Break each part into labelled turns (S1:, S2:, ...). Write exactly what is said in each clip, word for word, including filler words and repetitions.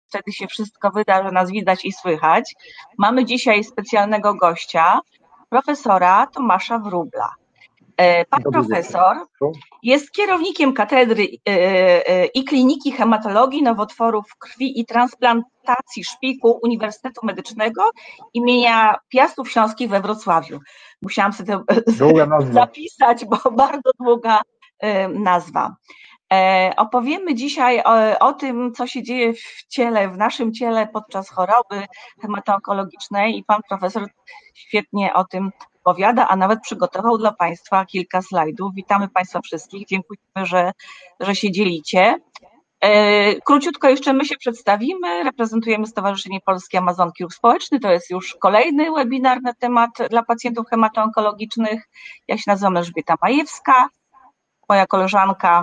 S1: wtedy się wszystko wyda, że nas widać i słychać. Mamy dzisiaj specjalnego gościa, profesora Tomasza Wróbla. Pan
S2: Dobry wieczór.
S1: profesor jest kierownikiem katedry i Kliniki Hematologii, Nowotworów Krwi i Transplantacji Szpiku Uniwersytetu Medycznego imienia Piastów Śląskich we Wrocławiu. Musiałam sobie to zapisać, bo bardzo długa nazwa. Opowiemy dzisiaj o, o tym, co się dzieje w ciele, w naszym ciele podczas choroby hematoonkologicznej i pan profesor świetnie o tym opowiada, a nawet przygotował dla Państwa kilka slajdów. Witamy Państwa wszystkich, dziękujemy, że, że się dzielicie. Króciutko jeszcze my się przedstawimy. Reprezentujemy Stowarzyszenie Polskie Amazonki Ruch Społeczny. To jest już kolejny webinar na temat dla pacjentów hematoonkologicznych. Ja się nazywam Elżbieta Majewska, moja koleżanka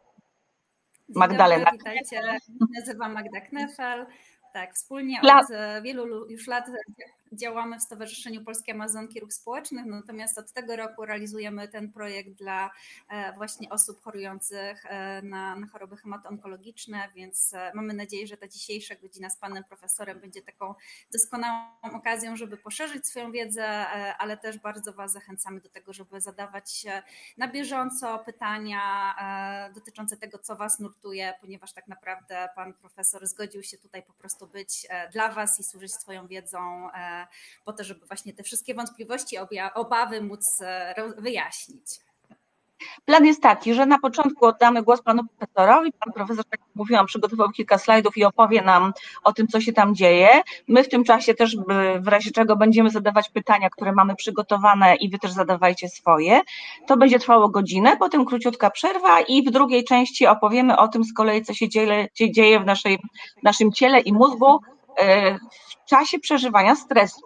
S1: Magdalena.
S3: Dzień dobry, witajcie. Nazywam Magda Knefel. Tak, wspólnie od wielu już lat działamy w Stowarzyszeniu Polskie Amazonki Ruch Społecznych, natomiast od tego roku realizujemy ten projekt dla właśnie osób chorujących na, na choroby hematoonkologiczne, więc mamy nadzieję, że ta dzisiejsza godzina z panem profesorem będzie taką doskonałą okazją, żeby poszerzyć swoją wiedzę, ale też bardzo was zachęcamy do tego, żeby zadawać na bieżąco pytania dotyczące tego, co was nurtuje, ponieważ tak naprawdę pan profesor zgodził się tutaj po prostu być dla was i służyć swoją wiedzą po to, żeby właśnie te wszystkie wątpliwości, obawy móc wyjaśnić.
S1: Plan jest taki, że na początku oddamy głos panu profesorowi. Pan profesor, tak jak mówiłam, przygotował kilka slajdów i opowie nam o tym, co się tam dzieje. My w tym czasie też w razie czego będziemy zadawać pytania, które mamy przygotowane i wy też zadawajcie swoje. To będzie trwało godzinę, potem króciutka przerwa i w drugiej części opowiemy o tym z kolei, co się dzieje, dzieje w naszej, w naszym ciele i mózgu w czasie przeżywania stresu.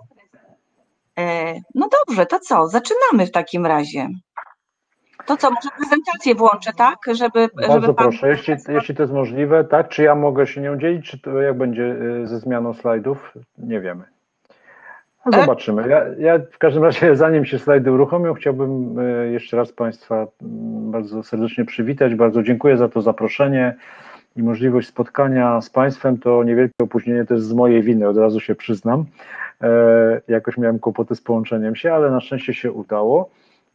S1: No dobrze, to co? Zaczynamy w takim razie. To co, może prezentację włączę, tak? Żeby,
S2: Bardzo
S1: żeby pan...
S2: proszę, jeśli, jeśli to jest możliwe, tak? Czy ja mogę się nią dzielić, czy to jak będzie ze zmianą slajdów? Nie wiemy. No zobaczymy. Ja, ja w każdym razie, zanim się slajdy uruchomią, chciałbym jeszcze raz Państwa bardzo serdecznie przywitać. Bardzo dziękuję za to zaproszenie i możliwość spotkania z Państwem. To niewielkie opóźnienie, to jest z mojej winy, od razu się przyznam. E, jakoś miałem kłopoty z połączeniem się, ale na szczęście się udało.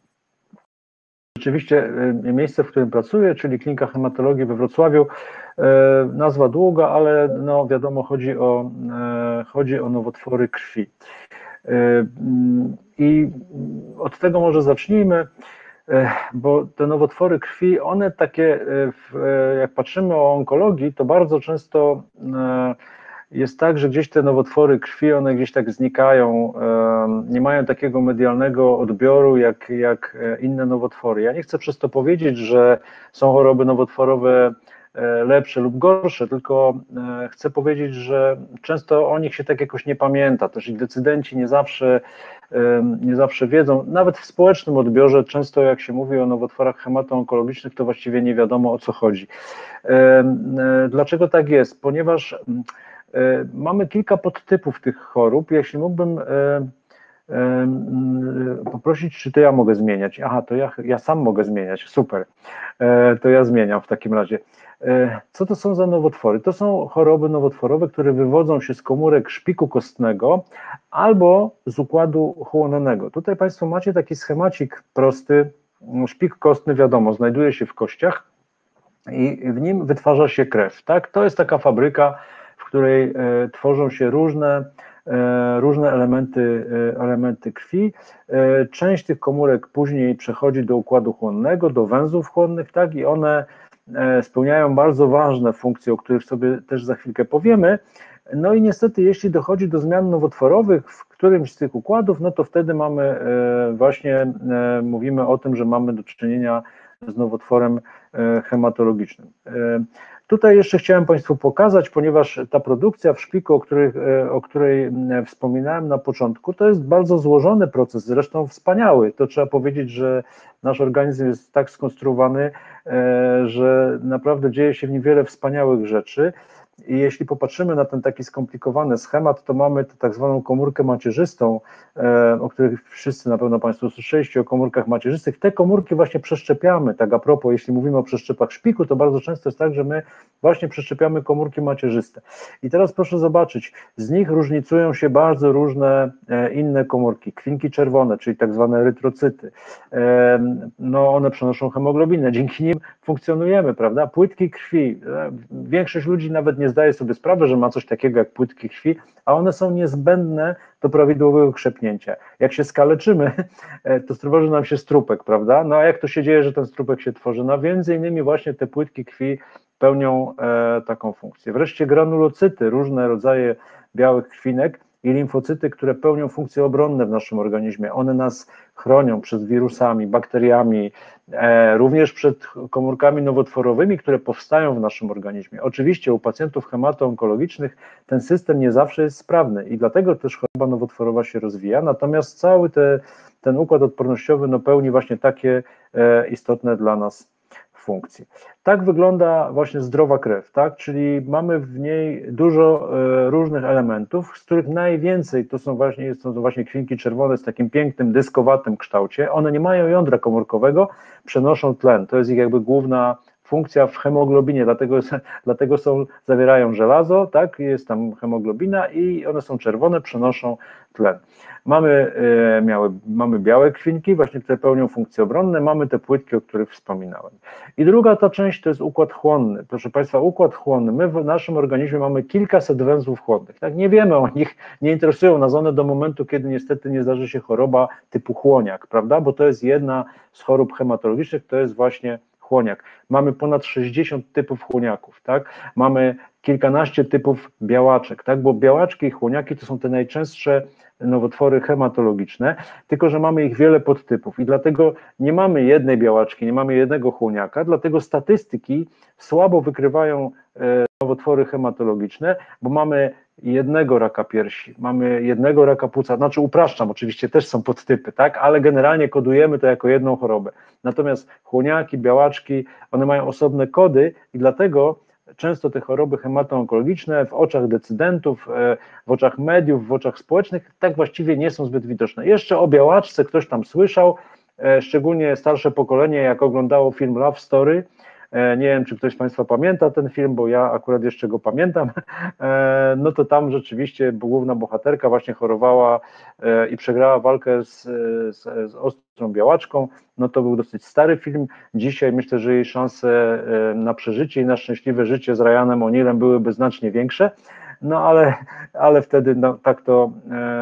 S2: Rzeczywiście miejsce, w którym pracuję, czyli Klinika Hematologii we Wrocławiu, nazwa długa, ale no wiadomo, chodzi o, chodzi o nowotwory krwi. I od tego może zacznijmy, bo te nowotwory krwi, one takie, jak patrzymy o onkologii, to bardzo często jest tak, że gdzieś te nowotwory krwi, one gdzieś tak znikają, nie mają takiego medialnego odbioru jak, jak inne nowotwory. Ja nie chcę przez to powiedzieć, że są choroby nowotworowe lepsze lub gorsze, tylko chcę powiedzieć, że często o nich się tak jakoś nie pamięta, też i decydenci nie zawsze, nie zawsze wiedzą, nawet w społecznym odbiorze często jak się mówi o nowotworach hematoonkologicznych, to właściwie nie wiadomo, o co chodzi. Dlaczego tak jest? Ponieważ mamy kilka podtypów tych chorób. Jeśli mógłbym poprosić, czy to ja mogę zmieniać? Aha, to ja, ja sam mogę zmieniać, super. To ja zmieniam w takim razie. Co to są za nowotwory? To są choroby nowotworowe, które wywodzą się z komórek szpiku kostnego albo z układu chłonnego. Tutaj Państwo macie taki schemacik prosty. Szpik kostny, wiadomo, znajduje się w kościach i w nim wytwarza się krew. Tak? To jest taka fabryka, w której tworzą się różne, różne elementy, elementy krwi. Część tych komórek później przechodzi do układu chłonnego, do węzłów chłonnych, tak? I one spełniają bardzo ważne funkcje, o których sobie też za chwilkę powiemy. No i niestety, jeśli dochodzi do zmian nowotworowych w którymś z tych układów, no to wtedy mamy właśnie, mówimy o tym, że mamy do czynienia z nowotworem hematologicznym. Tutaj jeszcze chciałem Państwu pokazać, ponieważ ta produkcja w szpiku, o której, o której wspominałem na początku, to jest bardzo złożony proces, zresztą wspaniały. To trzeba powiedzieć, że nasz organizm jest tak skonstruowany, że naprawdę dzieje się w nim wiele wspaniałych rzeczy. i jeśli popatrzymy na ten taki skomplikowany schemat, to mamy tak zwaną komórkę macierzystą, o których wszyscy na pewno Państwo słyszeliście, o komórkach macierzystych. Te komórki właśnie przeszczepiamy, tak a propos, jeśli mówimy o przeszczepach szpiku, to bardzo często jest tak, że my właśnie przeszczepiamy komórki macierzyste. I teraz proszę zobaczyć, z nich różnicują się bardzo różne inne komórki, kwinki czerwone, czyli tak zwane erytrocyty. No one przenoszą hemoglobinę, dzięki nim funkcjonujemy, prawda? Płytki krwi. Większość ludzi nawet nie zdaje sobie sprawy, że ma coś takiego jak płytki krwi, a one są niezbędne do prawidłowego krzepnięcia. Jak się skaleczymy, to stworzy nam się strupek, prawda? No a jak to się dzieje, że ten strupek się tworzy? No między innymi właśnie te płytki krwi pełnią e, taką funkcję. Wreszcie granulocyty, różne rodzaje białych krwinek i limfocyty, które pełnią funkcje obronne w naszym organizmie. One nas chronią przed wirusami, bakteriami, e, również przed komórkami nowotworowymi, które powstają w naszym organizmie. Oczywiście u pacjentów hemato-onkologicznych ten system nie zawsze jest sprawny i dlatego też choroba nowotworowa się rozwija, natomiast cały te, ten układ odpornościowy no, pełni właśnie takie e, istotne dla nas funkcje. Tak wygląda właśnie zdrowa krew, tak? Czyli mamy w niej dużo e, różnych elementów, z których najwięcej to są właśnie, są to właśnie kwinki czerwone z takim pięknym, dyskowatym kształcie. One nie mają jądra komórkowego, przenoszą tlen. To jest ich jakby główna funkcja w hemoglobinie, dlatego, dlatego są, zawierają żelazo, tak? Jest tam hemoglobina i one są czerwone, przenoszą tlen. Mamy, e, miały, mamy białe kwinki, właśnie, które pełnią funkcje obronne, mamy te płytki, o których wspominałem. I druga ta część to jest układ chłonny. Proszę Państwa, układ chłonny, my w naszym organizmie mamy kilkaset węzłów chłonnych, tak? Nie wiemy o nich, nie interesują nas one do momentu, kiedy niestety nie zdarzy się choroba typu chłoniak, prawda, bo to jest jedna z chorób hematologicznych, to jest właśnie chłoniak. Mamy ponad sześćdziesiąt typów chłoniaków, tak? Mamy kilkanaście typów białaczek, tak? Bo białaczki i chłoniaki to są te najczęstsze nowotwory hematologiczne, tylko że mamy ich wiele podtypów i dlatego nie mamy jednej białaczki, nie mamy jednego chłoniaka, dlatego statystyki słabo wykrywają nowotwory hematologiczne, bo mamy jednego raka piersi, mamy jednego raka płuca, znaczy upraszczam, oczywiście też są podtypy, tak, ale generalnie kodujemy to jako jedną chorobę. Natomiast chłoniaki, białaczki, one mają osobne kody i dlatego często te choroby hemato-onkologiczne w oczach decydentów, w oczach mediów, w oczach społecznych tak właściwie nie są zbyt widoczne. Jeszcze o białaczce ktoś tam słyszał, szczególnie starsze pokolenie, jak oglądało film Love Story. Nie wiem, czy ktoś z Państwa pamięta ten film, bo ja akurat jeszcze go pamiętam, no to tam rzeczywiście główna bohaterka właśnie chorowała i przegrała walkę z, z, z ostrą białaczką, no to był dosyć stary film, dzisiaj myślę, że jej szanse na przeżycie i na szczęśliwe życie z Ryanem O'Neillem byłyby znacznie większe, no ale, ale wtedy no, tak, to,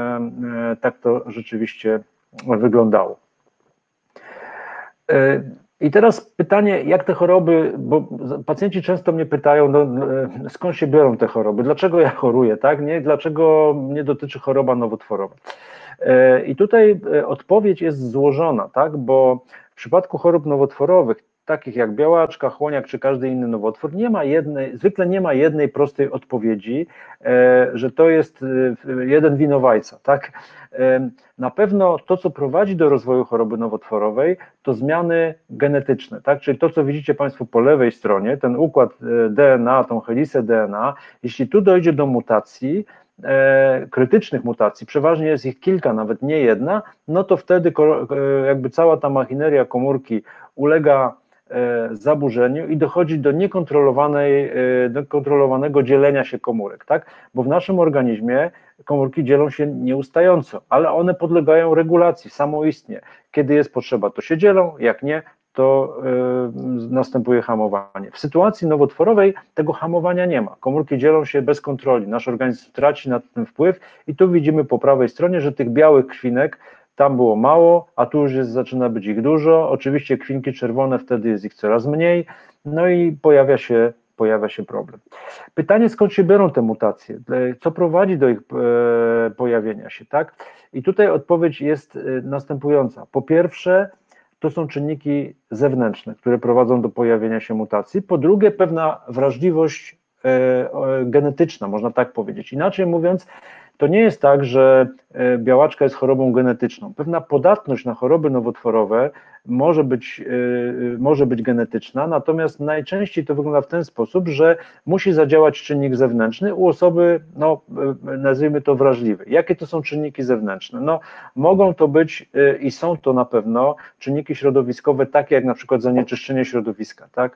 S2: tak to rzeczywiście wyglądało. I teraz pytanie, jak te choroby, bo pacjenci często mnie pytają, no, skąd się biorą te choroby, dlaczego ja choruję, tak, nie, dlaczego mnie dotyczy choroba nowotworowa. I tutaj odpowiedź jest złożona, tak, bo w przypadku chorób nowotworowych, takich jak białaczka, chłoniak czy każdy inny nowotwór, nie ma jednej, zwykle nie ma jednej prostej odpowiedzi, że to jest jeden winowajca, tak. Na pewno to, co prowadzi do rozwoju choroby nowotworowej, to zmiany genetyczne, tak, czyli to, co widzicie Państwo po lewej stronie, ten układ D N A, tą helisę D N A, jeśli tu dojdzie do mutacji, E, krytycznych mutacji, przeważnie jest ich kilka, nawet nie jedna, no to wtedy e, jakby cała ta machineria komórki ulega e, zaburzeniu i dochodzi do niekontrolowanej, e, do kontrolowanego dzielenia się komórek, tak? Bo w naszym organizmie komórki dzielą się nieustająco, ale one podlegają regulacji samoistnie. Kiedy jest potrzeba, to się dzielą, jak nie, to y, następuje hamowanie. W sytuacji nowotworowej tego hamowania nie ma. Komórki dzielą się bez kontroli, nasz organizm traci na tym wpływ i tu widzimy po prawej stronie, że tych białych krwinek tam było mało, a tu już jest, zaczyna być ich dużo. Oczywiście kwinki czerwone, wtedy jest ich coraz mniej, no i pojawia się, pojawia się problem. Pytanie, skąd się biorą te mutacje? Co prowadzi do ich e, pojawienia się, tak? I tutaj odpowiedź jest e, następująca. Po pierwsze, to są czynniki zewnętrzne, które prowadzą do pojawienia się mutacji. Po drugie, pewna wrażliwość e, genetyczna, można tak powiedzieć. Inaczej mówiąc, to nie jest tak, że białaczka jest chorobą genetyczną. Pewna podatność na choroby nowotworowe może być, może być genetyczna, natomiast najczęściej to wygląda w ten sposób, że musi zadziałać czynnik zewnętrzny u osoby, no, nazwijmy to wrażliwej. Jakie to są czynniki zewnętrzne? No, mogą to być i są to na pewno czynniki środowiskowe, takie jak na przykład zanieczyszczenie środowiska. Tak?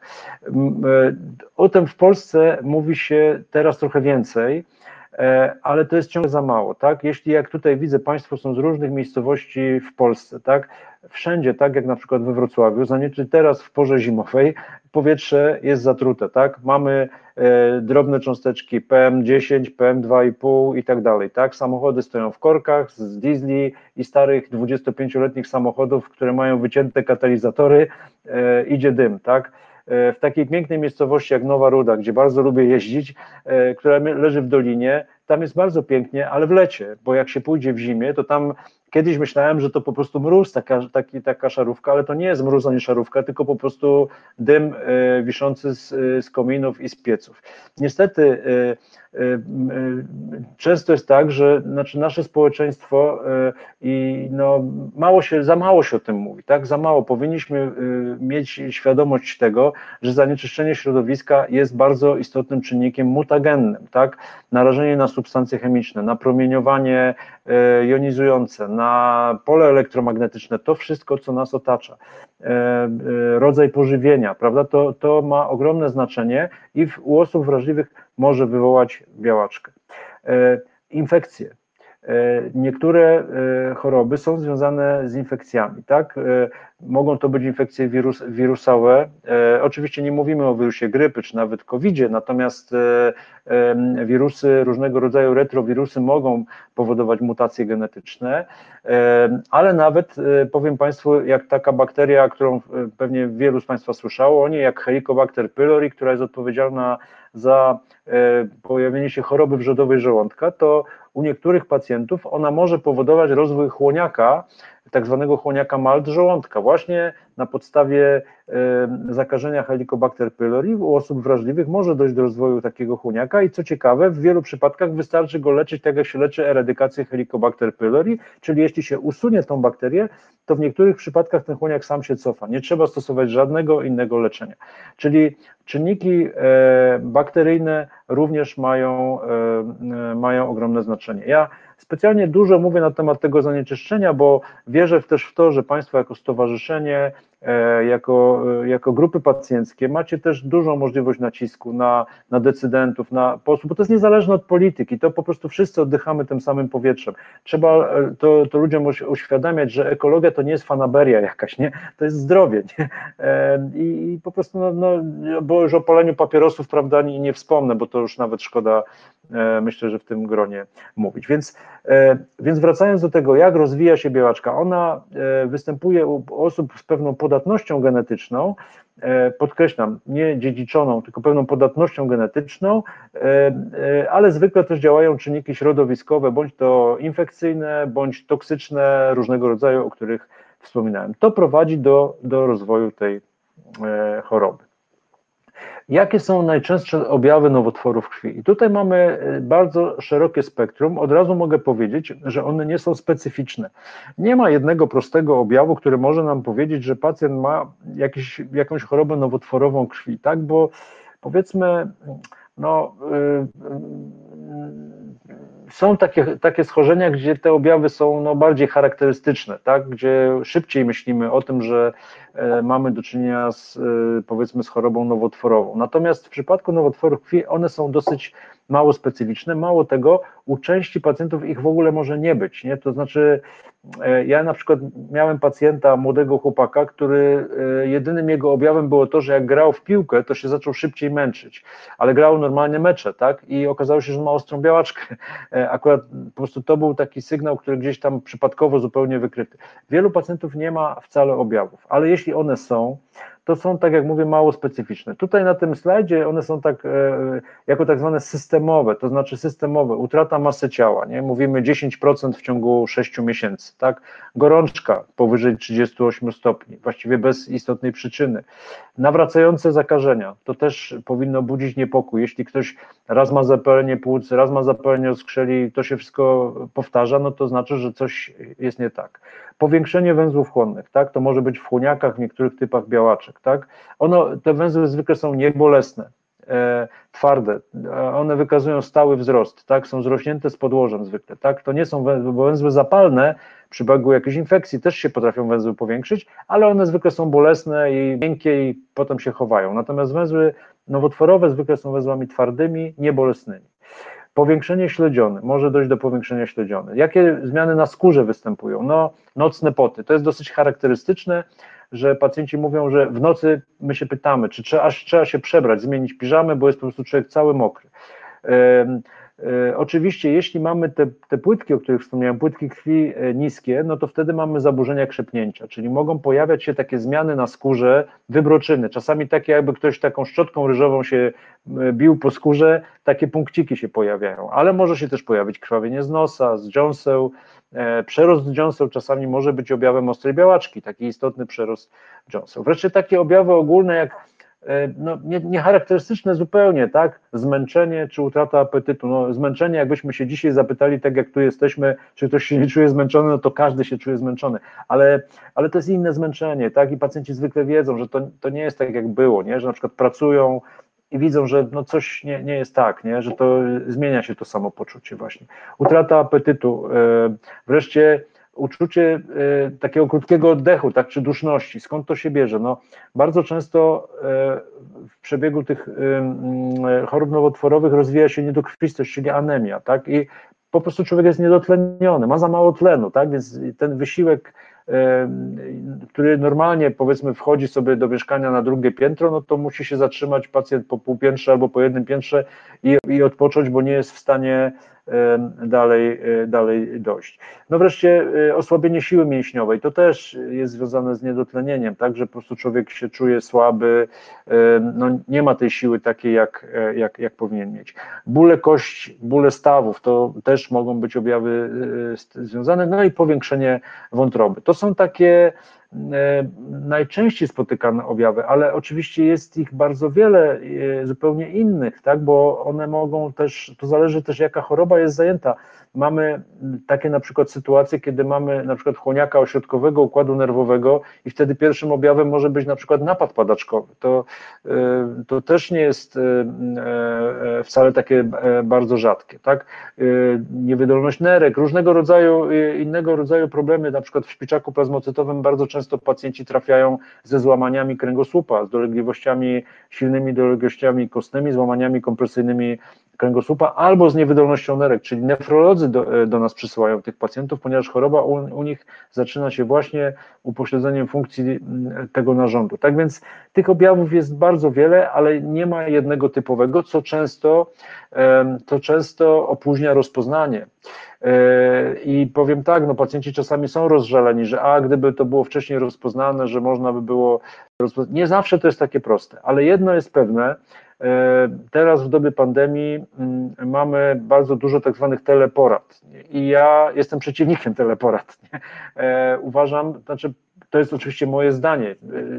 S2: O tym w Polsce mówi się teraz trochę więcej, ale to jest ciągle za mało, tak? Jeśli, jak tutaj widzę, Państwo są z różnych miejscowości w Polsce, tak? Wszędzie, tak jak na przykład we Wrocławiu, zanieczy teraz w porze zimowej powietrze jest zatrute, tak? Mamy e, drobne cząsteczki P M dziesięć, P M dwa i pół i tak dalej, tak? Samochody stoją w korkach z diesli i starych dwudziestopięcioletnich samochodów, które mają wycięte katalizatory, e, idzie dym, tak? W takiej pięknej miejscowości jak Nowa Ruda, gdzie bardzo lubię jeździć, która leży w dolinie, tam jest bardzo pięknie, ale w lecie, bo jak się pójdzie w zimie, to tam kiedyś myślałem, że to po prostu mróz, taka, taki, taka szarówka, ale to nie jest mróz ani szarówka, tylko po prostu dym y, wiszący z, z kominów i z pieców. Niestety y, y, y, często jest tak, że znaczy nasze społeczeństwo y, i no, mało się, za mało się o tym mówi, tak? Za mało. Powinniśmy y, mieć świadomość tego, że zanieczyszczenie środowiska jest bardzo istotnym czynnikiem mutagennym, tak? Narażenie na substancje chemiczne, na promieniowanie y, jonizujące, na pole elektromagnetyczne, to wszystko, co nas otacza, rodzaj pożywienia, prawda, to, to ma ogromne znaczenie i w, u osób wrażliwych może wywołać białaczkę. Infekcje. Niektóre choroby są związane z infekcjami, tak? Mogą to być infekcje wirus, wirusowe. Oczywiście nie mówimy o wirusie grypy, czy nawet kowidzie, natomiast wirusy, różnego rodzaju retrowirusy mogą powodować mutacje genetyczne, ale nawet powiem Państwu, jak taka bakteria, którą pewnie wielu z Państwa słyszało o niej, jak Helicobacter pylori, która jest odpowiedzialna za pojawienie się choroby wrzodowej żołądka, to u niektórych pacjentów ona może powodować rozwój chłoniaka, tak zwanego chłoniaka malt żołądka, właśnie na podstawie zakażenia Helicobacter pylori u osób wrażliwych może dojść do rozwoju takiego chłoniaka i co ciekawe, w wielu przypadkach wystarczy go leczyć tak jak się leczy eradykację Helicobacter pylori, czyli jeśli się usunie tą bakterię, to w niektórych przypadkach ten chłoniak sam się cofa, nie trzeba stosować żadnego innego leczenia, czyli czynniki bakteryjne również mają, mają ogromne znaczenie. Ja specjalnie dużo mówię na temat tego zanieczyszczenia, bo wierzę też w to, że Państwo jako stowarzyszenie, jako, jako grupy pacjenckie macie też dużą możliwość nacisku na, na decydentów, na posłów, bo to jest niezależne od polityki, to po prostu wszyscy oddychamy tym samym powietrzem. Trzeba to, to ludziom uświadamiać, że ekologia to nie jest fanaberia jakaś, nie? To jest zdrowie, nie? I, i po prostu, no, no, bo już o paleniu papierosów, prawda, nie, nie wspomnę, bo to już nawet szkoda, myślę, że w tym gronie mówić. Więc, więc wracając do tego, jak rozwija się białaczka, ona występuje u osób z pewną podatnością genetyczną, podkreślam, nie dziedziczoną, tylko pewną podatnością genetyczną, ale zwykle też działają czynniki środowiskowe, bądź to infekcyjne, bądź toksyczne różnego rodzaju, o których wspominałem. To prowadzi do, do rozwoju tej choroby. Jakie są najczęstsze objawy nowotworów krwi? I tutaj mamy bardzo szerokie spektrum. Od razu mogę powiedzieć, że one nie są specyficzne. Nie ma jednego prostego objawu, który może nam powiedzieć, że pacjent ma jakiś, jakąś chorobę nowotworową krwi, tak? Bo powiedzmy, no, yy, yy, są takie, takie schorzenia, gdzie te objawy są no, bardziej charakterystyczne, tak? Gdzie szybciej myślimy o tym, że e, mamy do czynienia z, e, powiedzmy, z chorobą nowotworową. Natomiast w przypadku nowotworów krwi one są dosyć mało specyficzne, mało tego, u części pacjentów ich w ogóle może nie być, nie? To znaczy e, ja na przykład miałem pacjenta, młodego chłopaka, który e, jedynym jego objawem było to, że jak grał w piłkę, to się zaczął szybciej męczyć, ale grał normalnie mecze, tak? I okazało się, że ma ostrą białaczkę. E, akurat po prostu to był taki sygnał, który gdzieś tam przypadkowo zupełnie wykryty. Wielu pacjentów nie ma wcale objawów, ale jeśli one są, to są, tak jak mówię, mało specyficzne. Tutaj na tym slajdzie one są tak, e, jako tak zwane systemowe, to znaczy systemowe, utrata utrata masy ciała, nie? Mówimy dziesięć procent w ciągu sześciu miesięcy, tak? Gorączka powyżej trzydziestu ośmiu stopni, właściwie bez istotnej przyczyny. Nawracające zakażenia, to też powinno budzić niepokój. Jeśli ktoś raz ma zapalenie płuc, raz ma zapalenie oskrzeli, to się wszystko powtarza, no to znaczy, że coś jest nie tak. Powiększenie węzłów chłonnych, tak? To może być w chłoniakach, w niektórych typach białaczek, tak? Ono, te węzły zwykle są niebolesne, e, twarde, one wykazują stały wzrost, tak? Są zrośnięte z podłożem zwykle, tak? To nie są węzły, bo węzły zapalne przy biegu jakiejś infekcji też się potrafią węzły powiększyć, ale one zwykle są bolesne i miękkie i potem się chowają. Natomiast węzły nowotworowe zwykle są węzłami twardymi, niebolesnymi. Powiększenie śledziony, może dojść do powiększenia śledziony. Jakie zmiany na skórze występują? No, nocne poty. To jest dosyć charakterystyczne, że pacjenci mówią, że w nocy my się pytamy, czy trzeba, aż trzeba się przebrać, zmienić piżamę, bo jest po prostu człowiek cały mokry. E, oczywiście, jeśli mamy te, te płytki, o których wspomniałem, płytki krwi niskie, no to wtedy mamy zaburzenia krzepnięcia, czyli mogą pojawiać się takie zmiany na skórze, wybroczyny, czasami takie jakby ktoś taką szczotką ryżową się bił po skórze, takie punkciki się pojawiają, ale może się też pojawić krwawienie z nosa, z dziąseł, e, przerost dziąseł czasami może być objawem ostrej białaczki, taki istotny przerost dziąseł. Wreszcie takie objawy ogólne jak no, nie, niecharakterystyczne zupełnie, tak? Zmęczenie czy utrata apetytu. No, zmęczenie, jakbyśmy się dzisiaj zapytali, tak jak tu jesteśmy, czy ktoś się nie czuje zmęczony, no to każdy się czuje zmęczony, ale, ale to jest inne zmęczenie, tak? I pacjenci zwykle wiedzą, że to, to nie jest tak jak było, nie? Że na przykład pracują i widzą, że no coś nie, nie jest tak, nie? Że to zmienia się to samopoczucie właśnie. Utrata apetytu, wreszcie uczucie y, takiego krótkiego oddechu, tak, czy duszności. Skąd to się bierze? No, bardzo często y, w przebiegu tych y, y, chorób nowotworowych rozwija się niedokrwistość, czyli anemia, tak, i po prostu człowiek jest niedotleniony, ma za mało tlenu, tak, więc ten wysiłek, y, który normalnie, powiedzmy, wchodzi sobie do mieszkania na drugie piętro, no to musi się zatrzymać pacjent po półpiętrze albo po jednym piętrze i, i odpocząć, bo nie jest w stanie dalej, dalej dojść. No wreszcie osłabienie siły mięśniowej, to też jest związane z niedotlenieniem, tak, że po prostu człowiek się czuje słaby, no nie ma tej siły takiej, jak, jak, jak powinien mieć. Bóle kości, bóle stawów, to też mogą być objawy związane, no i powiększenie wątroby. To są takie najczęściej spotykane objawy, ale oczywiście jest ich bardzo wiele zupełnie innych, tak, bo one mogą też, to zależy też jaka choroba jest zajęta. Mamy takie na przykład sytuacje, kiedy mamy na przykład chłoniaka ośrodkowego układu nerwowego i wtedy pierwszym objawem może być na przykład napad padaczkowy. To, to też nie jest wcale takie bardzo rzadkie, tak? Niewydolność nerek, różnego rodzaju, innego rodzaju problemy, na przykład w szpiczaku plazmocytowym bardzo często pacjenci trafiają ze złamaniami kręgosłupa, z dolegliwościami, silnymi dolegliwościami kostnymi, złamaniami kompresyjnymi kręgosłupa albo z niewydolnością nerek, czyli nefrolodzy do, do nas przysyłają tych pacjentów, ponieważ choroba u, u nich zaczyna się właśnie upośledzeniem funkcji tego narządu. Tak więc tych objawów jest bardzo wiele, ale nie ma jednego typowego, co często, to często opóźnia rozpoznanie. I powiem tak, no pacjenci czasami są rozżaleni, że a gdyby to było wcześniej rozpoznane, że można by było rozpoznać. Nie zawsze to jest takie proste, ale jedno jest pewne, teraz w dobie pandemii mamy bardzo dużo tak zwanych teleporad i ja jestem przeciwnikiem teleporad. Nie? Uważam, znaczy to jest oczywiście moje zdanie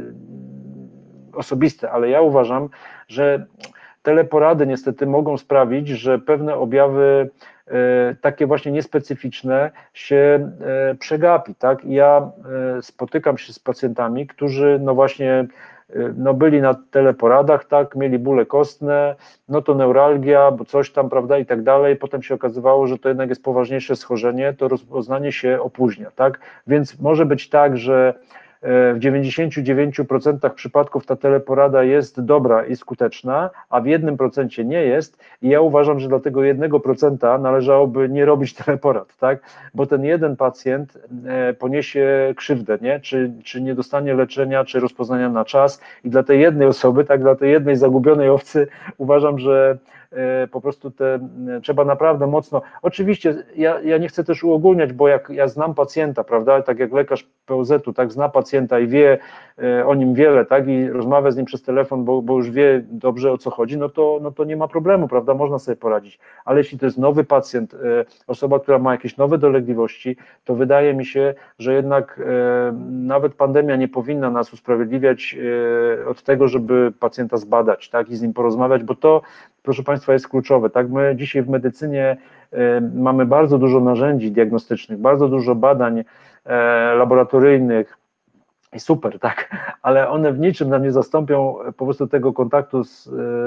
S2: osobiste, ale ja uważam, że teleporady niestety mogą sprawić, że pewne objawy takie właśnie niespecyficzne się przegapi, tak? I ja spotykam się z pacjentami, którzy no właśnie no byli na teleporadach, tak, mieli bóle kostne, no to neuralgia, bo coś tam, prawda, i tak dalej, potem się okazywało, że to jednak jest poważniejsze schorzenie, to rozpoznanie się opóźnia, tak, więc może być tak, że w dziewięćdziesięciu dziewięciu procentach przypadków ta teleporada jest dobra i skuteczna, a w jednym procencie nie jest i ja uważam, że dla tego jednego procenta należałoby nie robić teleporad, tak? Bo ten jeden pacjent poniesie krzywdę, nie? Czy, czy nie dostanie leczenia, czy rozpoznania na czas i dla tej jednej osoby, tak, dla tej jednej zagubionej owcy uważam, że po prostu te, trzeba naprawdę mocno, oczywiście ja, ja nie chcę też uogólniać, bo jak ja znam pacjenta, prawda, tak jak lekarz P O Z-u, tak, zna pacjenta i wie o nim wiele, tak, i rozmawia z nim przez telefon, bo, bo już wie dobrze, o co chodzi, no to, no to nie ma problemu, prawda, można sobie poradzić, ale jeśli to jest nowy pacjent, osoba, która ma jakieś nowe dolegliwości, to wydaje mi się, że jednak nawet pandemia nie powinna nas usprawiedliwiać od tego, żeby pacjenta zbadać, tak, i z nim porozmawiać, bo to, proszę Państwa, jest kluczowe, tak, my dzisiaj w medycynie mamy bardzo dużo narzędzi diagnostycznych, bardzo dużo badań laboratoryjnych i super, tak, ale one w niczym nam nie zastąpią po prostu tego kontaktu z,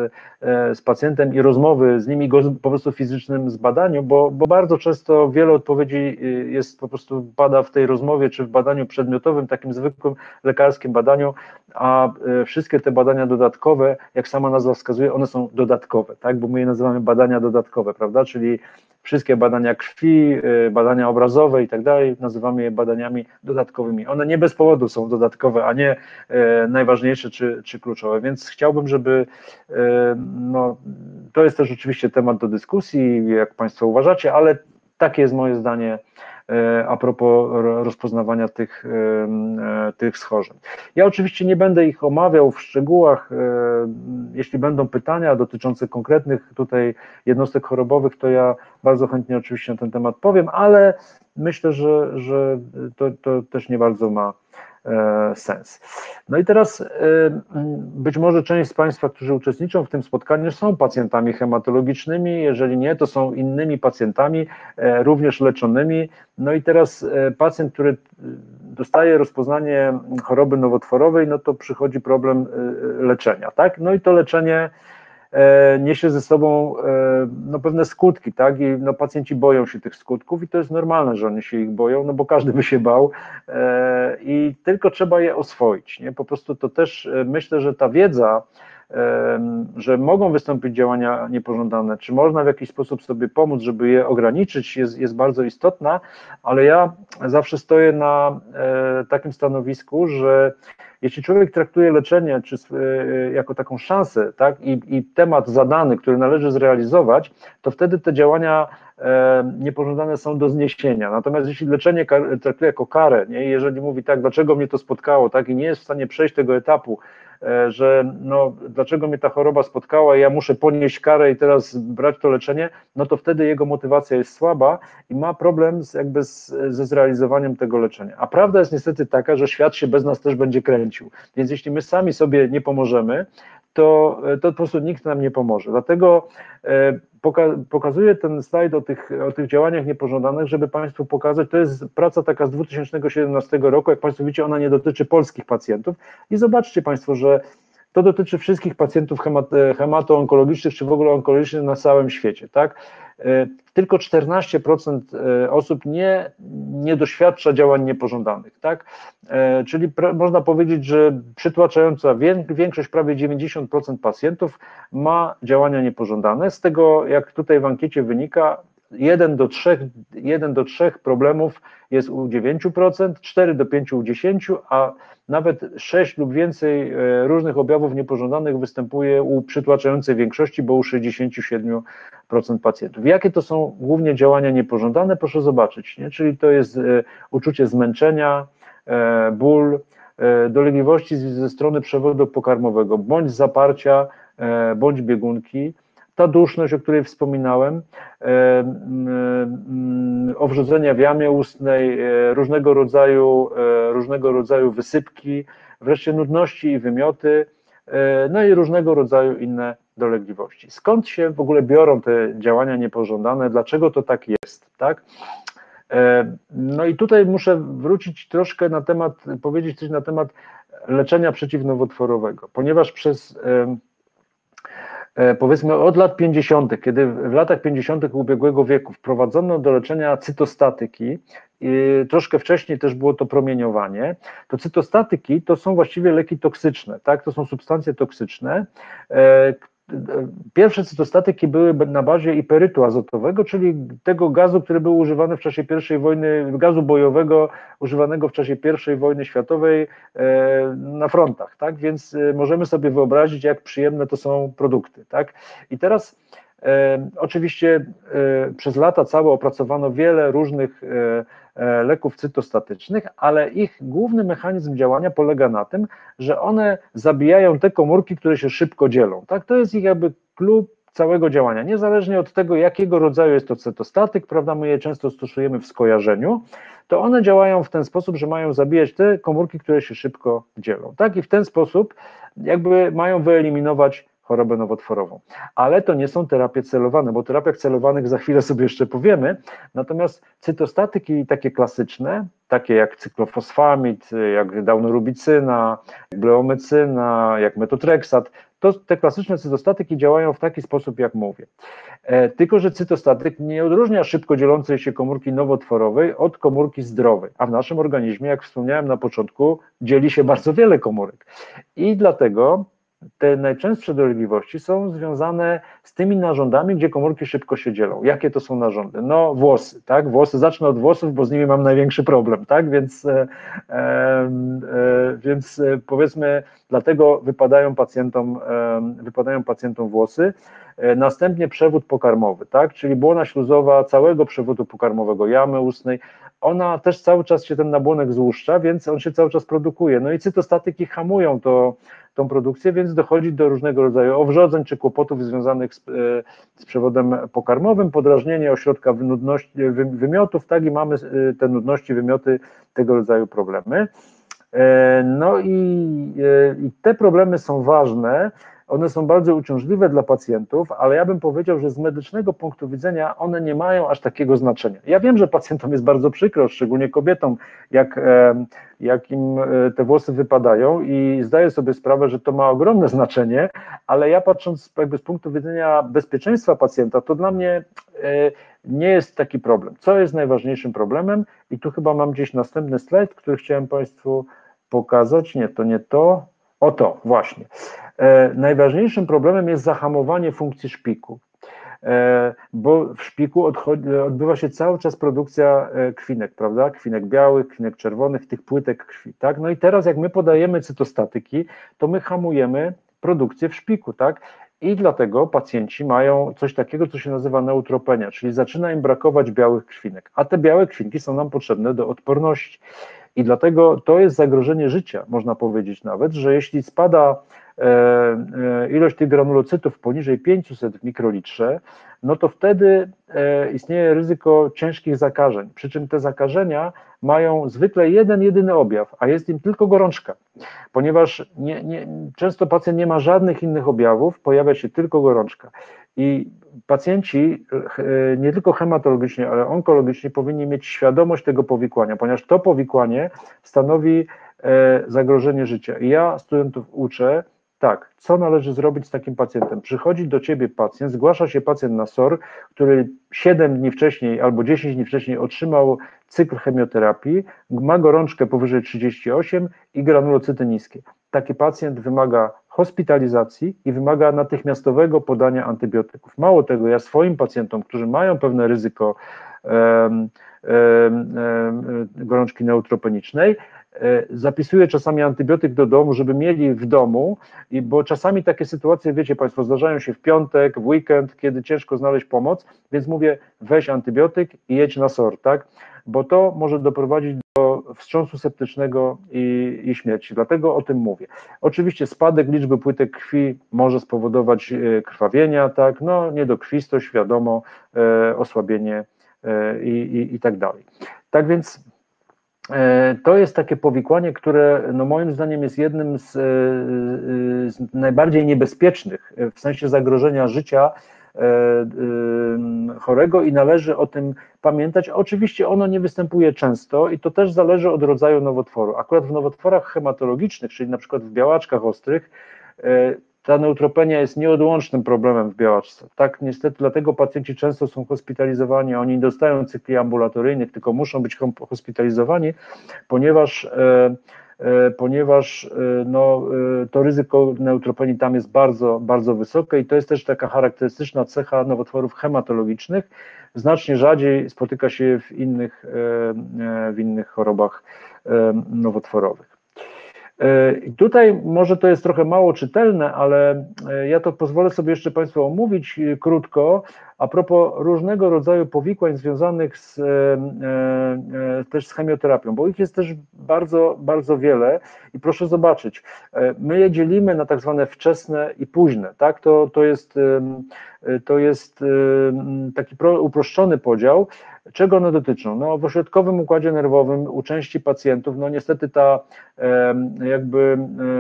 S2: z pacjentem i rozmowy z nimi, go po prostu fizycznym zbadaniu, bo, bo bardzo często wiele odpowiedzi jest po prostu pada w tej rozmowie, czy w badaniu przedmiotowym, takim zwykłym lekarskim badaniu, a wszystkie te badania dodatkowe, jak sama nazwa wskazuje, one są dodatkowe, tak, bo my je nazywamy badania dodatkowe, prawda, czyli wszystkie badania krwi, badania obrazowe i tak dalej, nazywamy je badaniami dodatkowymi. One nie bez powodu są dodatkowe, a nie najważniejsze czy, czy kluczowe, więc chciałbym, żeby, no, to jest też oczywiście temat do dyskusji, jak Państwo uważacie, ale takie jest moje zdanie a propos rozpoznawania tych, tych schorzeń. Ja oczywiście nie będę ich omawiał w szczegółach, jeśli będą pytania dotyczące konkretnych tutaj jednostek chorobowych, to ja bardzo chętnie oczywiście na ten temat powiem, ale myślę, że, że to, to też nie bardzo ma sens. No i teraz być może część z Państwa, którzy uczestniczą w tym spotkaniu, są pacjentami hematologicznymi, jeżeli nie, to są innymi pacjentami, również leczonymi. No i teraz pacjent, który dostaje rozpoznanie choroby nowotworowej, no to przychodzi problem leczenia, tak? No i to leczenie niesie ze sobą no, pewne skutki, tak, i no, pacjenci boją się tych skutków i to jest normalne, że oni się ich boją, no bo każdy by się bał i tylko trzeba je oswoić, nie, po prostu to też myślę, że ta wiedza, że mogą wystąpić działania niepożądane, czy można w jakiś sposób sobie pomóc, żeby je ograniczyć, jest, jest bardzo istotna, ale ja zawsze stoję na takim stanowisku, że jeśli człowiek traktuje leczenie czy, jako taką szansę, tak, i, i temat zadany, który należy zrealizować, to wtedy te działania e, niepożądane są do zniesienia. Natomiast jeśli leczenie traktuje jako karę, nie, jeżeli mówi tak, dlaczego mnie to spotkało, tak, i nie jest w stanie przejść tego etapu, e, że no, dlaczego mnie ta choroba spotkała i ja muszę ponieść karę i teraz brać to leczenie, no to wtedy jego motywacja jest słaba i ma problem z, jakby z, ze zrealizowaniem tego leczenia. A prawda jest niestety taka, że świat się bez nas też będzie kręcił. Więc jeśli my sami sobie nie pomożemy, to, to po prostu nikt nam nie pomoże. Dlatego poka pokazuję ten slajd o tych, o tych działaniach niepożądanych, żeby Państwu pokazać, to jest praca taka z dwa tysiące siedemnastego roku, jak Państwo widzicie, ona nie dotyczy polskich pacjentów i zobaczcie Państwo, że to dotyczy wszystkich pacjentów hemato-onkologicznych, czy w ogóle onkologicznych na całym świecie, tak? Tylko czternaście procent osób nie, nie doświadcza działań niepożądanych, tak? Czyli można powiedzieć, że przytłaczająca większość, prawie dziewięćdziesiąt procent pacjentów ma działania niepożądane. Z tego, jak tutaj w ankiecie wynika, jeden do trzech problemów jest u dziewięciu procent, cztery do pięciu u dziesięciu procent, a nawet sześć lub więcej różnych objawów niepożądanych występuje u przytłaczającej większości, bo u sześćdziesięciu siedmiu procent pacjentów. Jakie to są głównie działania niepożądane? Proszę zobaczyć, nie? Czyli to jest uczucie zmęczenia, ból, dolegliwości ze strony przewodu pokarmowego, bądź zaparcia, bądź biegunki, ta duszność, o której wspominałem, owrzodzenia w jamie ustnej, różnego rodzaju, różnego rodzaju wysypki, wreszcie nudności i wymioty, no i różnego rodzaju inne dolegliwości. Skąd się w ogóle biorą te działania niepożądane, dlaczego to tak jest, tak? No i tutaj muszę wrócić troszkę na temat, powiedzieć coś na temat leczenia przeciwnowotworowego, ponieważ przez powiedzmy od lat pięćdziesiątych, kiedy w latach pięćdziesiątych ubiegłego wieku wprowadzono do leczenia cytostatyki, i troszkę wcześniej też było to promieniowanie, to cytostatyki to są właściwie leki toksyczne, tak? To są substancje toksyczne. Pierwsze cytostatyki były na bazie iperytu azotowego, czyli tego gazu, który był używany w czasie pierwszej wojny, gazu bojowego używanego w czasie pierwszej wojny światowej na frontach, tak? Więc możemy sobie wyobrazić, jak przyjemne to są produkty, tak? I teraz Oczywiście przez lata całe opracowano wiele różnych leków cytostatycznych, ale ich główny mechanizm działania polega na tym, że one zabijają te komórki, które się szybko dzielą. Tak? To jest ich jakby klucz całego działania, niezależnie od tego, jakiego rodzaju jest to cytostatyk, prawda, my je często stosujemy w skojarzeniu, to one działają w ten sposób, że mają zabijać te komórki, które się szybko dzielą. Tak? I w ten sposób jakby mają wyeliminować chorobę nowotworową. Ale to nie są terapie celowane, bo o terapiach celowanych za chwilę sobie jeszcze powiemy, natomiast cytostatyki takie klasyczne, takie jak cyklofosfamid, jak daunorubicyna, jak bleomycyna, jak metotreksat, to te klasyczne cytostatyki działają w taki sposób, jak mówię. E, tylko że cytostatyk nie odróżnia szybko dzielącej się komórki nowotworowej od komórki zdrowej, a w naszym organizmie, jak wspomniałem na początku, dzieli się bardzo wiele komórek. I dlatego te najczęstsze dolegliwości są związane z tymi narządami, gdzie komórki szybko się dzielą. Jakie to są narządy? No włosy, tak? Włosy, zacznę od włosów, bo z nimi mam największy problem, tak? Więc, e, e, więc powiedzmy, dlatego wypadają pacjentom, e, wypadają pacjentom włosy. E, następnie przewód pokarmowy, tak? Czyli błona śluzowa całego przewodu pokarmowego, jamy ustnej, ona też cały czas się ten nabłonek złuszcza, więc on się cały czas produkuje. No i cytostatyki hamują to, tą produkcję, więc dochodzi do różnego rodzaju owrzodzeń czy kłopotów związanych z, z przewodem pokarmowym, podrażnienie ośrodka nudności, wymiotów, tak, i mamy te nudności, wymioty, tego rodzaju problemy. No i, i te problemy są ważne, one są bardzo uciążliwe dla pacjentów, ale ja bym powiedział, że z medycznego punktu widzenia one nie mają aż takiego znaczenia. Ja wiem, że pacjentom jest bardzo przykro, szczególnie kobietom, jak, jak im te włosy wypadają, i zdaję sobie sprawę, że to ma ogromne znaczenie, ale ja patrząc jakby z punktu widzenia bezpieczeństwa pacjenta, to dla mnie nie jest taki problem. Co jest najważniejszym problemem? I tu chyba mam gdzieś następny slajd, który chciałem Państwu pokazać. Nie, to nie to. O to, właśnie. E, najważniejszym problemem jest zahamowanie funkcji szpiku, e, bo w szpiku odchodzi, odbywa się cały czas produkcja krwinek, prawda? Krwinek białych, krwinek czerwonych, tych płytek krwi, tak? No i teraz jak my podajemy cytostatyki, to my hamujemy produkcję w szpiku, tak? I dlatego pacjenci mają coś takiego, co się nazywa neutropenia, czyli zaczyna im brakować białych krwinek, a te białe krwinki są nam potrzebne do odporności. I dlatego to jest zagrożenie życia, można powiedzieć nawet, że jeśli spada ilość tych granulocytów poniżej pięćset w mikrolitrze, no to wtedy istnieje ryzyko ciężkich zakażeń, przy czym te zakażenia mają zwykle jeden, jedyny objaw, a jest im tylko gorączka, ponieważ nie, nie, często pacjent nie ma żadnych innych objawów, pojawia się tylko gorączka. I pacjenci nie tylko hematologicznie, ale onkologicznie powinni mieć świadomość tego powikłania, ponieważ to powikłanie stanowi zagrożenie życia. I ja studentów uczę, tak, co należy zrobić z takim pacjentem? Przychodzi do ciebie pacjent, zgłasza się pacjent na S O R, który siedem dni wcześniej albo dziesięć dni wcześniej otrzymał cykl chemioterapii, ma gorączkę powyżej trzydziestu ośmiu i granulocyty niskie. Taki pacjent wymaga hospitalizacji i wymaga natychmiastowego podania antybiotyków. Mało tego, ja swoim pacjentom, którzy mają pewne ryzyko um, um, um, gorączki neutropenicznej, zapisuję czasami antybiotyk do domu, żeby mieli w domu, i bo czasami takie sytuacje, wiecie Państwo, zdarzają się w piątek, w weekend, kiedy ciężko znaleźć pomoc, więc mówię, weź antybiotyk i jedź na S O R, tak? Bo to może doprowadzić do wstrząsu septycznego i, i śmierci, dlatego o tym mówię. Oczywiście spadek liczby płytek krwi może spowodować krwawienia, tak? No niedokrwistość, wiadomo, e, osłabienie e, i, i, i tak dalej. Tak więc to jest takie powikłanie, które no moim zdaniem jest jednym z, z najbardziej niebezpiecznych w sensie zagrożenia życia chorego i należy o tym pamiętać. Oczywiście ono nie występuje często i to też zależy od rodzaju nowotworu. Akurat w nowotworach hematologicznych, czyli na przykład w białaczkach ostrych, ta neutropenia jest nieodłącznym problemem w białaczce. Tak, niestety, dlatego pacjenci często są hospitalizowani, oni nie dostają cykli ambulatoryjnych, tylko muszą być hospitalizowani, ponieważ, e, e, ponieważ e, no, e, to ryzyko neutropenii tam jest bardzo, bardzo wysokie i to jest też taka charakterystyczna cecha nowotworów hematologicznych. Znacznie rzadziej spotyka się w innych, e, w innych chorobach e, nowotworowych. I tutaj może to jest trochę mało czytelne, ale ja to pozwolę sobie jeszcze Państwu omówić krótko a propos różnego rodzaju powikłań związanych z, też z chemioterapią, bo ich jest też bardzo, bardzo wiele i proszę zobaczyć, my je dzielimy na tak zwane wczesne i późne, tak? To, to jest, to jest taki uproszczony podział. Czego one dotyczą? No, w ośrodkowym układzie nerwowym u części pacjentów, no niestety ta jakby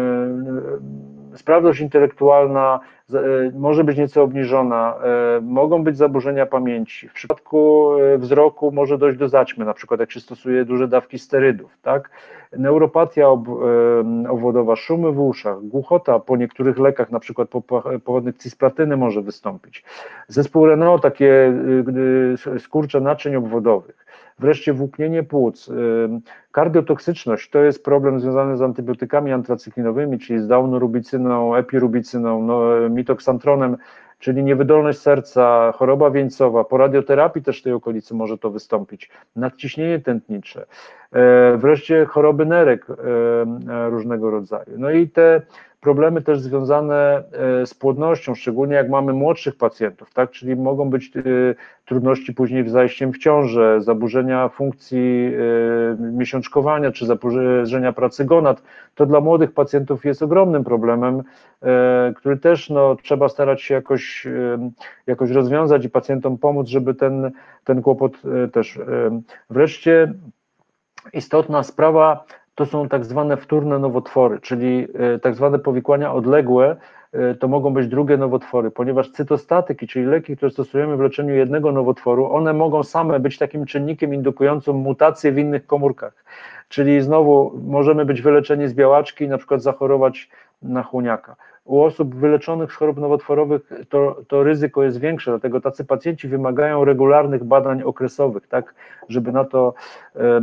S2: sprawność intelektualna może być nieco obniżona, mogą być zaburzenia pamięci. W przypadku wzroku może dojść do zaćmy, na przykład jak się stosuje duże dawki sterydów, tak? Neuropatia obwodowa, szumy w uszach, głuchota po niektórych lekach, na przykład powodnych cisplatyny może wystąpić. Zespół Renault, takie skurcze naczyń obwodowych. Wreszcie włóknienie płuc. Kardiotoksyczność to jest problem związany z antybiotykami antracyklinowymi, czyli z daunorubicyną, epirubicyną, no, mitoksantronem, czyli niewydolność serca, choroba wieńcowa. Po radioterapii też w tej okolicy może to wystąpić. Nadciśnienie tętnicze. Wreszcie choroby nerek różnego rodzaju. No i te problemy też związane z płodnością, szczególnie jak mamy młodszych pacjentów, tak? Czyli mogą być trudności później w zajściem w ciążę, zaburzenia funkcji miesiączkowania czy zaburzenia pracy gonad. To dla młodych pacjentów jest ogromnym problemem, który też no, trzeba starać się jakoś, jakoś rozwiązać i pacjentom pomóc, żeby ten, ten kłopot też. Wreszcie istotna sprawa to są tak zwane wtórne nowotwory, czyli tak zwane powikłania odległe, to mogą być drugie nowotwory, ponieważ cytostatyki, czyli leki, które stosujemy w leczeniu jednego nowotworu, one mogą same być takim czynnikiem indukującym mutacje w innych komórkach, czyli znowu możemy być wyleczeni z białaczki i na przykład zachorować na chłoniaka. U osób wyleczonych z chorób nowotworowych to, to ryzyko jest większe, dlatego tacy pacjenci wymagają regularnych badań okresowych, tak, żeby na to e, e,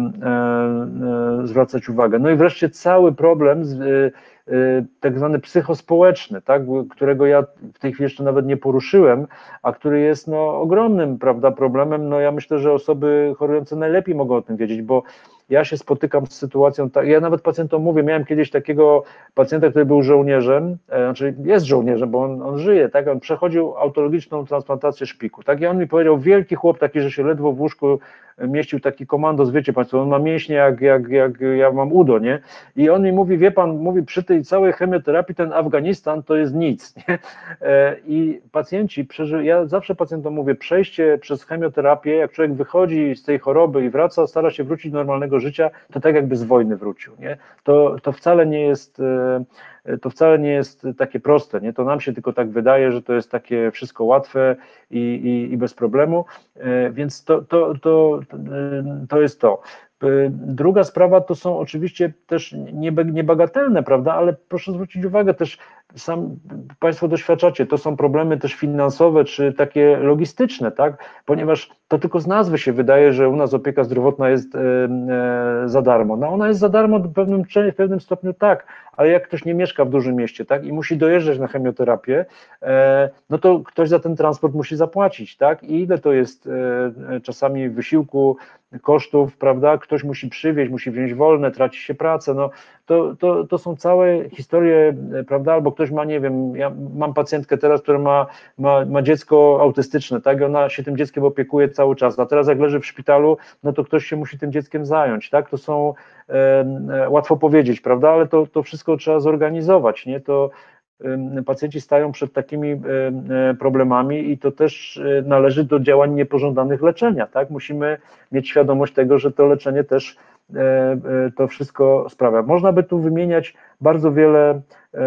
S2: e, zwracać uwagę. No i wreszcie cały problem z, e, tak zwany psychospołeczny, tak, którego ja w tej chwili jeszcze nawet nie poruszyłem, a który jest no, ogromnym, prawda, problemem. No ja myślę, że osoby chorujące najlepiej mogą o tym wiedzieć, bo ja się spotykam z sytuacją, tak, ja nawet pacjentom mówię, miałem kiedyś takiego pacjenta, który był żołnierzem, e, znaczy jest żołnierzem, bo on, on żyje, tak, on przechodził autologiczną transplantację szpiku, tak, i on mi powiedział, wielki chłop taki, że się ledwo w łóżku mieścił, taki komandos, wiecie Państwo, on ma mięśnie jak, jak, jak ja mam udo, nie, i on mi mówi, wie Pan, mówi, przy tej całej chemioterapii ten Afganistan to jest nic, nie, e, i pacjenci, przeży... ja zawsze pacjentom mówię, przejście przez chemioterapię, jak człowiek wychodzi z tej choroby i wraca, stara się wrócić do normalnego życia, to tak jakby z wojny wrócił, nie? To, to wcale nie jest, to wcale nie jest takie proste, nie? To nam się tylko tak wydaje, że to jest takie wszystko łatwe i, i, i bez problemu, więc to, to, to, to jest to. Druga sprawa to są oczywiście też niebagatelne, prawda, ale proszę zwrócić uwagę też, sam Państwo doświadczacie, to są problemy też finansowe czy takie logistyczne, tak, ponieważ to tylko z nazwy się wydaje, że u nas opieka zdrowotna jest e, e, za darmo. No ona jest za darmo w pewnym, w pewnym stopniu tak, ale jak ktoś nie mieszka w dużym mieście, tak, i musi dojeżdżać na chemioterapię, e, no to ktoś za ten transport musi zapłacić, tak, i ile to jest e, czasami wysiłku, kosztów, prawda, ktoś musi przywieźć, musi wziąć wolne, traci się pracę, no to, to, to są całe historie, prawda, albo ktoś ma, nie wiem, ja mam pacjentkę teraz, która ma, ma, ma dziecko autystyczne, tak, i ona się tym dzieckiem opiekuje cały czas, a teraz jak leży w szpitalu, no to ktoś się musi tym dzieckiem zająć, tak, to są, e, łatwo powiedzieć, prawda, ale to, to wszystko trzeba zorganizować, nie, to pacjenci stają przed takimi problemami i to też należy do działań niepożądanych leczenia, tak? Musimy mieć świadomość tego, że to leczenie też to wszystko sprawia. Można by tu wymieniać bardzo wiele,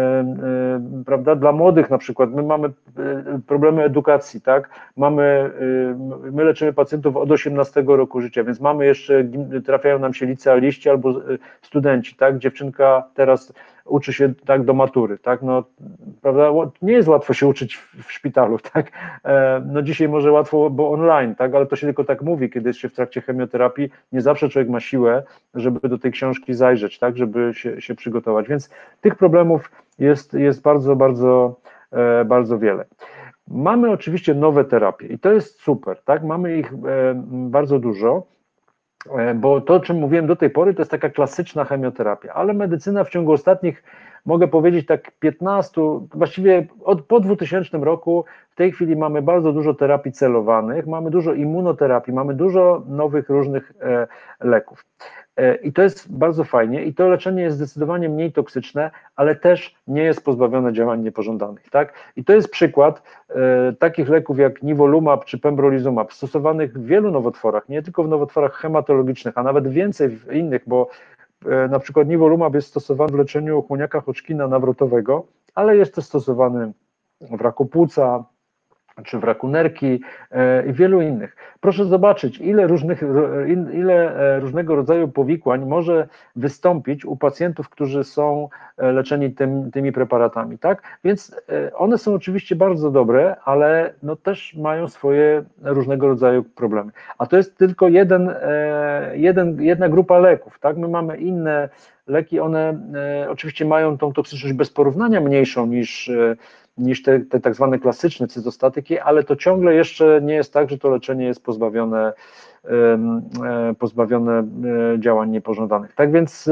S2: prawda, dla młodych na przykład, my mamy problemy edukacji, tak, mamy, my leczymy pacjentów od osiemnastego roku życia, więc mamy jeszcze, trafiają nam się licealiści albo studenci, tak, dziewczynka teraz uczy się tak do matury, tak, no, prawda, nie jest łatwo się uczyć w szpitalu, tak, no dzisiaj może łatwo, bo online, tak, ale to się tylko tak mówi, kiedy jest się w trakcie chemioterapii, nie zawsze człowiek ma siłę, żeby do tej książki zajrzeć, tak, żeby się, się przygotować, więc tych problemów jest, jest bardzo, bardzo, bardzo wiele. Mamy oczywiście nowe terapie i to jest super, tak, mamy ich bardzo dużo. bo to, o czym mówiłem do tej pory, to jest taka klasyczna chemioterapia, ale medycyna w ciągu ostatnich, mogę powiedzieć tak piętnastu, właściwie od, po dwutysięcznym roku w tej chwili mamy bardzo dużo terapii celowanych, mamy dużo immunoterapii, mamy dużo nowych różnych e, leków. I to jest bardzo fajnie i to leczenie jest zdecydowanie mniej toksyczne, ale też nie jest pozbawione działań niepożądanych, tak? I to jest przykład e, takich leków jak nivolumab czy pembrolizumab, stosowanych w wielu nowotworach, nie tylko w nowotworach hematologicznych, a nawet więcej w innych, bo e, na przykład nivolumab jest stosowany w leczeniu chłoniaka Hodgkina nawrotowego, ale jest też stosowany w raku płuca, czy w raku nerki i wielu innych. Proszę zobaczyć, ile, różnych, ile różnego rodzaju powikłań może wystąpić u pacjentów, którzy są leczeni tym, tymi preparatami, tak? Więc one są oczywiście bardzo dobre, ale no też mają swoje różnego rodzaju problemy. A to jest tylko jeden, jeden, jedna grupa leków, tak? My mamy inne leki, one oczywiście mają tą toksyczność bez porównania mniejszą niż niż te, te tak zwane klasyczne cytostatyki, ale to ciągle jeszcze nie jest tak, że to leczenie jest pozbawione, pozbawione działań niepożądanych. Tak więc,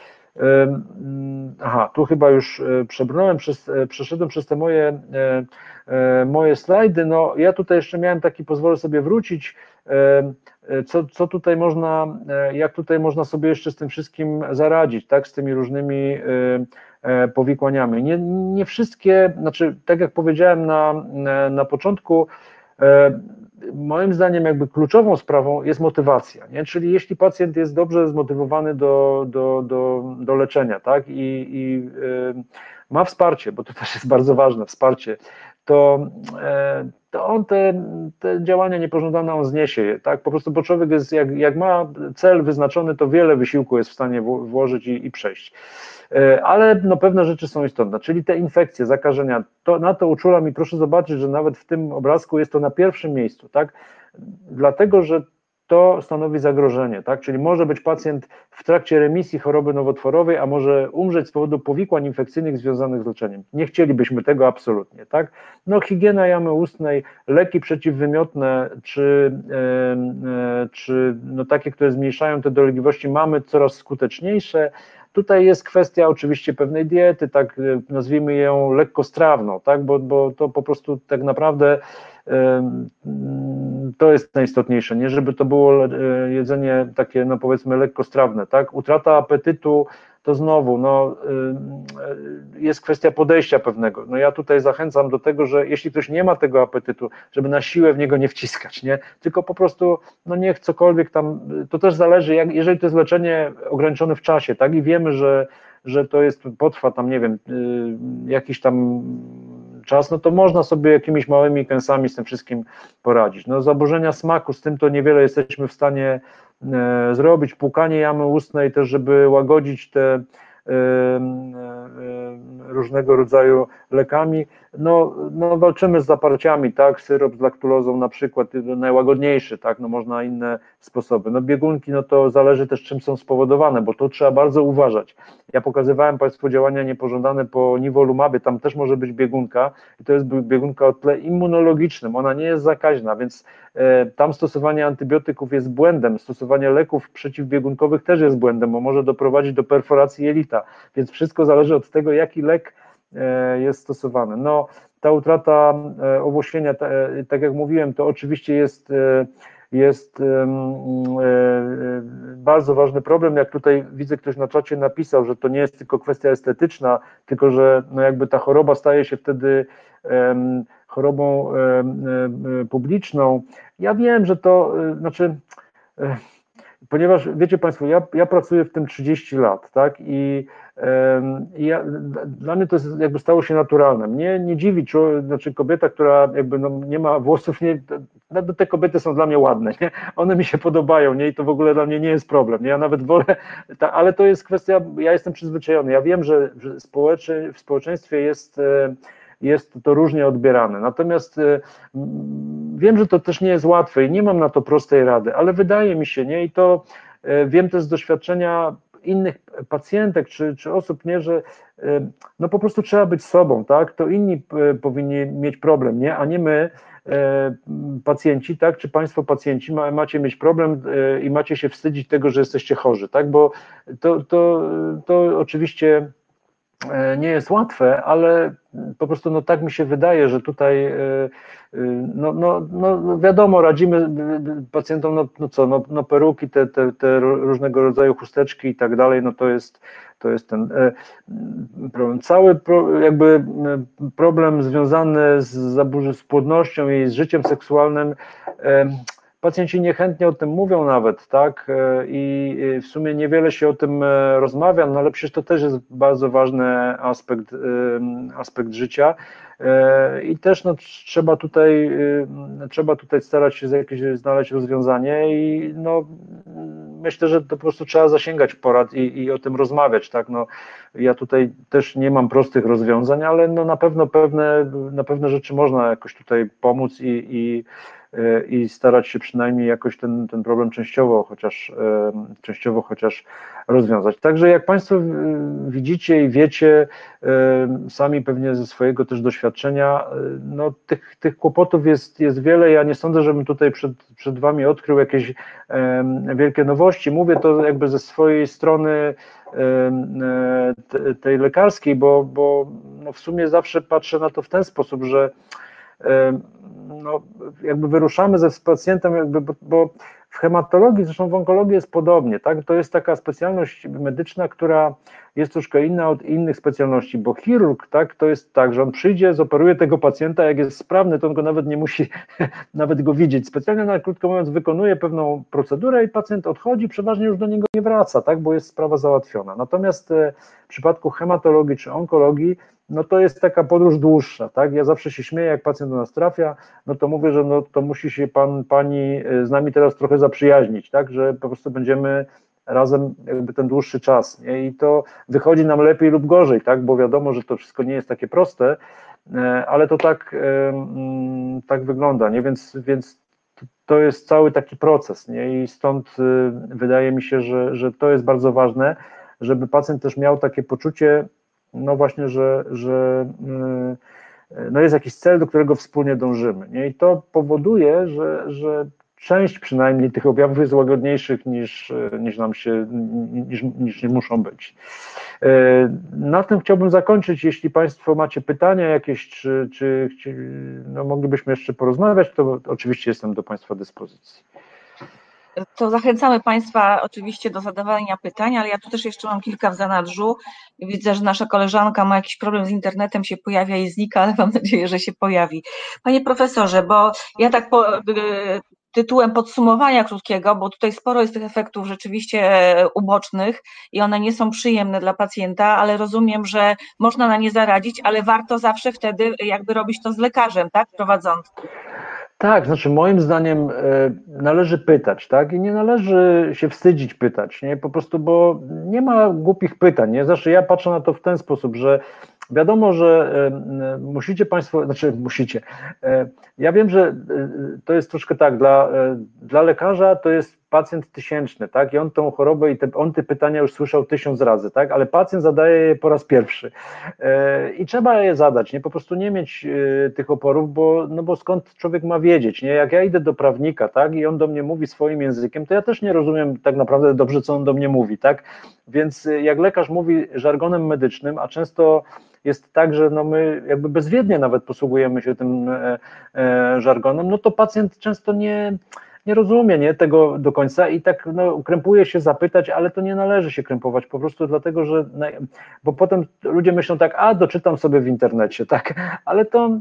S2: aha, tu chyba już przebrnąłem, przez, przeszedłem przez te moje, moje slajdy, no ja tutaj jeszcze miałem taki, pozwolę sobie wrócić, co, co tutaj można, jak tutaj można sobie jeszcze z tym wszystkim zaradzić, tak, z tymi różnymi powikłaniami. Nie, nie wszystkie, znaczy tak jak powiedziałem na, na początku, moim zdaniem jakby kluczową sprawą jest motywacja, nie? Czyli jeśli pacjent jest dobrze zmotywowany do, do, do, do leczenia, tak, i, i ma wsparcie, bo to też jest bardzo ważne, wsparcie, to, to on te, te działania niepożądane on zniesie je, tak, po prostu, bo człowiek jest, jak, jak ma cel wyznaczony, to wiele wysiłku jest w stanie włożyć i, i przejść. Ale no, pewne rzeczy są istotne, czyli te infekcje, zakażenia, to, na to uczulam i proszę zobaczyć, że nawet w tym obrazku jest to na pierwszym miejscu, tak, dlatego, że to stanowi zagrożenie, tak, czyli może być pacjent w trakcie remisji choroby nowotworowej, a może umrzeć z powodu powikłań infekcyjnych związanych z leczeniem. Nie chcielibyśmy tego absolutnie, tak. No higiena jamy ustnej, leki przeciwwymiotne, czy, yy, czy no, takie, które zmniejszają te dolegliwości, mamy coraz skuteczniejsze. Tutaj jest kwestia oczywiście pewnej diety, tak nazwijmy ją lekkostrawną, tak, bo, bo to po prostu tak naprawdę to jest najistotniejsze, nie żeby to było jedzenie takie, no powiedzmy lekkostrawne, tak, utrata apetytu to znowu, no jest kwestia podejścia pewnego, no ja tutaj zachęcam do tego, że jeśli ktoś nie ma tego apetytu, żeby na siłę w niego nie wciskać, nie, tylko po prostu, no niech cokolwiek tam, to też zależy, jak, jeżeli to jest leczenie ograniczone w czasie, tak, i wiemy, że, że to jest, potrwa tam, nie wiem, jakiś tam czas, no to można sobie jakimiś małymi kęsami z tym wszystkim poradzić. No zaburzenia smaku, z tym to niewiele jesteśmy w stanie e, zrobić, płukanie jamy ustnej też, żeby łagodzić te e, e, różnego rodzaju lekami, no, no walczymy z zaparciami, tak, syrop z laktulozą na przykład, najłagodniejszy, tak, no można inne sposoby, no biegunki, no to zależy też czym są spowodowane, bo to trzeba bardzo uważać. Ja pokazywałem Państwu działania niepożądane po nivolumabie, tam też może być biegunka i to jest biegunka o tle immunologicznym, ona nie jest zakaźna, więc e, tam stosowanie antybiotyków jest błędem, stosowanie leków przeciwbiegunkowych też jest błędem, bo może doprowadzić do perforacji jelita, więc wszystko zależy od tego, jaki lek e, jest stosowany. No, ta utrata e, owłosienia, ta, e, tak jak mówiłem, to oczywiście jest e, jest bardzo ważny problem, jak tutaj widzę, ktoś na czacie napisał, że to nie jest tylko kwestia estetyczna, tylko że no jakby ta choroba staje się wtedy chorobą publiczną. Ja wiem, że to, znaczy, ponieważ wiecie Państwo, ja, ja pracuję w tym trzydzieści lat, tak, i, i ja, dla mnie to jest, jakby stało się naturalne. Mnie nie dziwi, znaczy kobieta, która jakby no, nie ma włosów, nie, no, te kobiety są dla mnie ładne, nie? One mi się podobają, nie? I to w ogóle dla mnie nie jest problem, nie? Ja nawet wolę, ta, ale to jest kwestia, ja jestem przyzwyczajony, ja wiem, że, że społecze, w społeczeństwie jest jest to różnie odbierane, natomiast wiem, że to też nie jest łatwe i nie mam na to prostej rady, ale wydaje mi się, nie, i to wiem też z doświadczenia innych pacjentek czy, czy osób, nie, że no po prostu trzeba być sobą, tak, to inni powinni mieć problem, nie, a nie my, pacjenci, tak, czy Państwo pacjenci macie mieć problem i macie się wstydzić tego, że jesteście chorzy, tak, bo to, to, to oczywiście nie jest łatwe, ale po prostu no tak mi się wydaje, że tutaj no, no, no wiadomo, radzimy pacjentom, no, no co, no, no peruki, te, te, te różnego rodzaju chusteczki i tak dalej, no to jest, to jest ten problem. Cały pro, jakby problem związany z zaburzeniami, z płodnością i z życiem seksualnym, pacjenci niechętnie o tym mówią nawet, tak, i w sumie niewiele się o tym rozmawia, no ale przecież to też jest bardzo ważny aspekt, aspekt życia i też no, trzeba tutaj, trzeba tutaj starać się jakieś znaleźć rozwiązanie i no myślę, że to po prostu trzeba zasięgać porad i, i o tym rozmawiać, tak, no ja tutaj też nie mam prostych rozwiązań, ale no na pewno pewne, na pewne rzeczy można jakoś tutaj pomóc i, i i starać się przynajmniej jakoś ten, ten problem częściowo chociaż, częściowo chociaż rozwiązać. Także jak Państwo widzicie i wiecie sami pewnie ze swojego też doświadczenia, no tych, tych kłopotów jest, jest wiele. Ja nie sądzę, żebym tutaj przed, przed Wami odkrył jakieś wielkie nowości. Mówię to jakby ze swojej strony tej lekarskiej, bo, bo no w sumie zawsze patrzę na to w ten sposób, że no, jakby wyruszamy ze z pacjentem, jakby, bo, bo w hematologii, zresztą w onkologii jest podobnie, tak? To jest taka specjalność medyczna, która jest troszkę inna od innych specjalności, bo chirurg, tak, to jest tak, że on przyjdzie, zoperuje tego pacjenta, jak jest sprawny, to on go nawet nie musi nawet go widzieć. Specjalnie, na krótko mówiąc, wykonuje pewną procedurę i pacjent odchodzi, przeważnie już do niego nie wraca, tak, bo jest sprawa załatwiona. Natomiast w przypadku hematologii czy onkologii, no to jest taka podróż dłuższa, tak? Ja zawsze się śmieję, jak pacjent do nas trafia, no to mówię, że no to musi się pan, pani z nami teraz trochę zaprzyjaźnić, tak? Że po prostu będziemy razem jakby ten dłuższy czas, nie? I to wychodzi nam lepiej lub gorzej, tak? Bo wiadomo, że to wszystko nie jest takie proste, ale to tak, tak wygląda, nie? Więc, więc to jest cały taki proces, nie? I stąd wydaje mi się, że, że to jest bardzo ważne, żeby pacjent też miał takie poczucie, no właśnie, że, że no jest jakiś cel, do którego wspólnie dążymy, nie? I to powoduje, że, że część przynajmniej tych objawów jest łagodniejszych niż, niż nam się, niż, niż nie muszą być. Na tym chciałbym zakończyć. Jeśli Państwo macie pytania jakieś, czy, czy no moglibyśmy jeszcze porozmawiać, to oczywiście jestem do Państwa dyspozycji.
S1: To zachęcamy Państwa oczywiście do zadawania pytań, ale ja tu też jeszcze mam kilka w zanadrzu. Widzę, że nasza koleżanka ma jakiś problem z internetem, się pojawia i znika, ale mam nadzieję, że się pojawi. Panie profesorze, bo ja tak po, tytułem podsumowania krótkiego, bo tutaj sporo jest tych efektów rzeczywiście ubocznych i one nie są przyjemne dla pacjenta, ale rozumiem, że można na nie zaradzić, ale warto zawsze wtedy jakby robić to z lekarzem, tak, prowadzącym.
S2: Tak, znaczy moim zdaniem należy pytać, tak, i nie należy się wstydzić pytać, nie, po prostu, bo nie ma głupich pytań, nie, znaczy ja patrzę na to w ten sposób, że wiadomo, że musicie Państwo, znaczy musicie, ja wiem, że to jest troszkę tak, dla, dla lekarza to jest pacjent tysięczny, tak, i on tą chorobę i te, on te pytania już słyszał tysiąc razy, tak, ale pacjent zadaje je po raz pierwszy i trzeba je zadać, nie, po prostu nie mieć tych oporów, bo, no bo skąd człowiek ma wiedzieć, nie, jak ja idę do prawnika, tak, i on do mnie mówi swoim językiem, to ja też nie rozumiem tak naprawdę dobrze, co on do mnie mówi, tak, więc jak lekarz mówi żargonem medycznym, a często jest tak, że no my jakby bezwiednie nawet posługujemy się tym e, e, żargonem, no to pacjent często nie, nie rozumie, nie, tego do końca i tak no, krępuje się zapytać, ale to nie należy się krępować po prostu dlatego, że bo potem ludzie myślą tak, a doczytam sobie w internecie, tak, ale to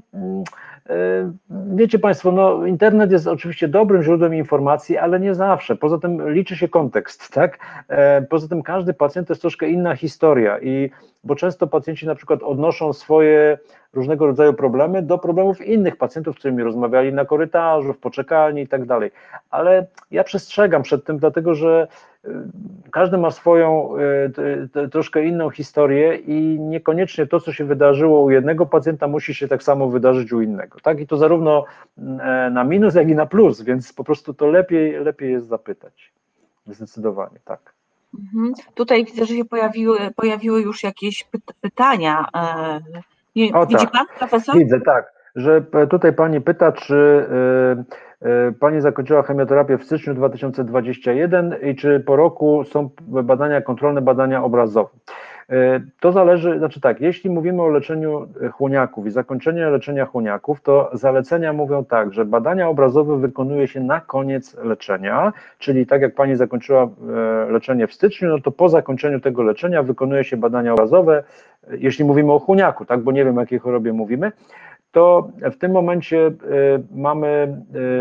S2: wiecie Państwo, no internet jest oczywiście dobrym źródłem informacji, ale nie zawsze, poza tym liczy się kontekst, tak, poza tym każdy pacjent to jest troszkę inna historia i bo często pacjenci na przykład odnoszą swoje różnego rodzaju problemy do problemów innych pacjentów, z którymi rozmawiali na korytarzu, w poczekalni i tak dalej, ale ja przestrzegam przed tym, dlatego że każdy ma swoją troszkę inną historię i niekoniecznie to, co się wydarzyło u jednego pacjenta, musi się tak samo wydarzyć u innego, tak? I to zarówno na minus, jak i na plus, więc po prostu to lepiej, lepiej jest zapytać, zdecydowanie, tak.
S1: Mhm. Tutaj widzę, że się pojawiły, pojawiły już jakieś pytania. Nie,
S2: o,
S1: widzi
S2: tak.
S1: Pan, profesor?
S2: Widzę, tak. że tutaj pani pyta, czy pani zakończyła chemioterapię w styczniu dwa tysiące dwudziestym pierwszym i czy po roku są badania kontrolne, badania obrazowe. To zależy, znaczy tak, jeśli mówimy o leczeniu chłoniaków i zakończeniu leczenia chłoniaków, to zalecenia mówią tak, że badania obrazowe wykonuje się na koniec leczenia, czyli tak jak pani zakończyła leczenie w styczniu, no to po zakończeniu tego leczenia wykonuje się badania obrazowe, jeśli mówimy o chłoniaku, tak, bo nie wiem, o jakiej chorobie mówimy, to w tym momencie mamy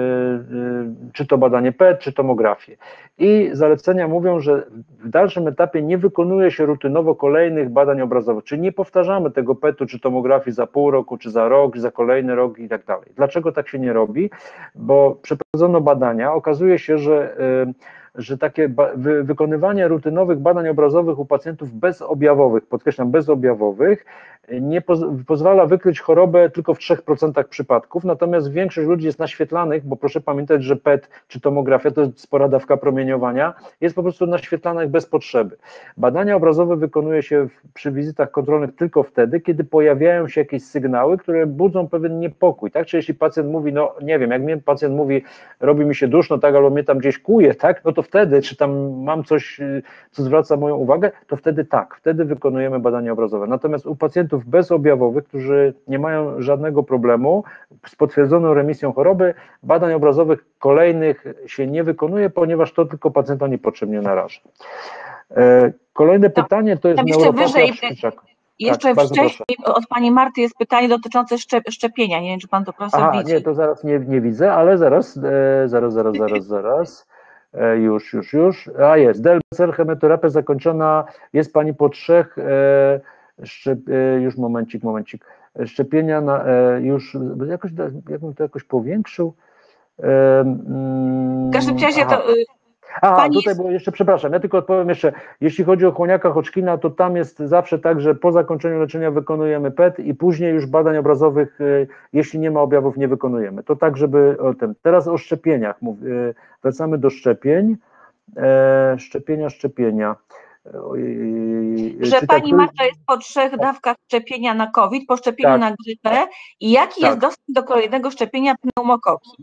S2: czy to badanie P E T, czy tomografię. I zalecenia mówią, że w dalszym etapie nie wykonuje się rutynowo kolejnych badań obrazowych, czyli nie powtarzamy tego P E T-u czy tomografii za pół roku, czy za rok, za kolejny rok i tak dalej. Dlaczego tak się nie robi? Bo przeprowadzono badania, okazuje się, że że takie wy, wykonywanie rutynowych badań obrazowych u pacjentów bezobjawowych, podkreślam bezobjawowych, nie poz, pozwala wykryć chorobę tylko w trzech procentach przypadków, natomiast większość ludzi jest naświetlanych, bo proszę pamiętać, że P E T czy tomografia to jest spora dawka promieniowania, jest po prostu naświetlanych bez potrzeby. Badania obrazowe wykonuje się w, przy wizytach kontrolnych tylko wtedy, kiedy pojawiają się jakieś sygnały, które budzą pewien niepokój, tak? Czy jeśli pacjent mówi, no nie wiem, jak mnie pacjent mówi, robi mi się duszno, tak, albo mnie tam gdzieś kuje, tak, no to wtedy, czy tam mam coś, co zwraca moją uwagę, to wtedy tak, wtedy wykonujemy badania obrazowe. Natomiast u pacjentów bezobjawowych, którzy nie mają żadnego problemu z potwierdzoną remisją choroby, badań obrazowych kolejnych się nie wykonuje, ponieważ to tylko pacjenta niepotrzebnie naraża. Kolejne
S1: to,
S2: pytanie to jest neuropatia szpiczaku.
S1: Jeszcze tak, wcześniej od pani Marty jest pytanie dotyczące szczepienia. Nie wiem, czy pan to profesor
S2: Aha,
S1: widzi.
S2: Nie, to zaraz nie, nie widzę, ale zaraz, e, zaraz, zaraz, zaraz, zaraz. E, już, już, już. A jest, D L B C L, chemioterapia zakończona, jest pani po trzech, e, szczep, e, już momencik, momencik, szczepienia na, e, już, jakoś, jakbym to jakoś powiększył. E,
S1: w każdym razie to...
S2: A,
S1: Pani
S2: tutaj
S1: jest...
S2: było jeszcze, przepraszam, ja tylko odpowiem jeszcze, jeśli chodzi o chłoniaka Hodgkina, to tam jest zawsze tak, że po zakończeniu leczenia wykonujemy P E T i później już badań obrazowych, jeśli nie ma objawów, nie wykonujemy. To tak, żeby o tym. Teraz o szczepieniach, wracamy do szczepień, szczepienia, szczepienia.
S1: Że
S2: Czy
S1: pani
S2: tak,
S1: Marta jest po trzech tak. dawkach szczepienia na COVID, po szczepieniu tak. na grypę i jaki tak. jest dostęp do kolejnego szczepienia pneumokoki?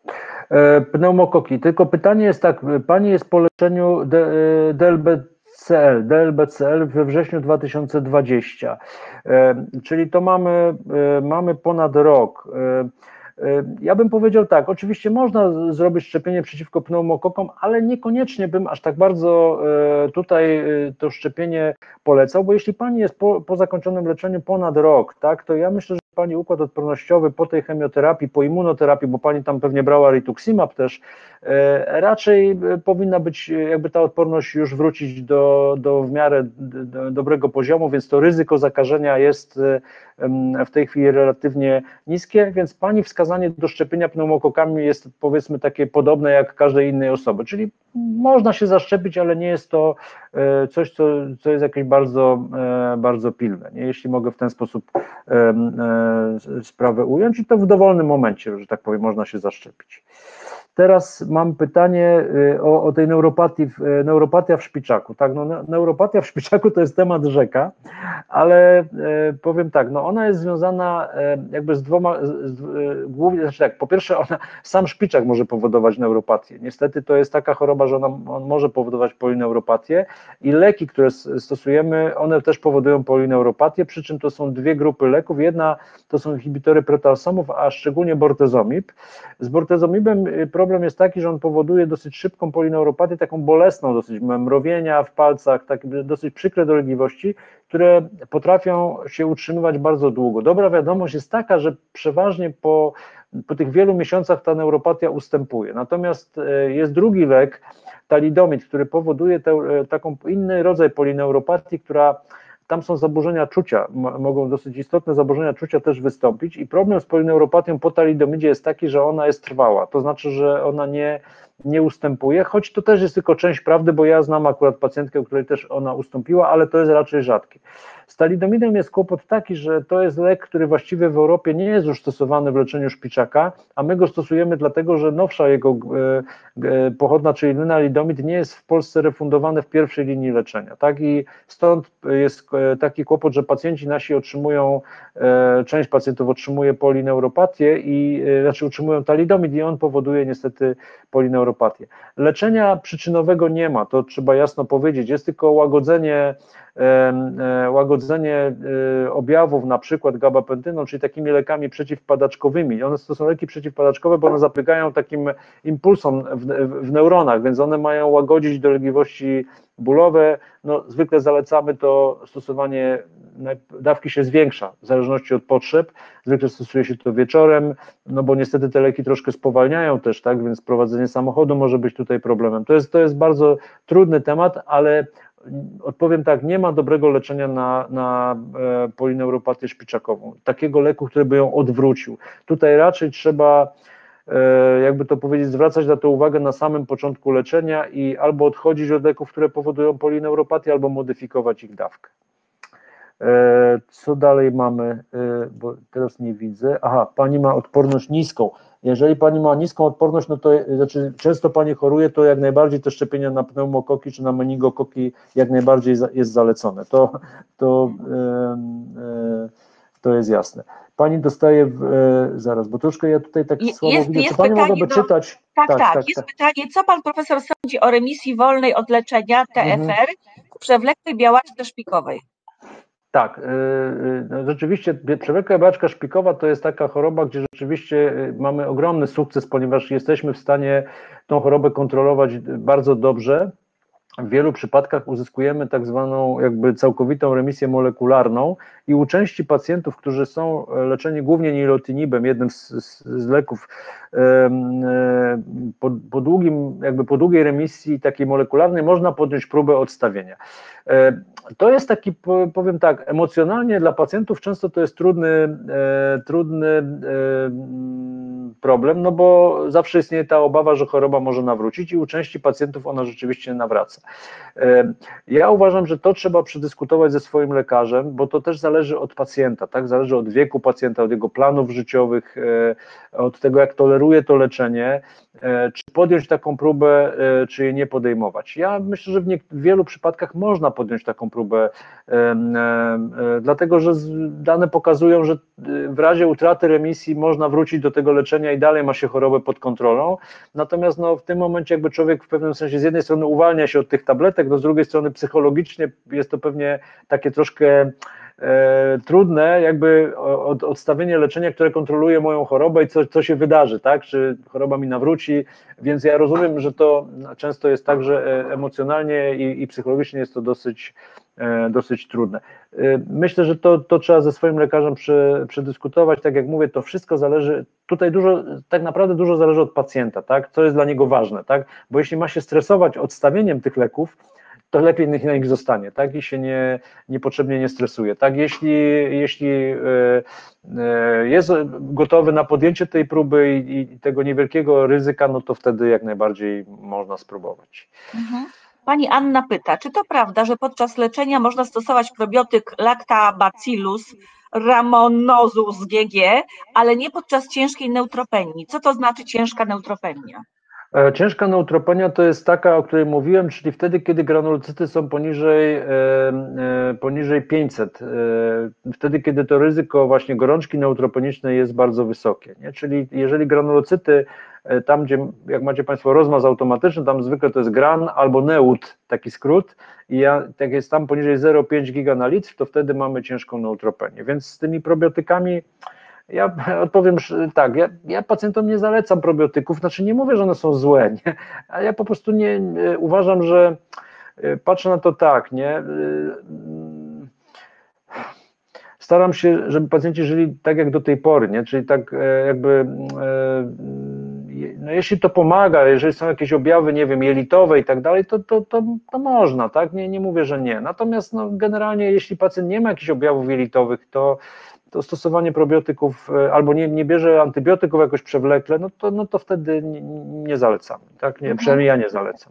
S2: Pneumokoki, tylko pytanie jest tak, pani jest po leczeniu D L B C L, D L B C L we wrześniu dwa tysiące dwudziestym, czyli to mamy, mamy ponad rok. Ja bym powiedział tak, oczywiście można zrobić szczepienie przeciwko pneumokokom, ale niekoniecznie bym aż tak bardzo tutaj to szczepienie polecał, bo jeśli pani jest po, po zakończonym leczeniu ponad rok, tak, to ja myślę, że pani układ odpornościowy po tej chemioterapii, po immunoterapii, bo pani tam pewnie brała rituximab też, raczej powinna być jakby ta odporność już wrócić do, do w miarę do, dobrego poziomu, więc to ryzyko zakażenia jest w tej chwili relatywnie niskie, więc pani wskazanie do szczepienia pneumokokami jest powiedzmy takie podobne jak każdej innej osoby, czyli można się zaszczepić, ale nie jest to coś, co, co jest jakieś bardzo, bardzo pilne, nie? Jeśli mogę w ten sposób sprawę ująć i to w dowolnym momencie, że tak powiem, można się zaszczepić. Teraz mam pytanie o, o tej neuropatii, neuropatia w szpiczaku. Tak, no, neuropatia w szpiczaku to jest temat rzeka, ale powiem tak, no ona jest związana jakby z dwoma, z, głównie, znaczy tak, po pierwsze ona, sam szpiczak może powodować neuropatię. Niestety to jest taka choroba, że ona on może powodować polineuropatię i leki, które stosujemy, one też powodują polineuropatię, przy czym to są dwie grupy leków. Jedna to są inhibitory proteasomów, a szczególnie bortezomib. Z bortezomibem problem jest taki, że on powoduje dosyć szybką polineuropatię, taką bolesną dosyć, mrowienia w palcach, takie dosyć przykre dolegliwości, które potrafią się utrzymywać bardzo długo. Dobra wiadomość jest taka, że przeważnie po, po tych wielu miesiącach ta neuropatia ustępuje. Natomiast jest drugi lek, talidomid, który powoduje te, taką inny rodzaj polineuropatii, która tam są zaburzenia czucia, mogą dosyć istotne zaburzenia czucia też wystąpić i problem z polineuropatią po talidomidzie jest taki, że ona jest trwała, to znaczy, że ona nie, nie ustępuje, choć to też jest tylko część prawdy, bo ja znam akurat pacjentkę, u której też ona ustąpiła, ale to jest raczej rzadkie. Z talidomidem jest kłopot taki, że to jest lek, który właściwie w Europie nie jest już stosowany w leczeniu szpiczaka, a my go stosujemy dlatego, że nowsza jego pochodna, czyli lenalidomid, nie jest w Polsce refundowany w pierwszej linii leczenia, tak, i stąd jest taki kłopot, że pacjenci nasi otrzymują, część pacjentów otrzymuje polineuropatię i znaczy otrzymują talidomid i on powoduje niestety polineuropatię. Leczenia przyczynowego nie ma, to trzeba jasno powiedzieć, jest tylko łagodzenie łagodzenie objawów, na przykład gabapentyną, czyli takimi lekami przeciwpadaczkowymi. One to są leki przeciwpadaczkowe, bo one zapobiegają takim impulsom w, w neuronach, więc one mają łagodzić dolegliwości bólowe. No, zwykle zalecamy to stosowanie, dawki się zwiększa w zależności od potrzeb, zwykle stosuje się to wieczorem, no bo niestety te leki troszkę spowalniają też, tak, więc prowadzenie samochodu może być tutaj problemem. To jest, to jest bardzo trudny temat, ale odpowiem tak, nie ma dobrego leczenia na, na e, polineuropatię szpiczakową, takiego leku, który by ją odwrócił. Tutaj raczej trzeba, e, jakby to powiedzieć, zwracać na to uwagę na samym początku leczenia i albo odchodzić od leków, które powodują polineuropatię, albo modyfikować ich dawkę. E, co dalej mamy, e, bo teraz nie widzę, aha, pani ma odporność niską. Jeżeli pani ma niską odporność, no to znaczy często pani choruje, to jak najbardziej te szczepienia na pneumokoki czy na meningokoki jak najbardziej jest zalecone. To, to, yy, to jest jasne. Pani dostaje, w, yy, zaraz, bo troszkę ja tutaj tak słabo
S1: jest,
S2: widzę,
S1: jest
S2: czy pani
S1: pytanie
S2: mogłaby
S1: do,
S2: czytać?
S1: Tak, tak,
S2: tak,
S1: tak jest
S2: tak.
S1: pytanie, co pan profesor sądzi o remisji wolnej od leczenia T F R mhm. przewlekłej białaczce szpikowej?
S2: Tak, yy, rzeczywiście przewlekła białaczka szpikowa to jest taka choroba, gdzie rzeczywiście mamy ogromny sukces, ponieważ jesteśmy w stanie tą chorobę kontrolować bardzo dobrze. W wielu przypadkach uzyskujemy tak zwaną jakby całkowitą remisję molekularną i u części pacjentów, którzy są leczeni głównie nilotinibem, jednym z, z, z leków, po, po, długim, jakby po długiej remisji takiej molekularnej można podjąć próbę odstawienia. To jest taki, powiem tak, emocjonalnie dla pacjentów często to jest trudny, trudny problem, no bo zawsze istnieje ta obawa, że choroba może nawrócić i u części pacjentów ona rzeczywiście nawraca. Ja uważam, że to trzeba przedyskutować ze swoim lekarzem, bo to też zależy od pacjenta, tak? Zależy od wieku pacjenta, od jego planów życiowych, od tego, jak toleruje to leczenie, czy podjąć taką próbę, czy jej nie podejmować. Ja myślę, że w, nie, w wielu przypadkach można podjąć taką próbę, dlatego że dane pokazują, że w razie utraty remisji można wrócić do tego leczenia i dalej ma się chorobę pod kontrolą, natomiast no, w tym momencie jakby człowiek w pewnym sensie z jednej strony uwalnia się od tych tabletek, no z drugiej strony psychologicznie jest to pewnie takie troszkę E, trudne jakby od, odstawienie leczenia, które kontroluje moją chorobę i co, co się wydarzy, tak, czy choroba mi nawróci, więc ja rozumiem, że to często jest tak, że emocjonalnie i, i psychologicznie jest to dosyć, e, dosyć trudne. E, myślę, że to, to trzeba ze swoim lekarzem przy, przedyskutować, tak jak mówię, to wszystko zależy, tutaj dużo, tak naprawdę dużo zależy od pacjenta, tak, co jest dla niego ważne, tak, bo jeśli ma się stresować odstawieniem tych leków, to lepiej niech na nich zostanie, tak, i się nie, niepotrzebnie nie stresuje, tak, jeśli, jeśli jest gotowy na podjęcie tej próby i, i tego niewielkiego ryzyka, no to wtedy jak najbardziej można spróbować.
S1: Mhm. Pani Anna pyta, czy to prawda, że podczas leczenia można stosować probiotyk Lactobacillus rhamnosus G G, ale nie podczas ciężkiej neutropenii? Co to znaczy ciężka neutropenia?
S2: Ciężka neutropenia to jest taka, o której mówiłem, czyli wtedy, kiedy granulocyty są poniżej, e, e, poniżej pięćset, e, wtedy, kiedy to ryzyko właśnie gorączki neutropenicznej jest bardzo wysokie, nie? Czyli jeżeli granulocyty, e, tam gdzie, jak macie Państwo rozmaz automatyczny, tam zwykle to jest gran albo neut, taki skrót, i ja, jak jest tam poniżej zero przecinek pięć giga na litr, to wtedy mamy ciężką neutropenię, więc z tymi probiotykami ja odpowiem tak, ja, ja pacjentom nie zalecam probiotyków, znaczy nie mówię, że one są złe, nie? Ale ja po prostu nie uważam, że patrzę na to tak, nie? Staram się, żeby pacjenci żyli tak jak do tej pory, nie? Czyli tak jakby, no jeśli to pomaga, jeżeli są jakieś objawy, nie wiem, jelitowe i tak dalej, to, to, to, to można, tak? Nie, nie mówię, że nie. Natomiast no, generalnie jeśli pacjent nie ma jakichś objawów jelitowych, to to stosowanie probiotyków albo nie, nie bierze antybiotyków jakoś przewlekle, no to, no to wtedy nie, nie zalecamy, tak? Nie, przynajmniej ja nie zalecam.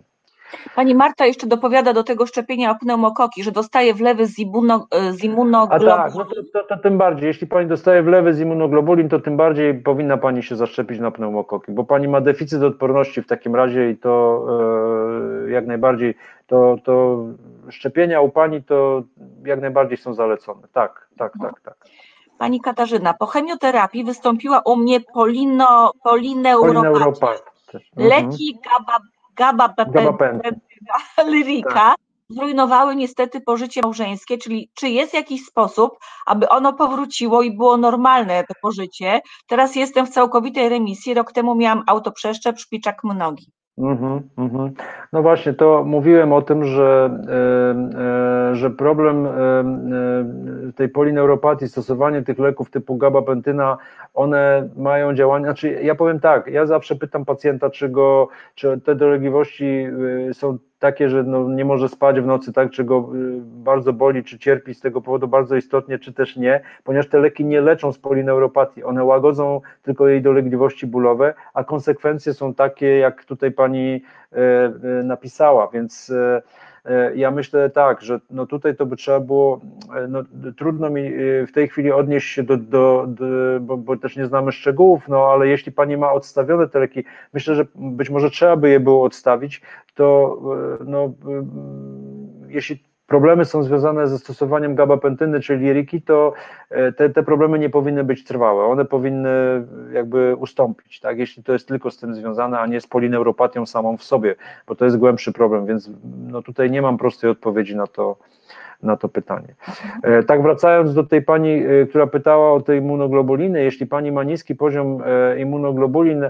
S1: Pani Marta jeszcze dopowiada do tego szczepienia o pneumokoki, że dostaje wlewy z, immuno, z
S2: A
S1: immunoglobulin.
S2: tak, no to, to, to tym bardziej, jeśli pani dostaje wlewy z immunoglobulin, to tym bardziej powinna pani się zaszczepić na pneumokoki, bo pani ma deficyt odporności w takim razie i to e, jak najbardziej, to, to szczepienia u pani to jak najbardziej są zalecone. Tak, tak, tak, tak.
S1: Pani Katarzyna, po chemioterapii wystąpiła u mnie polino, polineuropatia.
S2: Polineuropatia. Mhm.
S1: Leki gabapentyna lyrika
S2: Tak.
S1: zrujnowały niestety pożycie małżeńskie, czyli czy jest jakiś sposób, aby ono powróciło i było normalne to pożycie? Teraz jestem w całkowitej remisji, rok temu miałam autoprzeszczep, szpiczak nogi.
S2: Mhm, mhm. No właśnie, to mówiłem o tym, że, e, e, że problem e, e, tej polineuropatii, stosowanie tych leków typu gabapentyna, one mają działanie, znaczy ja powiem tak, ja zawsze pytam pacjenta, czy go, czy te dolegliwości e, są takie, że no nie może spać w nocy, tak, czy go bardzo boli, czy cierpi z tego powodu bardzo istotnie, czy też nie, ponieważ te leki nie leczą z polineuropatii, one łagodzą tylko jej dolegliwości bólowe, a konsekwencje są takie, jak tutaj pani napisała, więc ja myślę tak, że no tutaj to by trzeba było, no trudno mi w tej chwili odnieść się do, do, do bo, bo też nie znamy szczegółów, no ale jeśli pani ma odstawione te leki, myślę, że być może trzeba by je było odstawić, to no jeśli problemy są związane ze stosowaniem gabapentyny czy liriki, to te, te problemy nie powinny być trwałe, one powinny jakby ustąpić, tak, jeśli to jest tylko z tym związane, a nie z polineuropatią samą w sobie, bo to jest głębszy problem, więc no tutaj nie mam prostej odpowiedzi na to, na to pytanie. Tak, wracając do tej pani, która pytała o te immunoglobuliny, jeśli pani ma niski poziom immunoglobulin,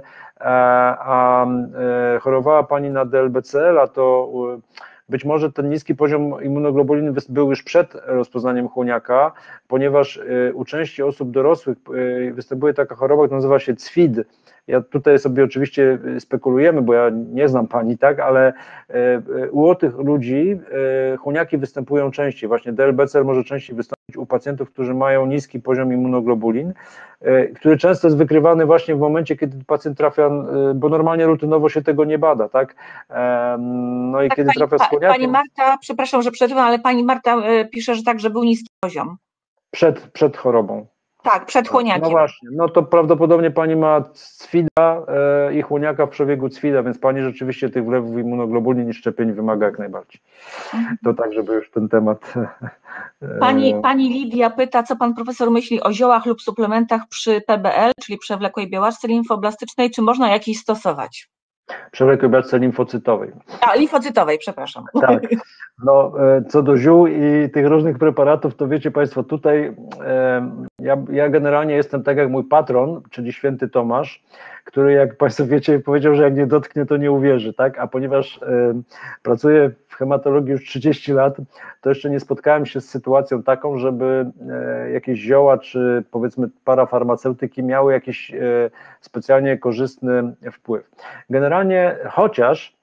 S2: a chorowała pani na D L B C L, a to być może ten niski poziom immunoglobulin był już przed rozpoznaniem chłoniaka, ponieważ u części osób dorosłych występuje taka choroba, która nazywa się C F I D. Ja tutaj sobie oczywiście spekulujemy, bo ja nie znam pani, tak, ale u tych ludzi chłoniaki występują częściej. Właśnie D L B C L może częściej wystąpić u pacjentów, którzy mają niski poziom immunoglobulin, który często jest wykrywany właśnie w momencie, kiedy pacjent trafia, bo normalnie rutynowo się tego nie bada, tak? No i
S1: tak,
S2: kiedy
S1: pani,
S2: trafia z chłoniakiem...
S1: Pani Marta, przepraszam, że przerywam, ale pani Marta pisze, że tak, że był niski poziom.
S2: Przed, przed chorobą.
S1: Tak, przed chłoniakiem.
S2: No właśnie, no to prawdopodobnie pani ma C F I D a e, i chłoniaka w przebiegu C F I D a, więc pani rzeczywiście tych wlewów immunoglobulin i szczepień wymaga jak najbardziej. Mhm. To tak, żeby już ten temat... E,
S1: pani, pani Lidia pyta, co pan profesor myśli o ziołach lub suplementach przy P B L, czyli przewlekłej białaczce limfoblastycznej, czy można jakiś stosować?
S2: Przewlekłej białaczce limfocytowej.
S1: A, limfocytowej, przepraszam.
S2: Tak, no co do ziół i tych różnych preparatów, to wiecie państwo, tutaj e, ja, ja generalnie jestem tak jak mój patron, czyli święty Tomasz, który jak państwo wiecie powiedział, że jak nie dotknie, to nie uwierzy, tak, a ponieważ e, pracuję w hematologii już trzydzieści lat, to jeszcze nie spotkałem się z sytuacją taką, żeby e, jakieś zioła, czy powiedzmy parafarmaceutyki miały jakiś e, specjalnie korzystny wpływ. Generalnie, chociaż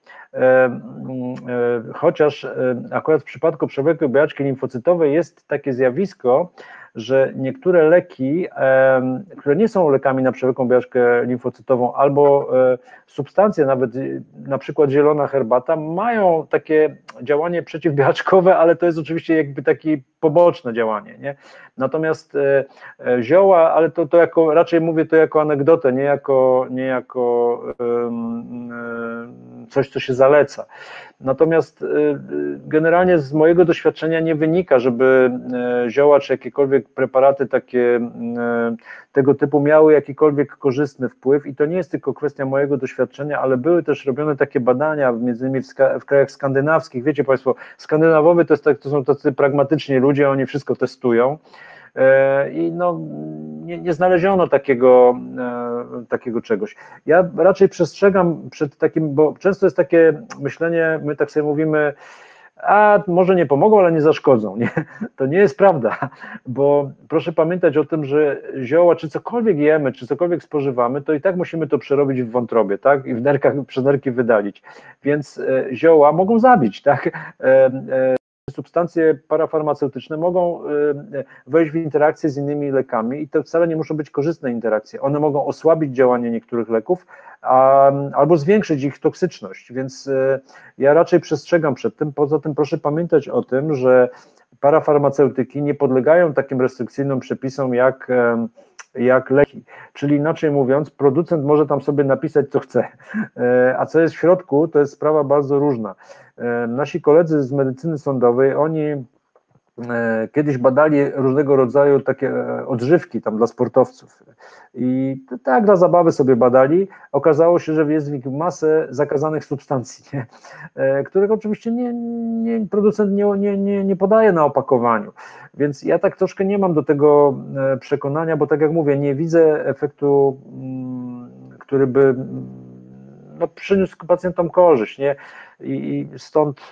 S2: Chociaż akurat w przypadku przewlekłej białaczki limfocytowej jest takie zjawisko, że niektóre leki, które nie są lekami na przewlekłą białaczkę limfocytową, albo substancje, nawet na przykład zielona herbata, mają takie działanie przeciwbiałaczkowe, ale to jest oczywiście jakby takie poboczne działanie, nie? Natomiast zioła, ale to, to jako, raczej mówię to jako anegdotę, nie jako, nie jako coś, co się zaleca. Natomiast generalnie z mojego doświadczenia nie wynika, żeby zioła czy jakiekolwiek preparaty takie tego typu miały jakikolwiek korzystny wpływ i to nie jest tylko kwestia mojego doświadczenia, ale były też robione takie badania, między innymi w, w krajach skandynawskich. Wiecie państwo, Skandynawowie to, jest tak, to są tacy pragmatyczni ludzie, oni wszystko testują. I no, nie, nie znaleziono takiego, e, takiego czegoś. Ja raczej przestrzegam przed takim, bo często jest takie myślenie, my tak sobie mówimy, a może nie pomogą, ale nie zaszkodzą. Nie? To nie jest prawda, bo proszę pamiętać o tym, że zioła, czy cokolwiek jemy, czy cokolwiek spożywamy, to i tak musimy to przerobić w wątrobie, tak? I w nerkach, przez nerki wydalić. Więc e, zioła mogą zabić, tak? E, e, substancje parafarmaceutyczne mogą wejść w interakcję z innymi lekami i to wcale nie muszą być korzystne interakcje. One mogą osłabić działanie niektórych leków a, albo zwiększyć ich toksyczność, więc ja raczej przestrzegam przed tym. Poza tym proszę pamiętać o tym, że parafarmaceutyki nie podlegają takim restrykcyjnym przepisom jak jak leki, czyli inaczej mówiąc, producent może tam sobie napisać co chce, a co jest w środku, to jest sprawa bardzo różna. Nasi koledzy z medycyny sądowej, oni kiedyś badali różnego rodzaju takie odżywki tam dla sportowców i tak dla zabawy sobie badali, okazało się, że jest w nich masę zakazanych substancji, nie? Których oczywiście nie, nie, producent nie, nie, nie, nie podaje na opakowaniu, więc ja tak troszkę nie mam do tego przekonania, bo tak jak mówię, nie widzę efektu, który by no, przyniósł pacjentom korzyść, nie? I stąd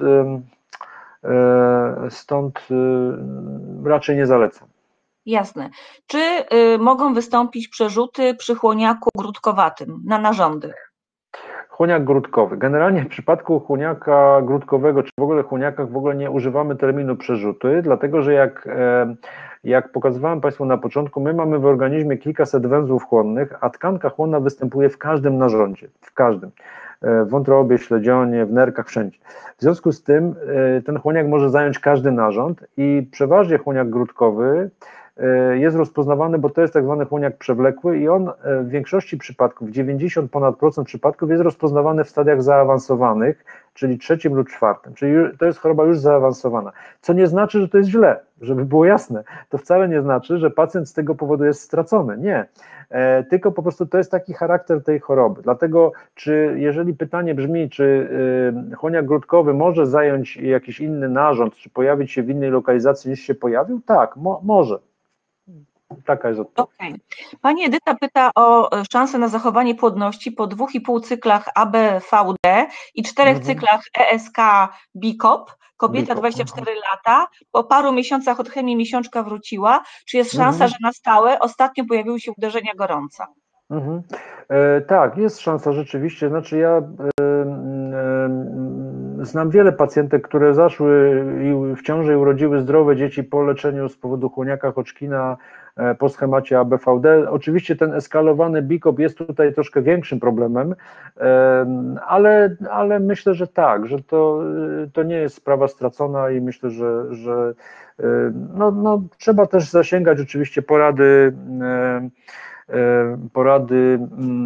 S2: Stąd raczej nie zalecam.
S1: Jasne. Czy mogą wystąpić przerzuty przy chłoniaku grudkowatym na narządy?
S2: Chłoniak grudkowy. Generalnie w przypadku chłoniaka grudkowego, czy w ogóle chłoniakach w ogóle nie używamy terminu przerzuty, dlatego że jak, jak pokazywałem Państwu na początku, my mamy w organizmie kilkaset węzłów chłonnych, a tkanka chłonna występuje w każdym narządzie, w każdym. W wątrobie, śledzionie, w nerkach, wszędzie. W związku z tym ten chłoniak może zająć każdy narząd i przeważnie chłoniak grudkowy jest rozpoznawany, bo to jest tak zwany chłoniak przewlekły i on w większości przypadków, dziewięćdziesiąt ponad procent przypadków jest rozpoznawany w stadiach zaawansowanych, czyli trzecim lub czwartym, czyli to jest choroba już zaawansowana, co nie znaczy, że to jest źle, żeby było jasne, to wcale nie znaczy, że pacjent z tego powodu jest stracony, nie, e, tylko po prostu to jest taki charakter tej choroby, dlatego czy jeżeli pytanie brzmi, czy y, chłoniak grudkowy może zająć jakiś inny narząd, czy pojawić się w innej lokalizacji niż się pojawił, tak, mo, może. Taka jest odpowiedź.
S1: Okay. Pani Edyta pyta o szansę na zachowanie płodności po dwóch i pół cyklach A B V D i czterech mhm. cyklach E S K B C O P. Kobieta B C O P. dwadzieścia cztery mhm. lata, po paru miesiącach od chemii miesiączka wróciła. Czy jest szansa, mhm. że na stałe? Ostatnio pojawiły się uderzenia gorąca.
S2: Mhm. E, tak, jest szansa rzeczywiście. Znaczy ja e, e, znam wiele pacjentek, które zaszły i w ciąży i urodziły zdrowe dzieci po leczeniu z powodu chłoniaka Hodgkina po schemacie A B V D. Oczywiście ten eskalowany B C O P jest tutaj troszkę większym problemem, ale, ale myślę, że tak, że to, to nie jest sprawa stracona i myślę, że, że no, no, trzeba też zasięgać oczywiście porady porady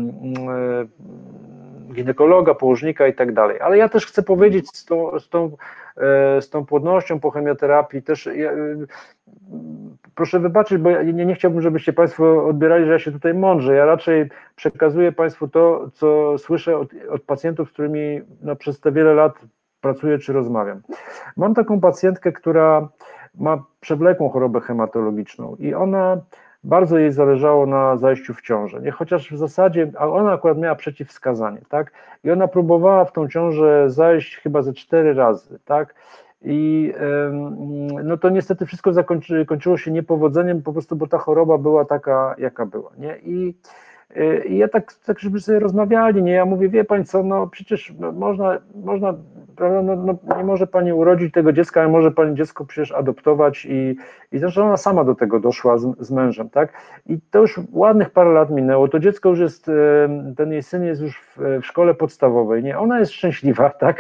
S2: ginekologa, położnika i tak dalej. Ale ja też chcę powiedzieć z tą, z tą, z tą płodnością po chemioterapii też, ja, proszę wybaczyć, bo ja nie, nie chciałbym, żebyście Państwo odbierali, że ja się tutaj mądrzę. Ja raczej przekazuję Państwu to, co słyszę od, od pacjentów, z którymi no, przez te wiele lat pracuję czy rozmawiam. Mam taką pacjentkę, która ma przewlekłą chorobę hematologiczną i ona bardzo jej zależało na zajściu w ciążę, nie? Chociaż w zasadzie, a ona akurat miała przeciwwskazanie, tak? I ona próbowała w tą ciążę zajść chyba ze cztery razy, tak? I no to niestety wszystko zakończy, kończyło się niepowodzeniem, po prostu, bo ta choroba była taka, jaka była, nie? I, i ja tak, tak, żeby sobie rozmawiali, nie? Ja mówię, wie Pani co, no przecież można, można, no, no, nie może Pani urodzić tego dziecka, ale może Pani dziecko przecież adoptować i, i zresztą ona sama do tego doszła z, z mężem, tak? I to już ładnych parę lat minęło, to dziecko już jest, ten jej syn jest już w, w szkole podstawowej, nie? Ona jest szczęśliwa, tak?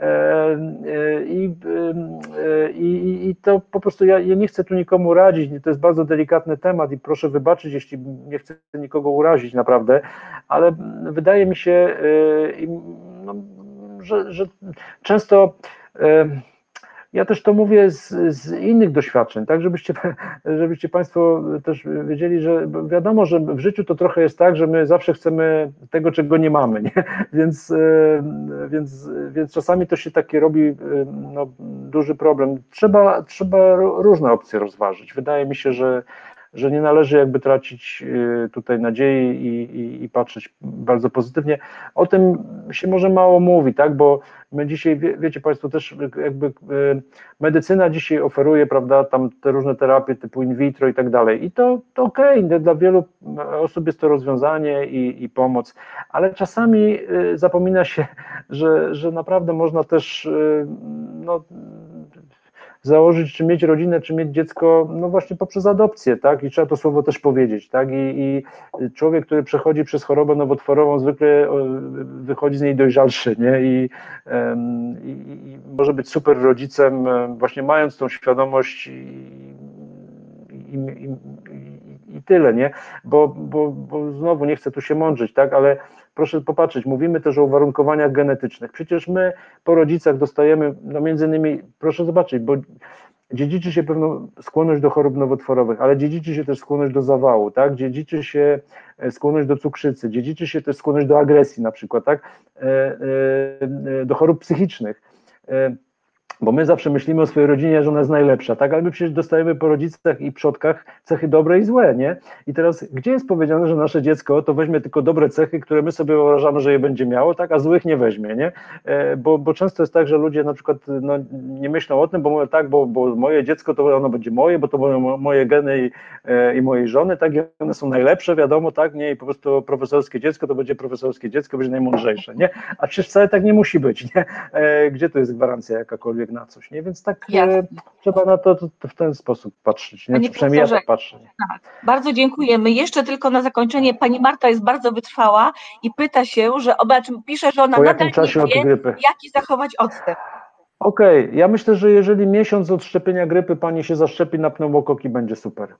S2: I, i, i to po prostu ja, ja nie chcę tu nikomu radzić, to jest bardzo delikatny temat i proszę wybaczyć, jeśli nie chcę nikogo urazić naprawdę, ale wydaje mi się, no, że, że często ja też to mówię z, z innych doświadczeń, tak, żebyście, żebyście Państwo też wiedzieli, że wiadomo, że w życiu to trochę jest tak, że my zawsze chcemy tego, czego nie mamy, nie? Więc, więc, więc czasami to się taki robi no, duży problem. Trzeba, trzeba różne opcje rozważyć. Wydaje mi się, że że nie należy jakby tracić tutaj nadziei i, i, i patrzeć bardzo pozytywnie. O tym się może mało mówi, tak, bo my dzisiaj, wie, wiecie Państwo, też jakby medycyna dzisiaj oferuje, prawda, tam te różne terapie typu in vitro i tak dalej i to, to okej, okay, dla wielu osób jest to rozwiązanie i, i pomoc, ale czasami zapomina się, że, że naprawdę można też no, założyć, czy mieć rodzinę, czy mieć dziecko, no właśnie poprzez adopcję, tak, i trzeba to słowo też powiedzieć, tak, i, i człowiek, który przechodzi przez chorobę nowotworową, zwykle wychodzi z niej dojrzalszy, nie, i, i, i może być super rodzicem, właśnie mając tą świadomość i, i, i, i tyle, nie, bo, bo, bo znowu nie chcę tu się mądrzyć, tak, ale proszę popatrzeć, mówimy też o uwarunkowaniach genetycznych. Przecież my po rodzicach dostajemy, no między innymi, proszę zobaczyć, bo dziedziczy się pewną skłonność do chorób nowotworowych, ale dziedziczy się też skłonność do zawału, tak? Dziedziczy się skłonność do cukrzycy, dziedziczy się też skłonność do agresji na przykład, tak? Do chorób psychicznych. Bo my zawsze myślimy o swojej rodzinie, że ona jest najlepsza, tak? Ale my przecież dostajemy po rodzicach i przodkach cechy dobre i złe, nie? I teraz, gdzie jest powiedziane, że nasze dziecko to weźmie tylko dobre cechy, które my sobie uważamy, że je będzie miało, tak? A złych nie weźmie, nie? Bo, bo często jest tak, że ludzie na przykład no, nie myślą o tym, bo mówią tak, bo, bo moje dziecko to ono będzie moje, bo to moje, moje geny i, i mojej żony, tak? I one są najlepsze, wiadomo, tak? Nie? I po prostu profesorskie dziecko to będzie profesorskie dziecko, będzie najmądrzejsze, nie? A przecież wcale tak nie musi być, nie? Gdzie to jest gwarancja jakakolwiek na coś, nie? Więc tak e, trzeba na to, to, to w ten sposób patrzeć, nie? Czy przynajmniej ja tak patrzę. Nie?
S1: Tak, bardzo dziękujemy. Jeszcze tylko na zakończenie, pani Marta jest bardzo wytrwała i pyta się, że obecnie pisze, że ona
S2: po
S1: nadal
S2: jakim czasie
S1: nie wie,
S2: od grypy?
S1: jaki zachować odstęp.
S2: Okej, okay. Ja myślę, że jeżeli miesiąc od szczepienia grypy pani się zaszczepi na pneumokoki, będzie super.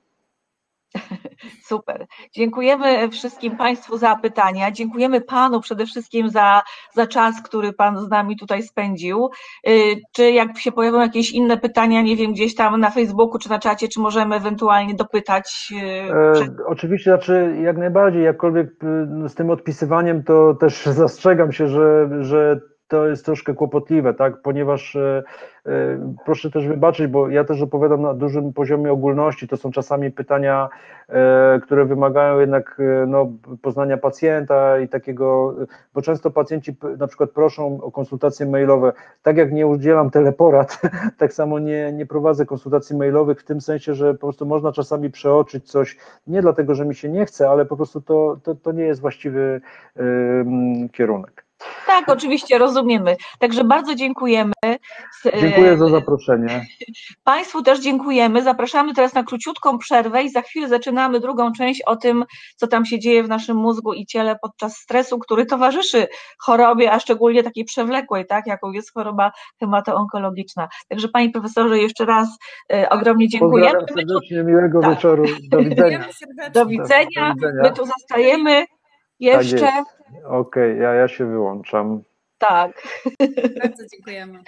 S1: Super. Dziękujemy wszystkim Państwu za pytania. Dziękujemy Panu przede wszystkim za, za czas, który Pan z nami tutaj spędził. Czy jak się pojawią jakieś inne pytania, nie wiem, gdzieś tam na Facebooku czy na czacie, czy możemy ewentualnie dopytać?
S2: E, oczywiście, znaczy jak najbardziej, jakkolwiek z tym odpisywaniem, to też zastrzegam się, że, że to jest troszkę kłopotliwe, tak, ponieważ e, e, proszę też wybaczyć, bo ja też opowiadam na dużym poziomie ogólności, to są czasami pytania, e, które wymagają jednak e, no, poznania pacjenta i takiego, bo często pacjenci na przykład proszą o konsultacje mailowe, tak jak nie udzielam teleporad, tak samo nie, nie prowadzę konsultacji mailowych w tym sensie, że po prostu można czasami przeoczyć coś, nie dlatego, że mi się nie chce, ale po prostu to, to, to nie jest właściwy e, kierunek.
S1: Tak, oczywiście, rozumiemy. Także bardzo dziękujemy.
S2: Dziękuję za zaproszenie.
S1: Państwu też dziękujemy. Zapraszamy teraz na króciutką przerwę i za chwilę zaczynamy drugą część o tym, co tam się dzieje w naszym mózgu i ciele podczas stresu, który towarzyszy chorobie, a szczególnie takiej przewlekłej, tak, jaką jest choroba hematoonkologiczna. Także Panie Profesorze, jeszcze raz e, ogromnie dziękujemy.
S2: Pozdrawiam serdecznie, miłego tak. wieczoru. Do widzenia.
S1: Do widzenia. Do, do widzenia. My tu zostajemy jeszcze.
S2: Tak Okej, okay, ja, ja się wyłączam.
S1: Tak.
S3: Bardzo dziękujemy.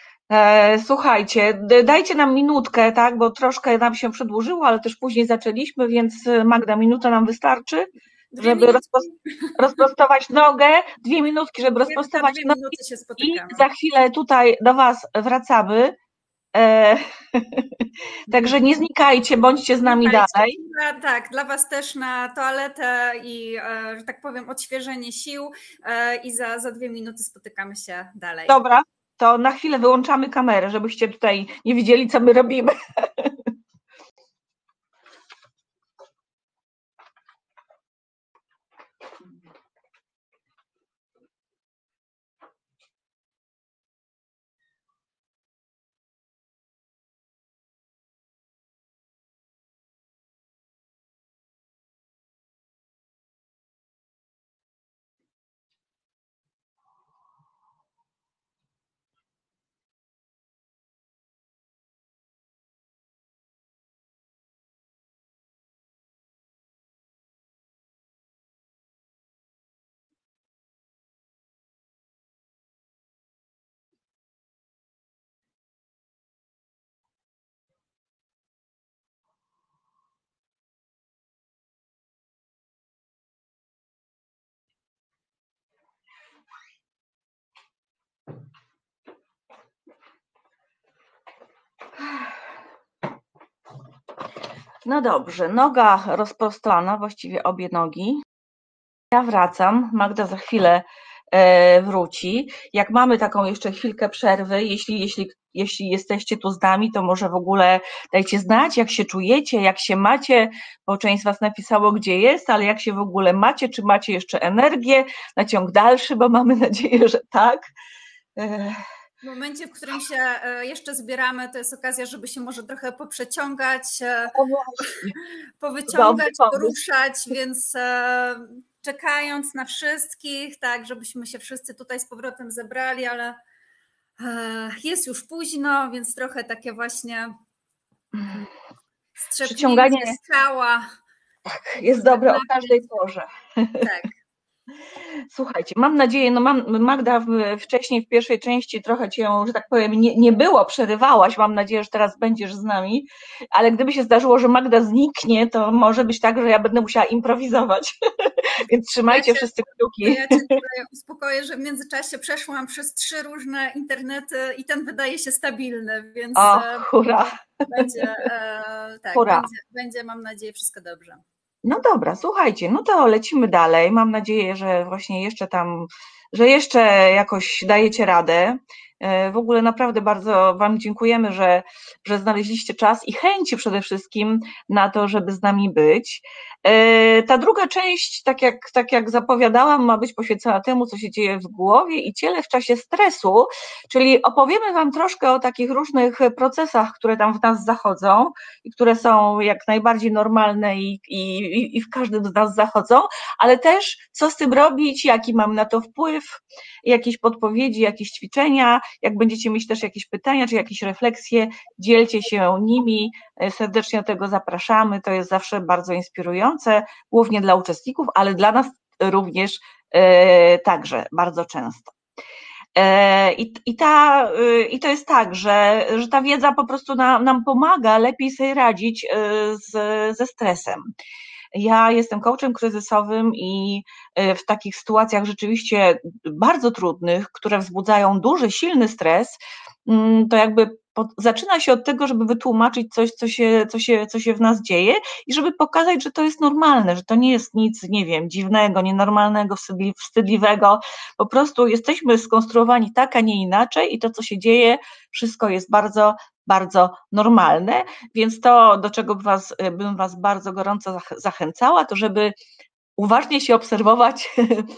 S1: Słuchajcie, dajcie nam minutkę, tak, bo troszkę nam się przedłużyło, ale też później zaczęliśmy, więc Magda, minuta nam wystarczy, Dwie żeby rozpro rozprostować nogę, dwie minutki, żeby rozprostować nogę i za chwilę tutaj do Was wracamy. E, Także nie znikajcie, bądźcie z nami znikajcie. dalej.
S3: Tak, dla Was też na toaletę i, że tak powiem, odświeżenie sił i za, za dwie minuty spotykamy się dalej.
S1: Dobra, to na chwilę wyłączamy kamerę, żebyście tutaj nie widzieli, co my robimy. No dobrze, noga rozprostowana, właściwie obie nogi. Ja wracam, Magda za chwilę e, wróci. Jak mamy taką jeszcze chwilkę przerwy, jeśli, jeśli, jeśli jesteście tu z nami, to może w ogóle dajcie znać, jak się czujecie, jak się macie, bo część z Was napisało, gdzie jest, ale jak się w ogóle macie, czy macie jeszcze energię na ciąg dalszy, bo mamy nadzieję, że tak. E,
S3: W momencie, w którym się jeszcze zbieramy, to jest okazja, żeby się może trochę poprzeciągać, powyciągać, poruszać, więc czekając na wszystkich, tak, żebyśmy się wszyscy tutaj z powrotem zebrali, ale jest już późno, więc trochę takie właśnie strzepnięcie z ciała.
S1: Tak, jest dobre o każdej porze.
S3: Tak.
S1: Słuchajcie, mam nadzieję, no mam, Magda wcześniej w pierwszej części trochę cię, że tak powiem, nie, nie było, przerywałaś, mam nadzieję, że teraz będziesz z nami, ale gdyby się zdarzyło, że Magda zniknie, to może być tak, że ja będę musiała improwizować, więc trzymajcie ja cię, wszyscy kciuki.
S3: Ja cię tutaj uspokoję, że w międzyczasie przeszłam przez trzy różne internety i ten wydaje się stabilny, więc
S1: o, hurra.
S3: Będzie, tak, hurra. Będzie, będzie, mam nadzieję, wszystko dobrze.
S1: No dobra, słuchajcie, no to lecimy dalej. Mam nadzieję, że właśnie jeszcze tam, że jeszcze jakoś dajecie radę. W ogóle naprawdę bardzo Wam dziękujemy, że, że znaleźliście czas i chęci przede wszystkim na to, żeby z nami być. Ta druga część, tak jak, tak jak zapowiadałam, ma być poświęcona temu, co się dzieje w głowie i ciele w czasie stresu, czyli opowiemy Wam troszkę o takich różnych procesach, które tam w nas zachodzą i które są jak najbardziej normalne i, i, i w każdym z nas zachodzą, ale też co z tym robić, jaki mam na to wpływ, jakieś podpowiedzi, jakieś ćwiczenia. Jak będziecie mieć też jakieś pytania czy jakieś refleksje, dzielcie się nimi, serdecznie do tego zapraszamy, to jest zawsze bardzo inspirujące, głównie dla uczestników, ale dla nas również e, także bardzo często. E, i, i, ta, e, I to jest tak, że, że ta wiedza po prostu nam, nam pomaga lepiej sobie radzić e, z, ze stresem. Ja jestem coachem kryzysowym i w takich sytuacjach rzeczywiście bardzo trudnych, które wzbudzają duży, silny stres, to jakby zaczyna się od tego, żeby wytłumaczyć coś, co się, co się, co się w nas dzieje i żeby pokazać, że to jest normalne, że to nie jest nic, nie wiem, dziwnego, nienormalnego, wstydliwego. Po prostu jesteśmy skonstruowani tak, a nie inaczej i to, co się dzieje, wszystko jest bardzo, bardzo normalne, więc to, do czego bym was, bym was bardzo gorąco zachęcała, to żeby uważnie się obserwować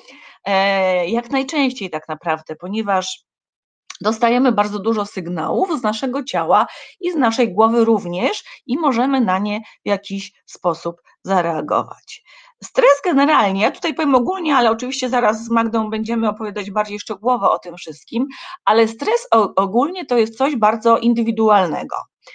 S1: jak najczęściej tak naprawdę, ponieważ dostajemy bardzo dużo sygnałów z naszego ciała i z naszej głowy również i możemy na nie w jakiś sposób zareagować. Stres generalnie, ja tutaj powiem ogólnie, ale oczywiście zaraz z Magdą będziemy opowiadać bardziej szczegółowo o tym wszystkim, ale stres ogólnie to jest coś bardzo indywidualnego.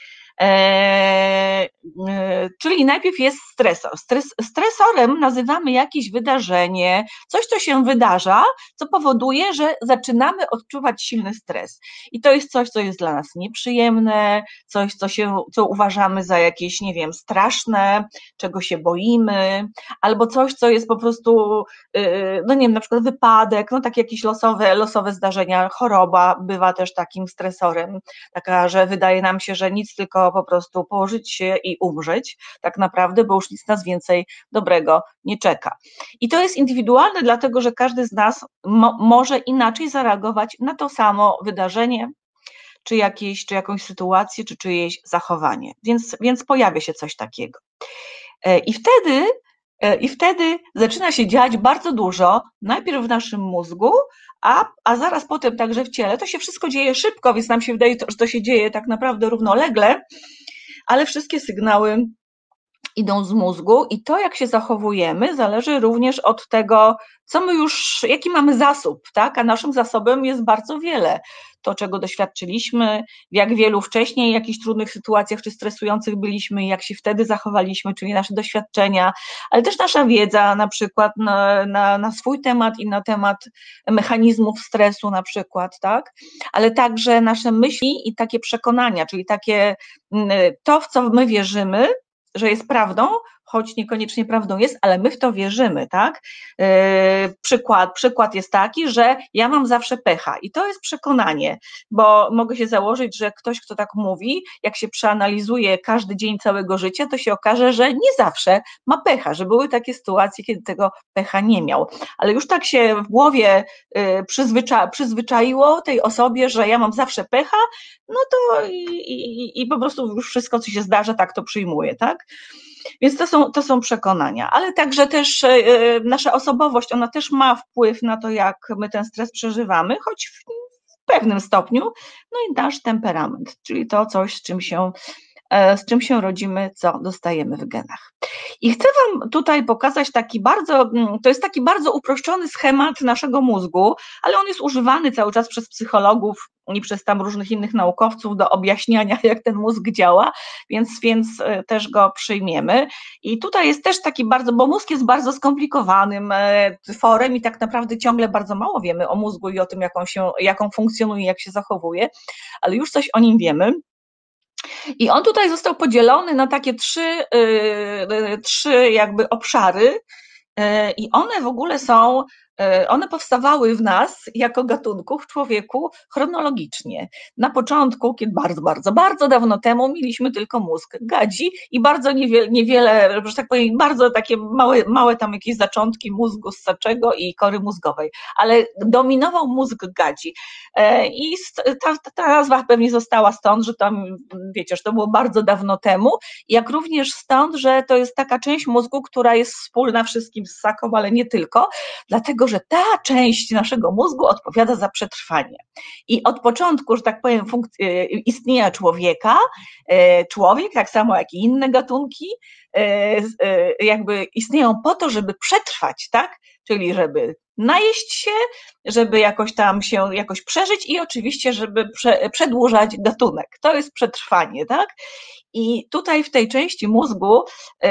S1: Eee, e, czyli najpierw jest stresor. Stres, stresorem nazywamy jakieś wydarzenie, coś, co się wydarza, co powoduje, że zaczynamy odczuwać silny stres. I to jest coś, co jest dla nas nieprzyjemne, coś, co, się, co uważamy za jakieś, nie wiem, straszne, czego się boimy, albo coś, co jest po prostu, no nie wiem, na przykład wypadek, no takie jakieś losowe, losowe zdarzenia, choroba bywa też takim stresorem, taka, że wydaje nam się, że nic, tylko po prostu położyć się i umrzeć tak naprawdę, bo już nic nas więcej dobrego nie czeka. I to jest indywidualne, dlatego że każdy z nas mo- może inaczej zareagować na to samo wydarzenie, czy, jakieś, czy jakąś sytuację, czy czyjeś zachowanie. Więc, więc pojawia się coś takiego. I wtedy, i wtedy zaczyna się dziać bardzo dużo, najpierw w naszym mózgu, a, a zaraz potem także w ciele. To się wszystko dzieje szybko, więc nam się wydaje, że to się dzieje tak naprawdę równolegle, ale wszystkie sygnały idą z mózgu i to, jak się zachowujemy, zależy również od tego, co my już, jaki mamy zasób, tak? A naszym zasobem jest bardzo wiele. To, czego doświadczyliśmy, w jak wielu wcześniej jakichś trudnych sytuacjach czy stresujących byliśmy, jak się wtedy zachowaliśmy, czyli nasze doświadczenia, ale też nasza wiedza na przykład na, na, na swój temat i na temat mechanizmów stresu na przykład, tak? Ale także nasze myśli i takie przekonania, czyli takie to, w co my wierzymy, że jest prawdą, choć niekoniecznie prawdą jest, ale my w to wierzymy, tak? Yy, przykład, przykład jest taki, że ja mam zawsze pecha i to jest przekonanie, bo mogę się założyć, że ktoś, kto tak mówi, jak się przeanalizuje każdy dzień całego życia, to się okaże, że nie zawsze ma pecha, że były takie sytuacje, kiedy tego pecha nie miał, ale już tak się w głowie yy, przyzwycza, przyzwyczaiło tej osobie, że ja mam zawsze pecha, no to i, i, i po prostu już wszystko, co się zdarza, tak to przyjmuje, tak? Więc to są, to są przekonania, ale także też nasza osobowość, ona też ma wpływ na to, jak my ten stres przeżywamy, choć w pewnym stopniu, no i nasz temperament, czyli to coś, z czym się, z czym się rodzimy, co dostajemy w genach. I chcę Wam tutaj pokazać taki bardzo, to jest taki bardzo uproszczony schemat naszego mózgu, ale on jest używany cały czas przez psychologów i przez tam różnych innych naukowców do objaśniania, jak ten mózg działa, więc, więc też go przyjmiemy. I tutaj jest też taki bardzo, bo mózg jest bardzo skomplikowanym tworem i tak naprawdę ciągle bardzo mało wiemy o mózgu i o tym, jak on się, jak on funkcjonuje, jak się zachowuje, ale już coś o nim wiemy. I on tutaj został podzielony na takie trzy, yy, trzy jakby obszary yy, i one w ogóle są, yy, one powstawały w nas jako gatunku, w człowieku chronologicznie. Na początku, kiedy bardzo, bardzo, bardzo dawno temu mieliśmy tylko mózg gadzi i bardzo niewiele, niewiele że tak powiem, bardzo takie małe, małe tam jakieś zaczątki mózgu ssaczego i kory mózgowej, ale dominował mózg gadzi. I ta, ta nazwa pewnie została stąd, że tam, wiecie, że to było bardzo dawno temu, jak również stąd, że to jest taka część mózgu, która jest wspólna wszystkim ssakom, ale nie tylko, dlatego, że ta część naszego mózgu odpowiada za przetrwanie. I od początku, że tak powiem, funkc- istnienia człowieka, człowiek, tak samo jak i inne gatunki, jakby istnieją po to, żeby przetrwać, tak? Czyli żeby najeść się, żeby jakoś tam się jakoś przeżyć i oczywiście, żeby prze, przedłużać gatunek. To jest przetrwanie, tak? I tutaj w tej części mózgu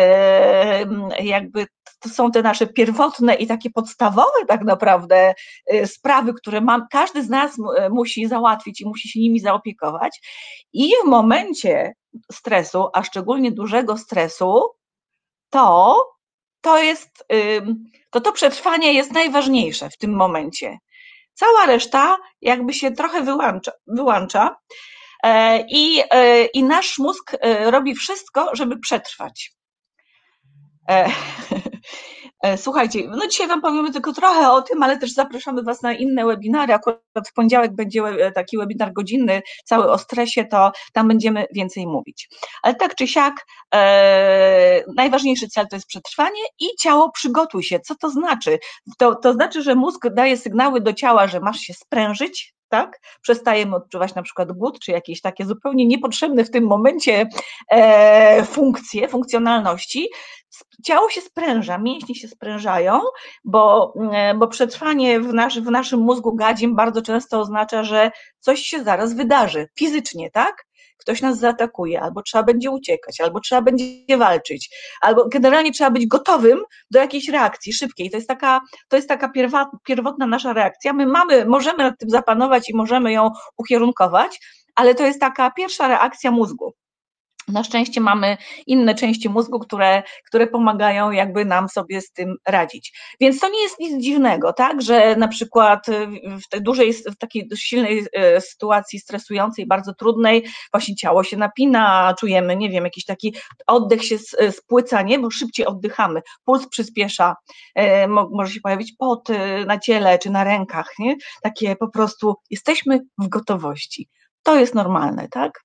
S1: jakby to są te nasze pierwotne i takie podstawowe tak naprawdę sprawy, które mam, każdy z nas musi załatwić i musi się nimi zaopiekować. I w momencie stresu, a szczególnie dużego stresu, to to jest, to to przetrwanie jest najważniejsze w tym momencie. Cała reszta jakby się trochę wyłącza, wyłącza i, i nasz mózg robi wszystko, żeby przetrwać. Słuchajcie, no dzisiaj Wam powiemy tylko trochę o tym, ale też zapraszamy Was na inne webinary. Akurat w poniedziałek będzie taki webinar godzinny, cały o stresie, to tam będziemy więcej mówić. Ale tak czy siak, e, najważniejszy cel to jest przetrwanie i ciało przygotuj się. Co to znaczy? To, to znaczy, że mózg daje sygnały do ciała, że masz się sprężyć, tak? Przestajemy odczuwać na przykład głód, czy jakieś takie zupełnie niepotrzebne w tym momencie e, funkcje, funkcjonalności. Ciało się spręża, mięśnie się sprężają, bo, bo przetrwanie w, nasz, w naszym mózgu gadzim bardzo często oznacza, że coś się zaraz wydarzy, fizycznie, tak? Ktoś nas zaatakuje, albo trzeba będzie uciekać, albo trzeba będzie walczyć, albo generalnie trzeba być gotowym do jakiejś reakcji szybkiej. To jest taka, to jest taka pierwotna nasza reakcja. My mamy, możemy nad tym zapanować i możemy ją ukierunkować, ale to jest taka pierwsza reakcja mózgu. Na szczęście mamy inne części mózgu, które, które pomagają jakby nam sobie z tym radzić. Więc to nie jest nic dziwnego, tak, że na przykład w tej dużej, w takiej silnej sytuacji stresującej, bardzo trudnej, właśnie ciało się napina, czujemy, nie wiem, jakiś taki oddech się spłyca, nie, bo szybciej oddychamy, puls przyspiesza, może się pojawić pot na ciele czy na rękach, nie, takie po prostu jesteśmy w gotowości. To jest normalne, tak?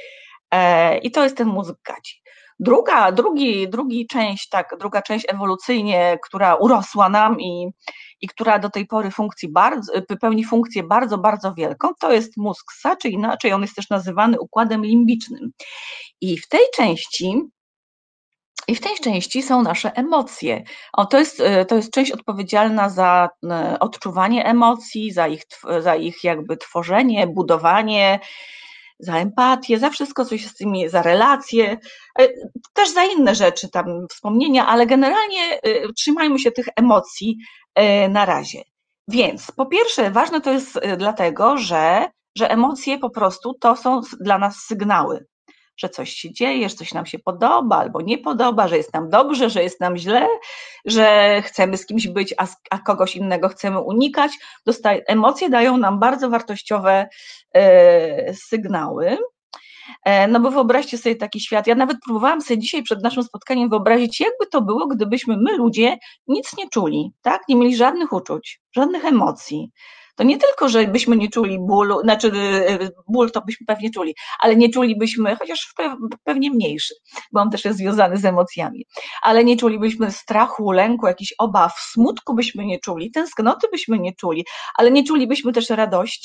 S1: I to jest ten mózg gadzi. Druga, drugi, drugi część, tak, druga część ewolucyjnie, która urosła nam i, i która do tej pory funkcji bardzo, pełni funkcję bardzo, bardzo wielką, to jest mózg ssaczy, inaczej on jest też nazywany układem limbicznym. I w tej części I w tej części są nasze emocje. O, to jest, to jest część odpowiedzialna za odczuwanie emocji, za ich, za ich jakby tworzenie, budowanie, za empatię, za wszystko, co się z tymi, za relacje, też za inne rzeczy, tam wspomnienia, ale generalnie trzymajmy się tych emocji na razie. Więc po pierwsze ważne to jest dlatego, że, że emocje po prostu to są dla nas sygnały, że coś się dzieje, że coś nam się podoba albo nie podoba, że jest nam dobrze, że jest nam źle, że chcemy z kimś być, a, a kogoś innego chcemy unikać. Dostaj, emocje dają nam bardzo wartościowe e, sygnały. E, no bo wyobraźcie sobie taki świat, ja nawet próbowałam sobie dzisiaj przed naszym spotkaniem wyobrazić, jakby to było, gdybyśmy my ludzie nic nie czuli, tak? Nie mieli żadnych uczuć, żadnych emocji. To nie tylko, że byśmy nie czuli bólu, znaczy ból to byśmy pewnie czuli, ale nie czulibyśmy, chociaż pewnie mniejszy, bo on też jest związany z emocjami, ale nie czulibyśmy strachu, lęku, jakichś obaw, smutku byśmy nie czuli, tęsknoty byśmy nie czuli, ale nie czulibyśmy też radości,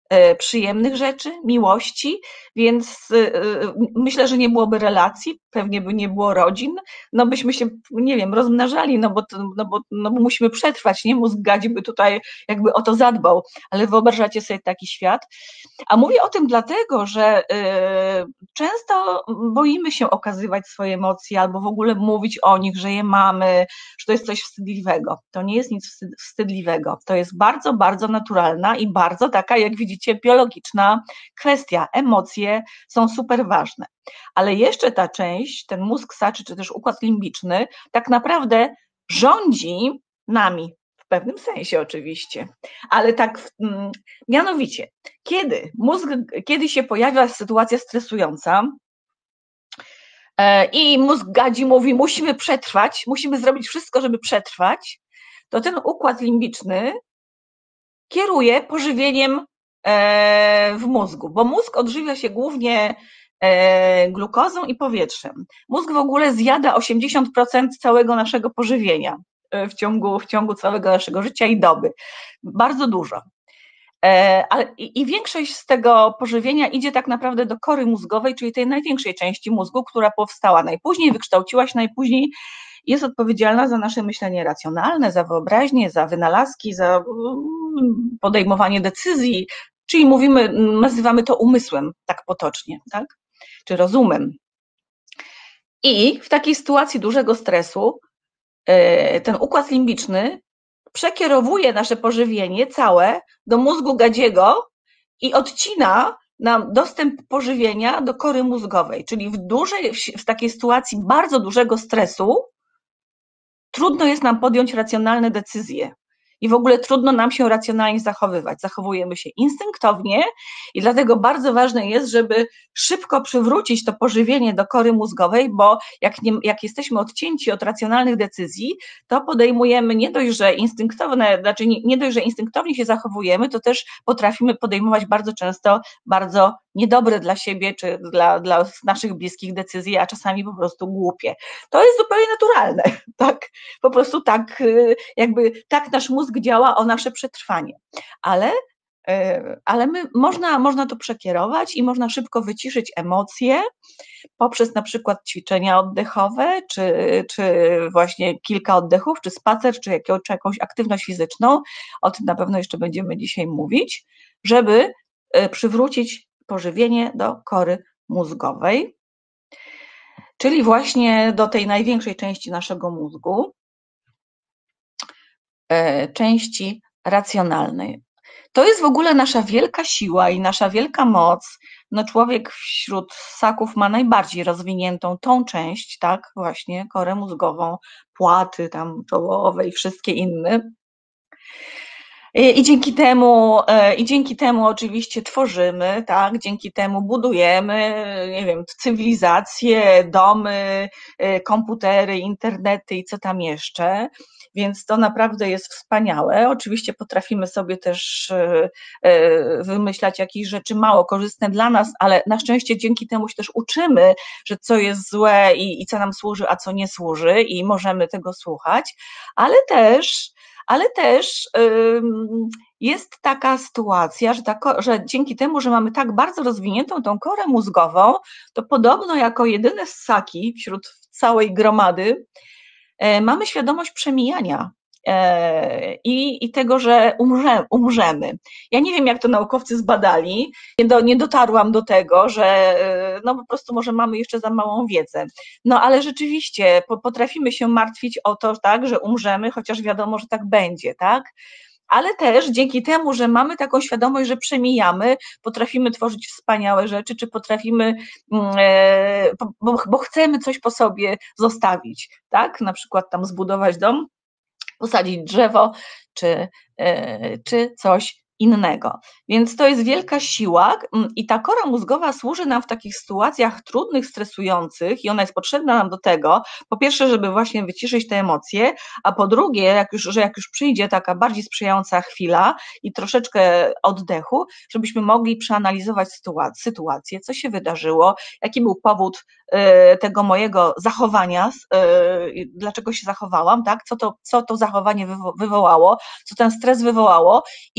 S1: przyjemnych rzeczy, miłości, więc myślę, że nie byłoby relacji, pewnie by nie było rodzin, no byśmy się, nie wiem, rozmnażali, no bo, no bo, no bo musimy przetrwać, nie? Mózg gadzi by tutaj jakby o to zadbał, ale wyobrażacie sobie taki świat. A mówię o tym dlatego, że często boimy się okazywać swoje emocje albo w ogóle mówić o nich, że je mamy, że to jest coś wstydliwego. To nie jest nic wstydliwego. To jest bardzo, bardzo naturalna i bardzo taka, jak widzicie, biologiczna kwestia. Emocje są super ważne. Ale jeszcze ta część, ten mózg saczy, czy też układ limbiczny, tak naprawdę rządzi nami. W pewnym sensie oczywiście, ale tak mianowicie, kiedy mózg, kiedy się pojawia sytuacja stresująca i mózg gadzi, mówi, musimy przetrwać, musimy zrobić wszystko, żeby przetrwać, to ten układ limbiczny kieruje pożywieniem w mózgu, bo mózg odżywia się głównie glukozą i powietrzem. Mózg w ogóle zjada osiemdziesiąt procent całego naszego pożywienia w ciągu, w ciągu całego naszego życia i doby. Bardzo dużo. Ale i, i większość z tego pożywienia idzie tak naprawdę do kory mózgowej, czyli tej największej części mózgu, która powstała najpóźniej, wykształciła się najpóźniej, jest odpowiedzialna za nasze myślenie racjonalne, za wyobraźnię, za wynalazki, za podejmowanie decyzji, czyli mówimy, nazywamy to umysłem, tak potocznie, tak? Czy rozumem. I w takiej sytuacji dużego stresu ten układ limbiczny przekierowuje nasze pożywienie całe do mózgu gadziego i odcina nam dostęp pożywienia do kory mózgowej, czyli w dużej, w takiej sytuacji bardzo dużego stresu trudno jest nam podjąć racjonalne decyzje i w ogóle trudno nam się racjonalnie zachowywać. Zachowujemy się instynktownie i dlatego bardzo ważne jest, żeby szybko przywrócić to pożywienie do kory mózgowej, bo jak, nie, jak jesteśmy odcięci od racjonalnych decyzji, to podejmujemy nie dość, że instynktowne, znaczy nie, nie dość, że instynktownie się zachowujemy, to też potrafimy podejmować bardzo często bardzo niedobre dla siebie czy dla, dla naszych bliskich decyzji, a czasami po prostu głupie. To jest zupełnie naturalne, tak? Po prostu tak, jakby tak nasz mózg działa o nasze przetrwanie, ale, ale my, można, można to przekierować i można szybko wyciszyć emocje poprzez na przykład ćwiczenia oddechowe, czy, czy właśnie kilka oddechów, czy spacer, czy, jaką, czy jakąś aktywność fizyczną, o tym na pewno jeszcze będziemy dzisiaj mówić, żeby przywrócić pożywienie do kory mózgowej, czyli właśnie do tej największej części naszego mózgu, części racjonalnej. To jest w ogóle nasza wielka siła i nasza wielka moc. No człowiek wśród ssaków ma najbardziej rozwiniętą tą część, tak, właśnie korę mózgową, płaty tam czołowe i wszystkie inne. I dzięki temu, i dzięki temu oczywiście tworzymy, tak, dzięki temu budujemy, nie wiem, cywilizacje, domy, komputery, internety i co tam jeszcze. Więc to naprawdę jest wspaniałe. Oczywiście potrafimy sobie też wymyślać jakieś rzeczy mało korzystne dla nas, ale na szczęście dzięki temu się też uczymy, że co jest złe i, i co nam służy, a co nie służy i możemy tego słuchać, ale też ale też jest taka sytuacja, że, ta, że dzięki temu, że mamy tak bardzo rozwiniętą tą korę mózgową, to podobno jako jedyne ssaki wśród całej gromady mamy świadomość przemijania i, i tego, że umrze, umrzemy. Ja nie wiem, jak to naukowcy zbadali, nie, do, nie dotarłam do tego, że no po prostu może mamy jeszcze za małą wiedzę. No ale rzeczywiście potrafimy się martwić o to, tak, że umrzemy, chociaż wiadomo, że tak będzie, tak? Ale też dzięki temu, że mamy taką świadomość, że przemijamy, potrafimy tworzyć wspaniałe rzeczy, czy potrafimy, bo, bo chcemy coś po sobie zostawić, tak? Na przykład tam zbudować dom, posadzić drzewo, czy, czy coś innego. Więc to jest wielka siła i ta kora mózgowa służy nam w takich sytuacjach trudnych, stresujących i ona jest potrzebna nam do tego, po pierwsze, żeby właśnie wyciszyć te emocje, a po drugie, jak już, że jak już przyjdzie taka bardziej sprzyjająca chwila i troszeczkę oddechu, żebyśmy mogli przeanalizować sytuację, sytuację, co się wydarzyło, jaki był powód y, tego mojego zachowania, y, dlaczego się zachowałam, tak? Co to, co to zachowanie wywo- wywołało, co ten stres wywołało i czy ja mogę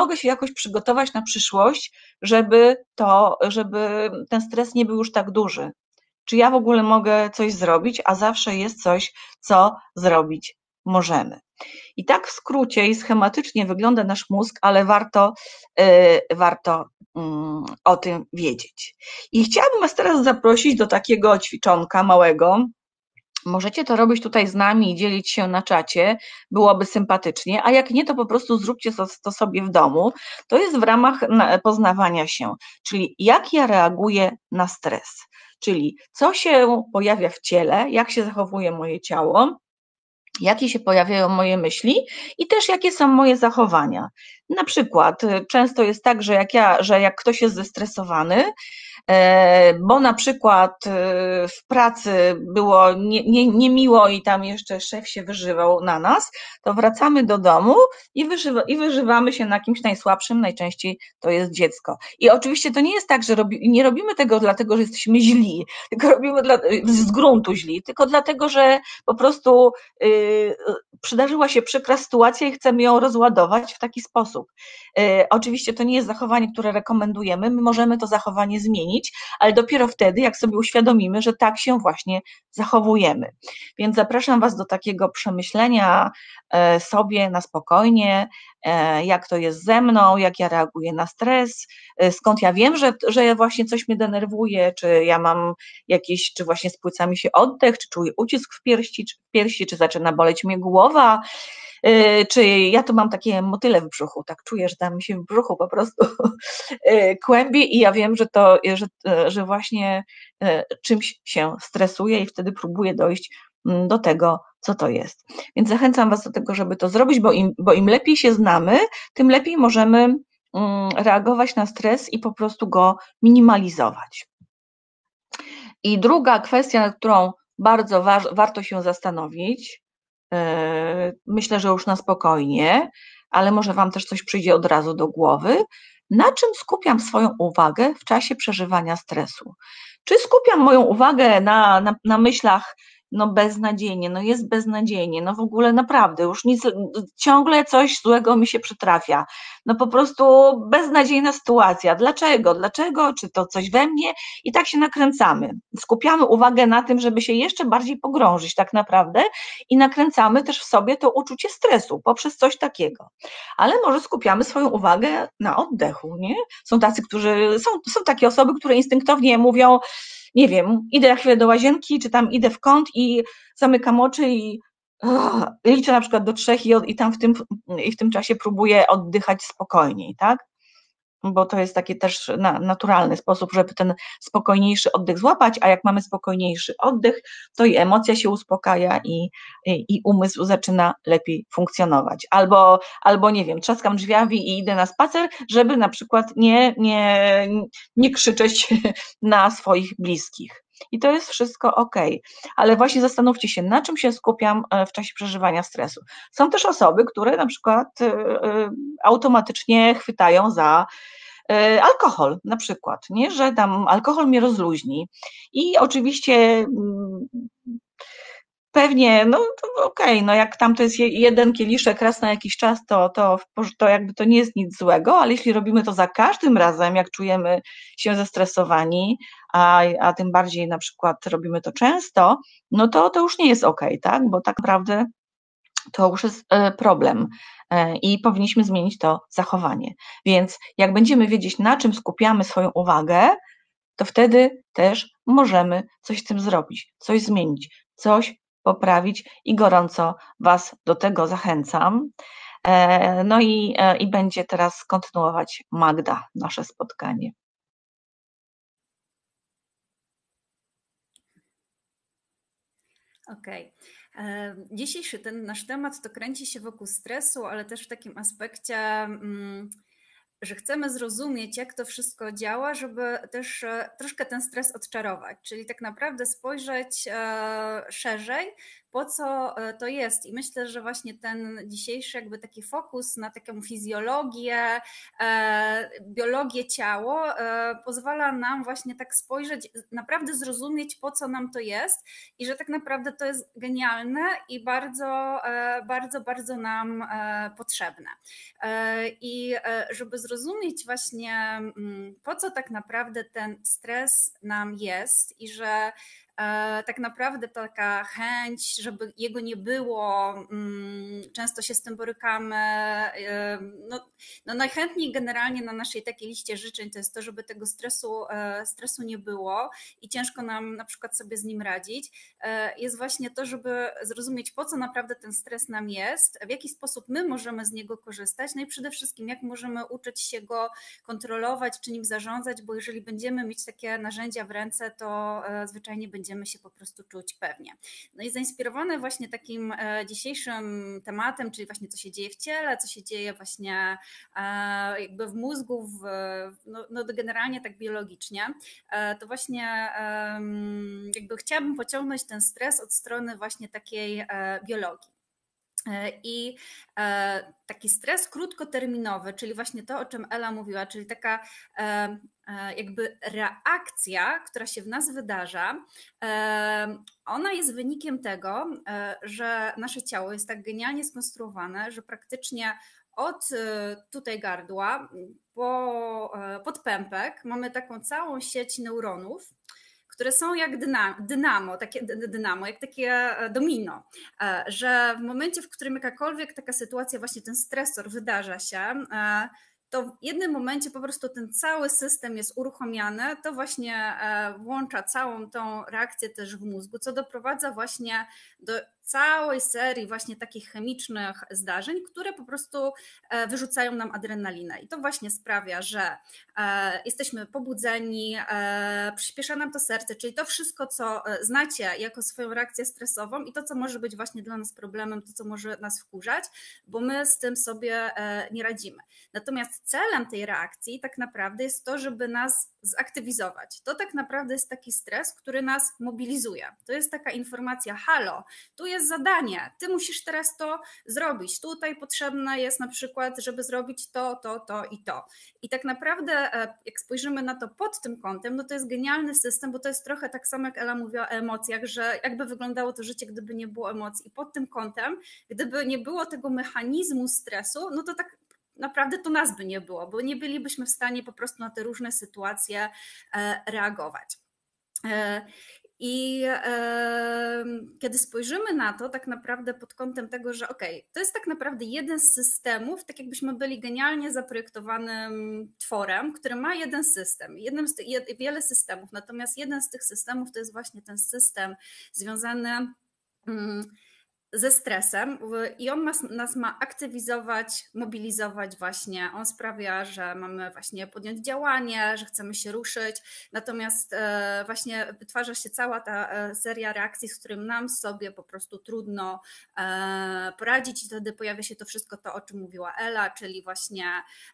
S1: mogę się jakoś przygotować na przyszłość, żeby to, żeby ten stres nie był już tak duży. Czy ja w ogóle mogę coś zrobić, a zawsze jest coś, co zrobić możemy. I tak w skrócie i schematycznie wygląda nasz mózg, ale warto, yy, warto yy, o tym wiedzieć. I chciałabym Was teraz zaprosić do takiego ćwiczonka małego. Możecie to robić tutaj z nami i dzielić się na czacie, byłoby sympatycznie, a jak nie, to po prostu zróbcie to sobie w domu. To jest w ramach poznawania się, czyli jak ja reaguję na stres, czyli co się pojawia w ciele, jak się zachowuje moje ciało, jakie się pojawiają moje myśli i też jakie są moje zachowania. Na przykład często jest tak, że jak, ja, że jak ktoś jest zestresowany, bo na przykład w pracy było nie, nie, niemiło i tam jeszcze szef się wyżywał na nas, to wracamy do domu i, wyżywa, i wyżywamy się na kimś najsłabszym, najczęściej to jest dziecko. I oczywiście to nie jest tak, że robi, nie robimy tego dlatego, że jesteśmy źli, tylko robimy dla, z gruntu źli, tylko dlatego, że po prostu yy, przydarzyła się przykra sytuacja i chcemy ją rozładować w taki sposób. Yy, oczywiście to nie jest zachowanie, które rekomendujemy, my możemy to zachowanie zmienić, ale dopiero wtedy, jak sobie uświadomimy, że tak się właśnie zachowujemy. Więc zapraszam Was do takiego przemyślenia sobie na spokojnie, jak to jest ze mną, jak ja reaguję na stres, skąd ja wiem, że, że właśnie coś mnie denerwuje, czy ja mam jakieś, czy właśnie spłyca mi się oddech, czy czuję ucisk w piersi, czy, w piersi, czy zaczyna boleć mnie głowa, czy ja tu mam takie motyle w brzuchu, tak czuję, że tam mi się w brzuchu po prostu kłębi i ja wiem, że to, że, że właśnie czymś się stresuję i wtedy próbuję dojść do tego, co to jest. Więc zachęcam Was do tego, żeby to zrobić, bo im, bo im lepiej się znamy, tym lepiej możemy reagować na stres i po prostu go minimalizować. I druga kwestia, nad którą bardzo wa- warto się zastanowić, myślę, że już na spokojnie, ale może Wam też coś przyjdzie od razu do głowy, na czym skupiam swoją uwagę w czasie przeżywania stresu? Czy skupiam moją uwagę na, na, na myślach, no beznadziejnie, no jest beznadziejnie, no w ogóle naprawdę już nic, ciągle coś złego mi się przytrafia, no po prostu beznadziejna sytuacja, dlaczego, dlaczego, czy to coś we mnie i tak się nakręcamy, skupiamy uwagę na tym, żeby się jeszcze bardziej pogrążyć tak naprawdę i nakręcamy też w sobie to uczucie stresu poprzez coś takiego, ale może skupiamy swoją uwagę na oddechu, nie? Są tacy, którzy, są, są takie osoby, które instynktownie mówią, nie wiem, idę na chwilę do łazienki, czy tam idę w kąt i zamykam oczy i oh, liczę na przykład do trzech i, od, i tam w tym, i w tym czasie próbuję oddychać spokojniej, tak? Bo to jest taki też na, naturalny sposób, żeby ten spokojniejszy oddech złapać, a jak mamy spokojniejszy oddech, to i emocja się uspokaja i, i, i umysł zaczyna lepiej funkcjonować. Albo, albo nie wiem, trzaskam drzwiami i idę na spacer, żeby na przykład nie, nie, nie krzyczeć na swoich bliskich. I to jest wszystko ok, ale właśnie zastanówcie się, na czym się skupiam w czasie przeżywania stresu. Są też osoby, które na przykład automatycznie chwytają za alkohol na przykład, nie? Że tam alkohol mnie rozluźni i oczywiście pewnie, no to okej, okay, no jak tam to jest jeden kieliszek raz na jakiś czas, to, to, to jakby to nie jest nic złego, ale jeśli robimy to za każdym razem, jak czujemy się zestresowani, a, a tym bardziej na przykład robimy to często, no to to już nie jest okej, okay, tak? Bo tak naprawdę to już jest problem i powinniśmy zmienić to zachowanie. Więc jak będziemy wiedzieć, na czym skupiamy swoją uwagę, to wtedy też możemy coś z tym zrobić, coś zmienić, coś poprawić i gorąco Was do tego zachęcam. No i, i będzie teraz kontynuować Magda nasze spotkanie.
S3: Okej. Okay. Dzisiejszy ten nasz temat to kręci się wokół stresu, ale też w takim aspekcie, że chcemy zrozumieć, jak to wszystko działa, żeby też troszkę ten stres odczarować, czyli tak naprawdę spojrzeć szerzej, po co to jest. I myślę, że właśnie ten dzisiejszy jakby taki fokus na taką fizjologię, biologię ciało pozwala nam właśnie tak spojrzeć, naprawdę zrozumieć, po co nam to jest i że tak naprawdę to jest genialne i bardzo, bardzo, bardzo nam potrzebne. I żeby zrozumieć właśnie, po co tak naprawdę ten stres nam jest i że tak naprawdę taka chęć, żeby jego nie było, często się z tym borykamy. No, no najchętniej generalnie na naszej takiej liście życzeń to jest to, żeby tego stresu, stresu nie było i ciężko nam na przykład sobie z nim radzić, jest właśnie to, żeby zrozumieć, po co naprawdę ten stres nam jest, w jaki sposób my możemy z niego korzystać, no i przede wszystkim jak możemy uczyć się go kontrolować czy nim zarządzać, bo jeżeli będziemy mieć takie narzędzia w ręce, to zwyczajnie będziemy się po prostu czuć pewnie. No i zainspirowane właśnie takim dzisiejszym tematem, czyli właśnie co się dzieje w ciele, co się dzieje właśnie jakby w mózgu, w, no, no generalnie tak biologicznie, to właśnie jakby chciałabym pociągnąć ten stres od strony właśnie takiej biologii. I taki stres krótkoterminowy, czyli właśnie to, o czym Ela mówiła, czyli taka jakby reakcja, która się w nas wydarza, ona jest wynikiem tego, że nasze ciało jest tak genialnie skonstruowane, że praktycznie od tutaj gardła po podpępek mamy taką całą sieć neuronów, które są jak dynamo, takie dynamo, jak takie domino, że w momencie, w którym jakakolwiek taka sytuacja, właśnie ten stresor wydarza się, to w jednym momencie po prostu ten cały system jest uruchomiony, to właśnie włącza całą tą reakcję też w mózgu, co doprowadza właśnie do całej serii właśnie takich chemicznych zdarzeń, które po prostu wyrzucają nam adrenalinę. I to właśnie sprawia, że jesteśmy pobudzeni, przyspiesza nam to serce, czyli to wszystko, co znacie jako swoją reakcję stresową i to, co może być właśnie dla nas problemem, to, co może nas wkurzać, bo my z tym sobie nie radzimy. Natomiast celem tej reakcji tak naprawdę jest to, żeby nas zaktywizować. To tak naprawdę jest taki stres, który nas mobilizuje. To jest taka informacja, halo, tu jest zadanie, ty musisz teraz to zrobić, tutaj potrzebne jest na przykład, żeby zrobić to, to, to i to. I tak naprawdę jak spojrzymy na to pod tym kątem, no to jest genialny system, bo to jest trochę tak samo, jak Ela mówiła o emocjach, że jakby wyglądało to życie, gdyby nie było emocji. I pod tym kątem, gdyby nie było tego mechanizmu stresu, no to tak naprawdę to nas by nie było, bo nie bylibyśmy w stanie po prostu na te różne sytuacje reagować. I e, kiedy spojrzymy na to tak naprawdę pod kątem tego, że okej, okay, to jest tak naprawdę jeden z systemów, tak jakbyśmy byli genialnie zaprojektowanym tworem, który ma jeden system, jednym z tych, jed, wiele systemów, natomiast jeden z tych systemów to jest właśnie ten system związany mm, ze stresem i on nas, nas ma aktywizować, mobilizować właśnie. On sprawia, że mamy właśnie podjąć działanie, że chcemy się ruszyć, natomiast właśnie wytwarza się cała ta seria reakcji, z którym nam sobie po prostu trudno poradzić i wtedy pojawia się to wszystko to, o czym mówiła Ela, czyli właśnie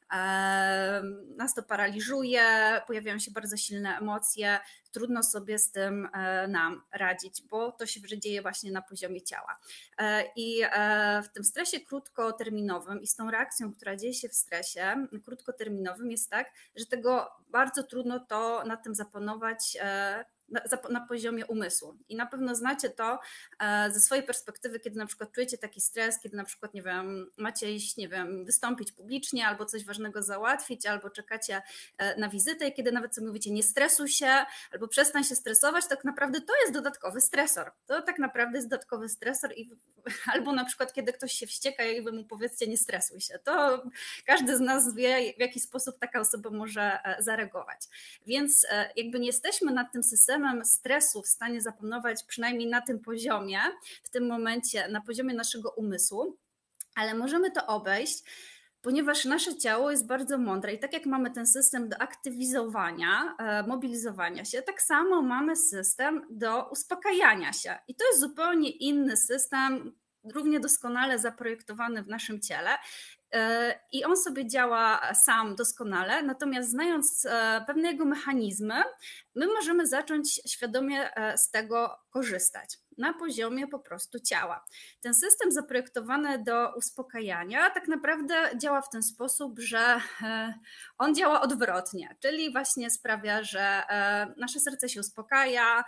S3: nas to paraliżuje, pojawiają się bardzo silne emocje, trudno sobie z tym nam radzić, bo to się dzieje właśnie na poziomie ciała. I w tym stresie krótkoterminowym i z tą reakcją, która dzieje się w stresie krótkoterminowym jest tak, że tego bardzo trudno to nad tym zapanować na, na poziomie umysłu. I na pewno znacie to ze swojej perspektywy, kiedy na przykład czujecie taki stres, kiedy na przykład, nie wiem, macie iść, nie wiem, wystąpić publicznie albo coś ważnego załatwić, albo czekacie na wizytę i kiedy nawet sobie mówicie nie stresuj się, albo przestań się stresować, tak naprawdę to jest dodatkowy stresor. To tak naprawdę jest dodatkowy stresor i albo na przykład kiedy ktoś się wścieka i wy mu powiedzcie nie stresuj się, to każdy z nas wie, w jaki sposób taka osoba może zareagować. Więc jakby nie jesteśmy nad tym systemem stresu w stanie zapanować przynajmniej na tym poziomie, w tym momencie na poziomie naszego umysłu, ale możemy to obejść, ponieważ nasze ciało jest bardzo mądre i tak jak mamy ten system do aktywizowania, mobilizowania się, tak samo mamy system do uspokajania się i to jest zupełnie inny system, równie doskonale zaprojektowany w naszym ciele. I on sobie działa sam doskonale, natomiast znając pewne jego mechanizmy, my możemy zacząć świadomie z tego korzystać. na poziomie po prostu ciała. Ten system zaprojektowany do uspokajania tak naprawdę działa w ten sposób, że on działa odwrotnie, czyli właśnie sprawia, że nasze serce się uspokaja,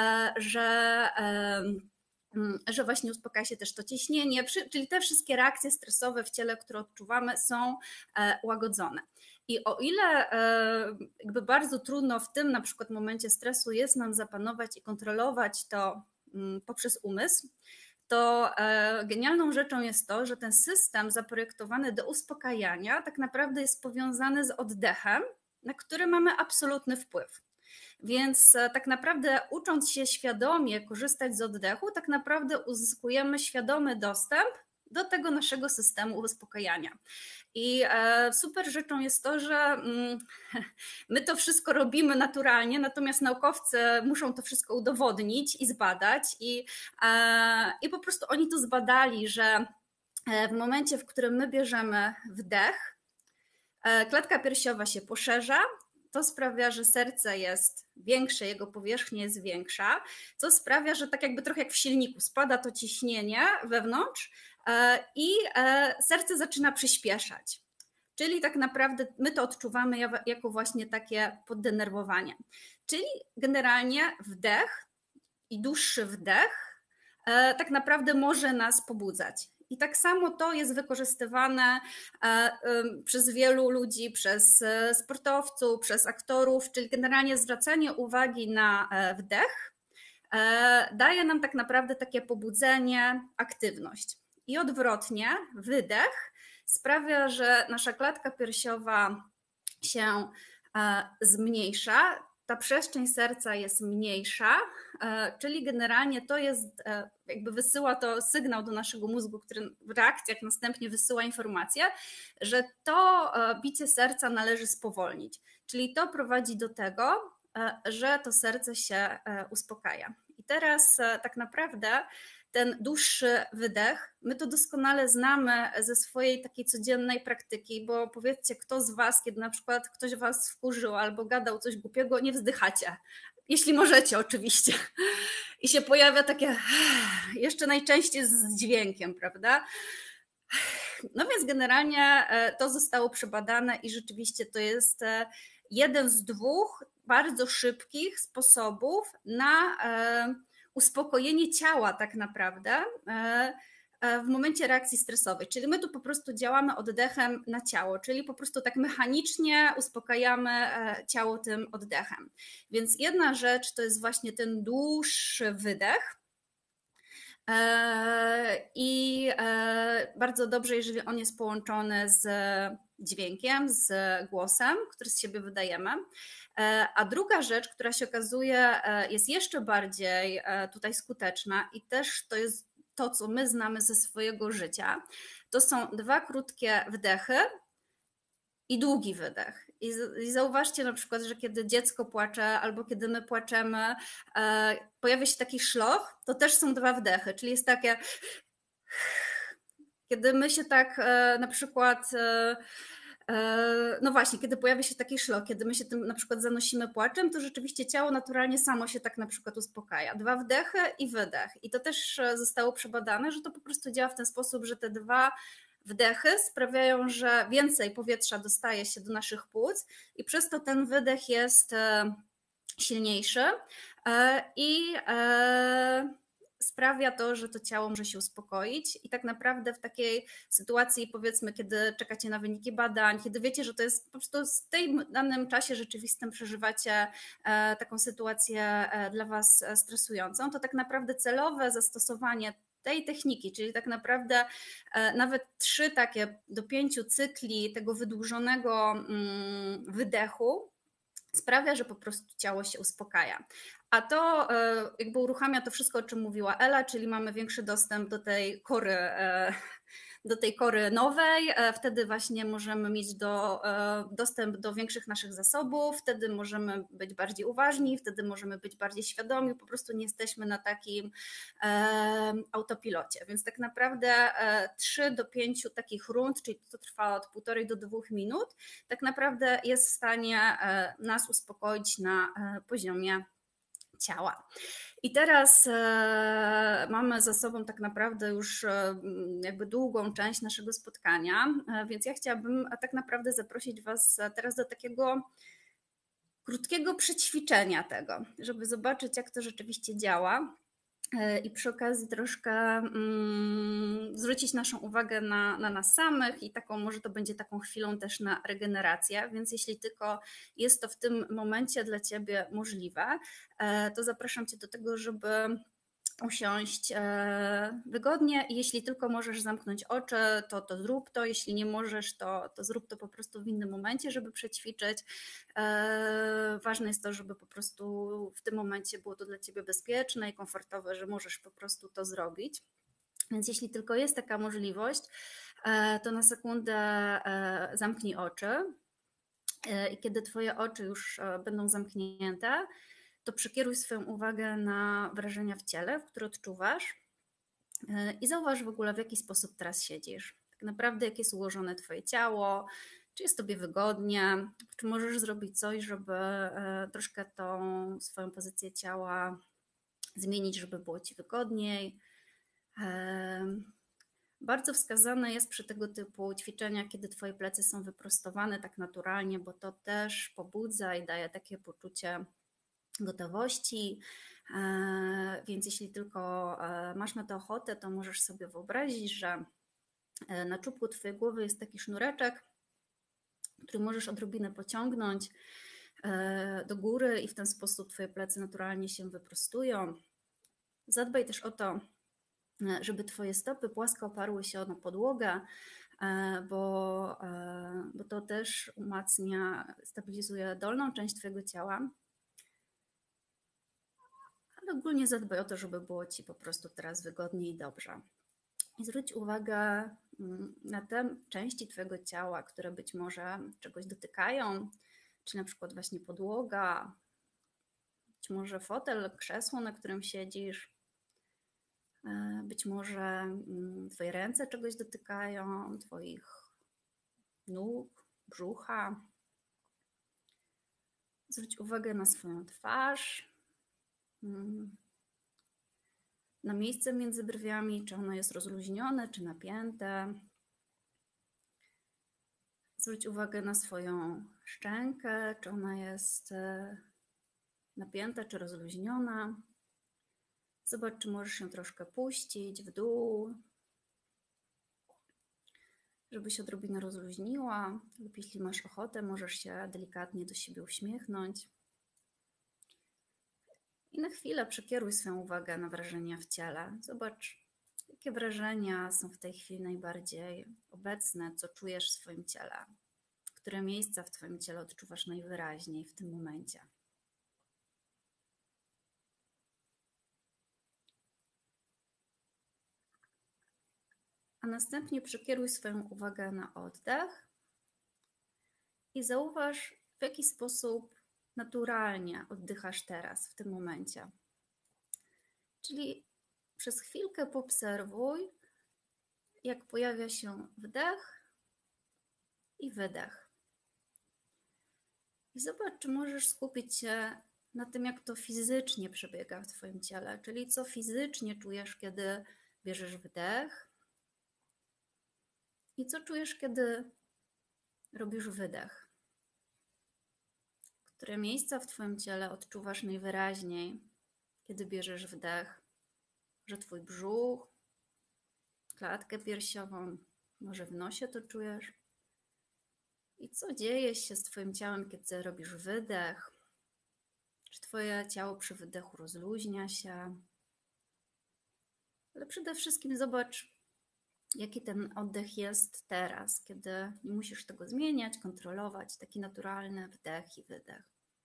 S3: że że właśnie uspokaja się też to ciśnienie, czyli te wszystkie reakcje stresowe w ciele, które odczuwamy, są łagodzone. I o ile jakby bardzo trudno w tym na przykład momencie stresu jest nam zapanować i kontrolować to poprzez umysł, to genialną rzeczą jest to, że ten system zaprojektowany do uspokajania tak naprawdę jest powiązany z oddechem, na który mamy absolutny wpływ. Więc tak naprawdę ucząc się świadomie korzystać z oddechu, tak naprawdę uzyskujemy świadomy dostęp do tego naszego systemu uspokajania. I super rzeczą jest to, że my to wszystko robimy naturalnie, natomiast naukowcy muszą to wszystko udowodnić i zbadać i, i po prostu oni to zbadali, że w momencie, w którym my bierzemy wdech, klatka piersiowa się poszerza, to sprawia, że serce jest większe, jego powierzchnia jest większa, co sprawia, że tak jakby trochę jak w silniku spada to ciśnienie wewnątrz i serce zaczyna przyspieszać. Czyli tak naprawdę my to odczuwamy jako właśnie takie poddenerwowanie. Czyli generalnie wdech i dłuższy wdech tak naprawdę może nas pobudzać. I tak samo to jest wykorzystywane przez wielu ludzi, przez sportowców, przez aktorów, czyli generalnie zwracanie uwagi na wdech daje nam tak naprawdę takie pobudzenie, aktywność. I odwrotnie, wydech sprawia, że nasza klatka piersiowa się zmniejsza, ta przestrzeń serca jest mniejsza, czyli generalnie to jest, jakby wysyła to sygnał do naszego mózgu, który w reakcjach następnie wysyła informację, że to bicie serca należy spowolnić. Czyli to prowadzi do tego, że to serce się uspokaja. I teraz tak naprawdę ten dłuższy wydech, my to doskonale znamy ze swojej takiej codziennej praktyki, bo powiedzcie, kto z was, kiedy na przykład ktoś was wkurzył albo gadał coś głupiego, nie wzdychacie. Jeśli możecie oczywiście. I się pojawia takie, jeszcze najczęściej z dźwiękiem, prawda? No więc generalnie to zostało przebadane i rzeczywiście to jest jeden z dwóch bardzo szybkich sposobów na uspokojenie ciała tak naprawdę w momencie reakcji stresowej. Czyli my tu po prostu działamy oddechem na ciało, czyli po prostu tak mechanicznie uspokajamy ciało tym oddechem. Więc jedna rzecz to jest właśnie ten dłuższy wydech i bardzo dobrze, jeżeli on jest połączony z dźwiękiem, z głosem, który z siebie wydajemy. A druga rzecz, która się okazuje jest jeszcze bardziej tutaj skuteczna i też to jest to, co my znamy ze swojego życia, to są dwa krótkie wdechy i długi wydech. I, I zauważcie na przykład, że kiedy dziecko płacze albo kiedy my płaczemy, pojawia się taki szloch, to też są dwa wdechy, czyli jest takie... Kiedy my się tak na przykład... No właśnie, kiedy pojawia się taki szlok, kiedy my się tym na przykład zanosimy płaczem, to rzeczywiście ciało naturalnie samo się tak na przykład uspokaja. Dwa wdechy i wydech. I to też zostało przebadane, że to po prostu działa w ten sposób, że te dwa wdechy sprawiają, że więcej powietrza dostaje się do naszych płuc i przez to ten wydech jest silniejszy i sprawia to, że to ciało może się uspokoić i tak naprawdę w takiej sytuacji, powiedzmy, kiedy czekacie na wyniki badań, kiedy wiecie, że to jest po prostu w tym danym czasie rzeczywistym przeżywacie taką sytuację dla was stresującą, to tak naprawdę celowe zastosowanie tej techniki, czyli tak naprawdę nawet trzy takie do pięciu cykli tego wydłużonego wydechu sprawia, że po prostu ciało się uspokaja. A to jakby uruchamia to wszystko, o czym mówiła Ela, czyli mamy większy dostęp do tej kory, do tej kory nowej, wtedy właśnie możemy mieć do, dostęp do większych naszych zasobów, wtedy możemy być bardziej uważni, wtedy możemy być bardziej świadomi, po prostu nie jesteśmy na takim autopilocie. Więc tak naprawdę trzy do pięciu takich rund, czyli to trwa od półtorej do dwóch minut, tak naprawdę jest w stanie nas uspokoić na poziomie ciała. I teraz e, mamy za sobą tak naprawdę już e, jakby długą część naszego spotkania, e, więc ja chciałabym tak naprawdę zaprosić Was teraz do takiego krótkiego przećwiczenia tego, żeby zobaczyć, jak to rzeczywiście działa. I przy okazji troszkę mm, zwrócić naszą uwagę na, na nas samych i taką, może to będzie taką chwilą też na regenerację, więc jeśli tylko jest to w tym momencie dla Ciebie możliwe, to zapraszam Cię do tego, żeby usiąść wygodnie i jeśli tylko możesz zamknąć oczy, to to zrób to, jeśli nie możesz, to, to zrób to po prostu w innym momencie, żeby przećwiczyć. Ważne jest to, żeby po prostu w tym momencie było to dla Ciebie bezpieczne i komfortowe, że możesz po prostu to zrobić. Więc jeśli tylko jest taka możliwość, to na sekundę zamknij oczy i kiedy Twoje oczy już będą zamknięte, to przekieruj swoją uwagę na wrażenia w ciele, które odczuwasz i zauważ w ogóle, w jaki sposób teraz siedzisz. Tak naprawdę, jak jest ułożone Twoje ciało, czy jest Tobie wygodnie, czy możesz zrobić coś, żeby troszkę tą swoją pozycję ciała zmienić, żeby było Ci wygodniej. Bardzo wskazane jest przy tego typu ćwiczeniach, kiedy Twoje plecy są wyprostowane tak naturalnie, bo to też pobudza i daje takie poczucie gotowości, więc jeśli tylko masz na to ochotę, to możesz sobie wyobrazić, że na czubku Twojej głowy jest taki sznureczek, który możesz odrobinę pociągnąć do góry i w ten sposób Twoje plecy naturalnie się wyprostują. Zadbaj też o to, żeby Twoje stopy płasko oparły się na podłogę, bo, bo to też umacnia, stabilizuje dolną część Twojego ciała. Ale ogólnie zadbaj o to, żeby było Ci po prostu teraz wygodnie i dobrze. I zwróć uwagę na te części Twojego ciała, które być może czegoś dotykają, czy na przykład właśnie podłoga, być może fotel, krzesło, na którym siedzisz, być może Twoje ręce czegoś dotykają, Twoich nóg, brzucha. Zwróć uwagę na swoją twarz, na miejsce między brwiami, czy ono jest rozluźnione, czy napięte. Zwróć uwagę na swoją szczękę, czy ona jest napięta, czy rozluźniona. Zobacz, czy możesz się troszkę puścić w dół, żeby się odrobinę rozluźniła, lub jeśli masz ochotę, możesz się delikatnie do siebie uśmiechnąć. I na chwilę przekieruj swoją uwagę na wrażenia w ciele. Zobacz, jakie wrażenia są w tej chwili najbardziej obecne, co czujesz w swoim ciele, które miejsca w Twoim ciele odczuwasz najwyraźniej w tym momencie. A następnie przekieruj swoją uwagę na oddech i zauważ, w jaki sposób naturalnie oddychasz teraz, w tym momencie. Czyli przez chwilkę poobserwuj, jak pojawia się wdech i wydech. I zobacz, czy możesz skupić się na tym, jak to fizycznie przebiega w Twoim ciele, czyli co fizycznie czujesz, kiedy bierzesz wdech i co czujesz, kiedy robisz wydech. Które miejsca w Twoim ciele odczuwasz najwyraźniej, kiedy bierzesz wdech? Że Twój brzuch, klatkę piersiową, może w nosie to czujesz? I co dzieje się z Twoim ciałem, kiedy robisz wydech? Czy Twoje ciało przy wydechu rozluźnia się? Ale przede wszystkim zobacz, jaki ten oddech jest teraz, kiedy nie musisz tego zmieniać, kontrolować, taki naturalny wdech i wydech.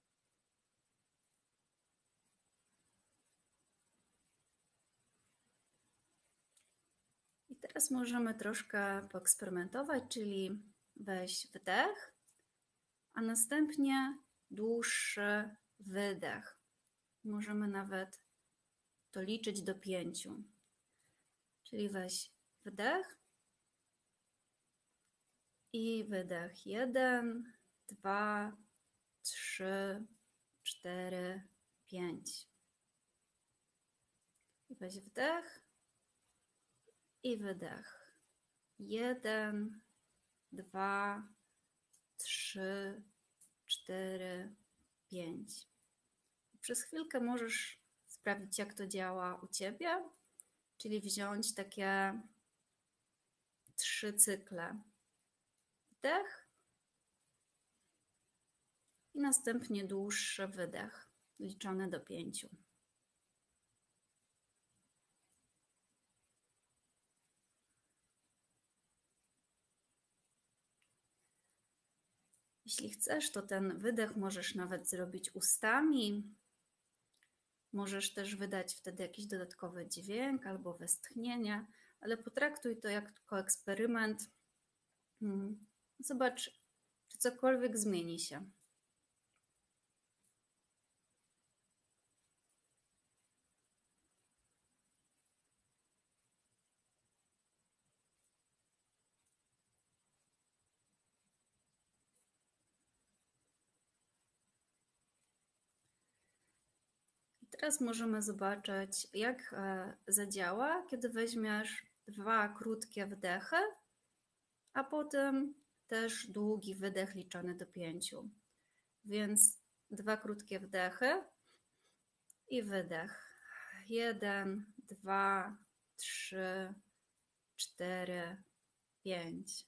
S3: I teraz możemy troszkę poeksperymentować, czyli weź wdech, a następnie dłuższy wydech. Możemy nawet to liczyć do pięciu. Czyli weź wdech i wydech. Jeden, dwa, trzy, cztery, pięć. Weź wdech i wydech. Jeden, dwa, trzy, cztery, pięć. Przez chwilkę możesz sprawdzić, jak to działa u Ciebie, czyli wziąć takie trzy cykle. Wdech i następnie dłuższy wydech, liczony do pięciu. Jeśli chcesz, to ten wydech możesz nawet zrobić ustami. Możesz też wydać wtedy jakiś dodatkowy dźwięk albo westchnienie, ale potraktuj to jako eksperyment. Zobacz, czy cokolwiek zmieni się. Teraz możemy zobaczyć, jak zadziała, kiedy weźmiesz dwa krótkie wdechy, a potem też długi wydech liczony do pięciu. Więc dwa krótkie wdechy i wydech. Jeden, dwa, trzy, cztery, pięć.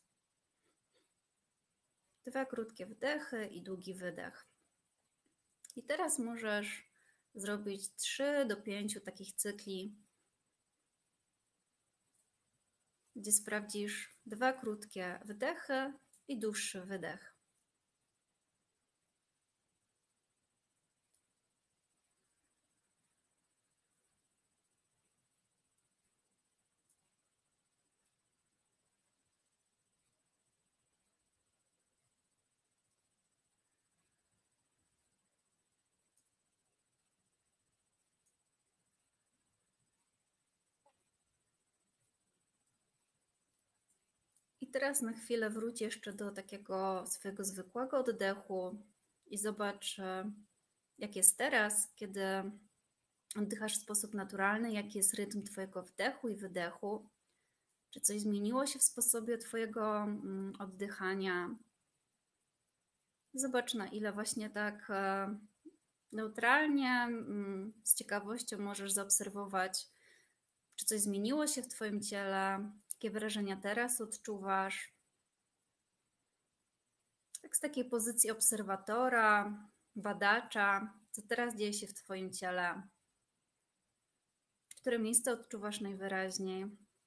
S3: Dwa krótkie wdechy i długi wydech. I teraz możesz zrobić trzy do pięciu takich cykli, gdzie sprawdzisz dwa krótkie wdechy i dłuższy wydech. I teraz na chwilę wróć jeszcze do takiego swojego zwykłego oddechu i zobacz, jak jest teraz, kiedy oddychasz w sposób naturalny, jaki jest rytm Twojego wdechu i wydechu. Czy coś zmieniło się w sposobie Twojego oddychania? Zobacz, na ile właśnie tak neutralnie, z ciekawością możesz zaobserwować, czy coś zmieniło się w Twoim ciele, jakie wrażenia teraz odczuwasz. Tak z takiej pozycji obserwatora, badacza, co teraz dzieje się w Twoim ciele, które miejsce odczuwasz najwyraźniej.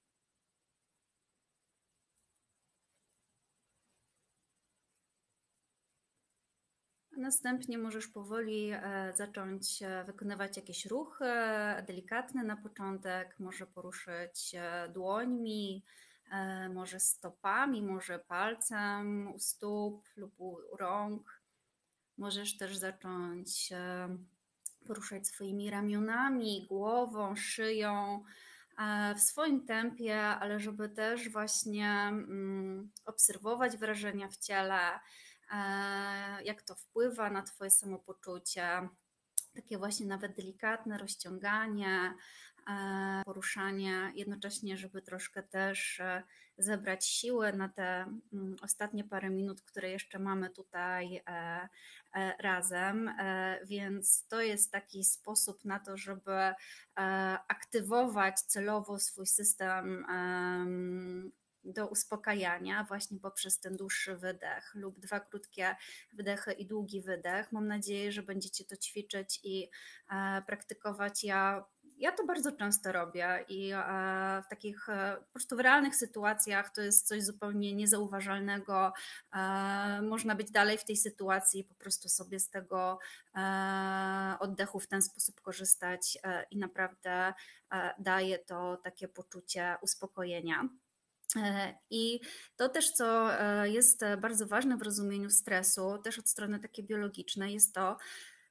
S3: A następnie możesz powoli zacząć wykonywać jakieś ruchy delikatne na początek, może poruszyć dłońmi, może stopami, może palcem u stóp lub u rąk. Możesz też zacząć poruszać swoimi ramionami, głową, szyją w swoim tempie, ale żeby też właśnie obserwować wrażenia w ciele, jak to wpływa na Twoje samopoczucie. Takie właśnie nawet delikatne rozciąganie, poruszanie, jednocześnie, żeby troszkę też zebrać siły na te ostatnie parę minut, które jeszcze mamy tutaj razem, więc to jest taki sposób na to, żeby aktywować celowo swój system do uspokajania właśnie poprzez ten dłuższy wydech lub dwa krótkie wydechy i długi wydech. Mam nadzieję, że będziecie to ćwiczyć i e, praktykować. Ja, ja to bardzo często robię i e, w takich e, po prostu w realnych sytuacjach to jest coś zupełnie niezauważalnego. E, można być dalej w tej sytuacji i po prostu sobie z tego e, oddechu w ten sposób korzystać e, i naprawdę e, daje to takie poczucie uspokojenia. I to też, co jest bardzo ważne w rozumieniu stresu, też od strony takiej biologicznej, jest to,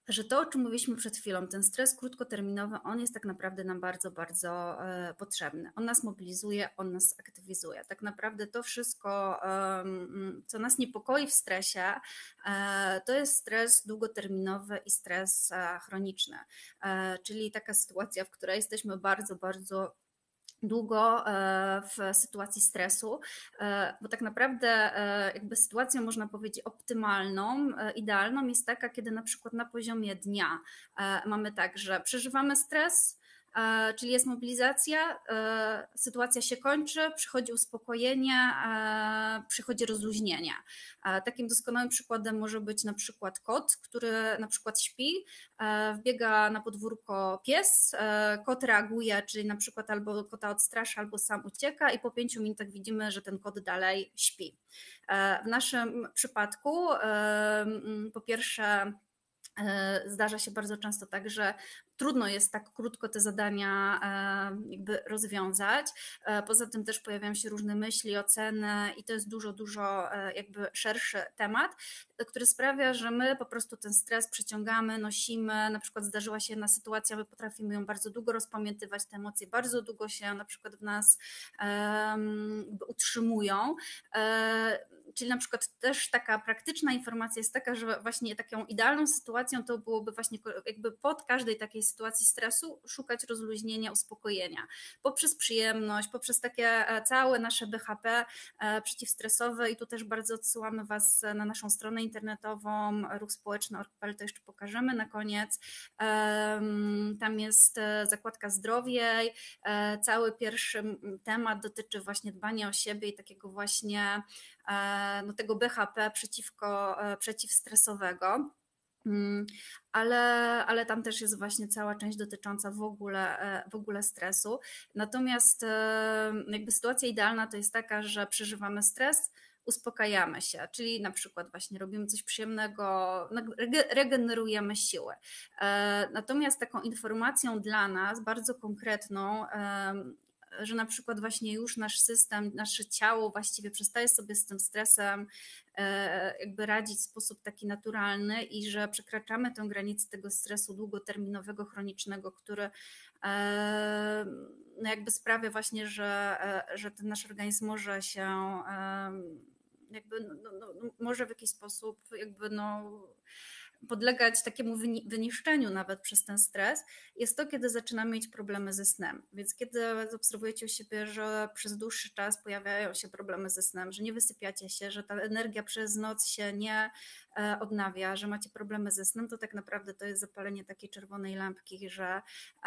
S3: Że to, o czym mówiliśmy przed chwilą, ten stres krótkoterminowy, on jest tak naprawdę nam bardzo, bardzo potrzebny. On nas mobilizuje, on nas aktywizuje. Tak naprawdę to wszystko, co nas niepokoi w stresie, to jest stres długoterminowy i stres chroniczny, czyli taka sytuacja, w której jesteśmy bardzo, bardzo długo w sytuacji stresu, bo tak naprawdę jakby sytuacją, można powiedzieć, optymalną, idealną jest taka, kiedy na przykład na poziomie dnia mamy tak, że przeżywamy stres, czyli jest mobilizacja, sytuacja się kończy, przychodzi uspokojenie, przychodzi rozluźnienie. Takim doskonałym przykładem może być na przykład kot, który na przykład śpi, wbiega na podwórko pies, kot reaguje, czyli na przykład albo kota odstrasza, albo sam ucieka i po pięciu minutach widzimy, że ten kot dalej śpi. W naszym przypadku po pierwsze zdarza się bardzo często tak, że trudno jest tak krótko te zadania jakby rozwiązać. Poza tym też pojawiają się różne myśli, oceny i to jest dużo, dużo jakby szerszy temat, który sprawia, że my po prostu ten stres przeciągamy, nosimy. Na przykład zdarzyła się jedna sytuacja, my potrafimy ją bardzo długo rozpamiętywać, te emocje bardzo długo się na przykład w nas um, utrzymują. Czyli na przykład też taka praktyczna informacja jest taka, że właśnie taką idealną sytuacją to byłoby właśnie jakby pod każdej takiej sytuacji stresu szukać rozluźnienia, uspokojenia poprzez przyjemność, poprzez takie całe nasze B H P przeciwstresowe i tu też bardzo odsyłamy Was na naszą stronę internetową ruch społeczny kropka org kropka p l, to jeszcze pokażemy na koniec. Tam jest zakładka zdrowie, cały pierwszy temat dotyczy właśnie dbania o siebie i takiego właśnie no, tego B H P przeciwko, przeciwstresowego. Ale, ale tam też jest właśnie cała część dotycząca w ogóle, w ogóle stresu. Natomiast jakby sytuacja idealna to jest taka, że przeżywamy stres, uspokajamy się, czyli na przykład właśnie robimy coś przyjemnego, regenerujemy siłę. Natomiast taką informacją dla nas, bardzo konkretną, że na przykład właśnie już nasz system, nasze ciało właściwie przestaje sobie z tym stresem jakby radzić w sposób taki naturalny i że przekraczamy tę granicę tego stresu długoterminowego, chronicznego, który no jakby sprawia właśnie, że, że ten nasz organizm może się jakby no, no, może w jakiś sposób jakby no podlegać takiemu wyniszczeniu nawet przez ten stres, jest to, kiedy zaczynamy mieć problemy ze snem. Więc kiedy zaobserwujecie u siebie, że przez dłuższy czas pojawiają się problemy ze snem, że nie wysypiacie się, że ta energia przez noc się nie odnawia, że macie problemy ze snem, to tak naprawdę to jest zapalenie takiej czerwonej lampki, że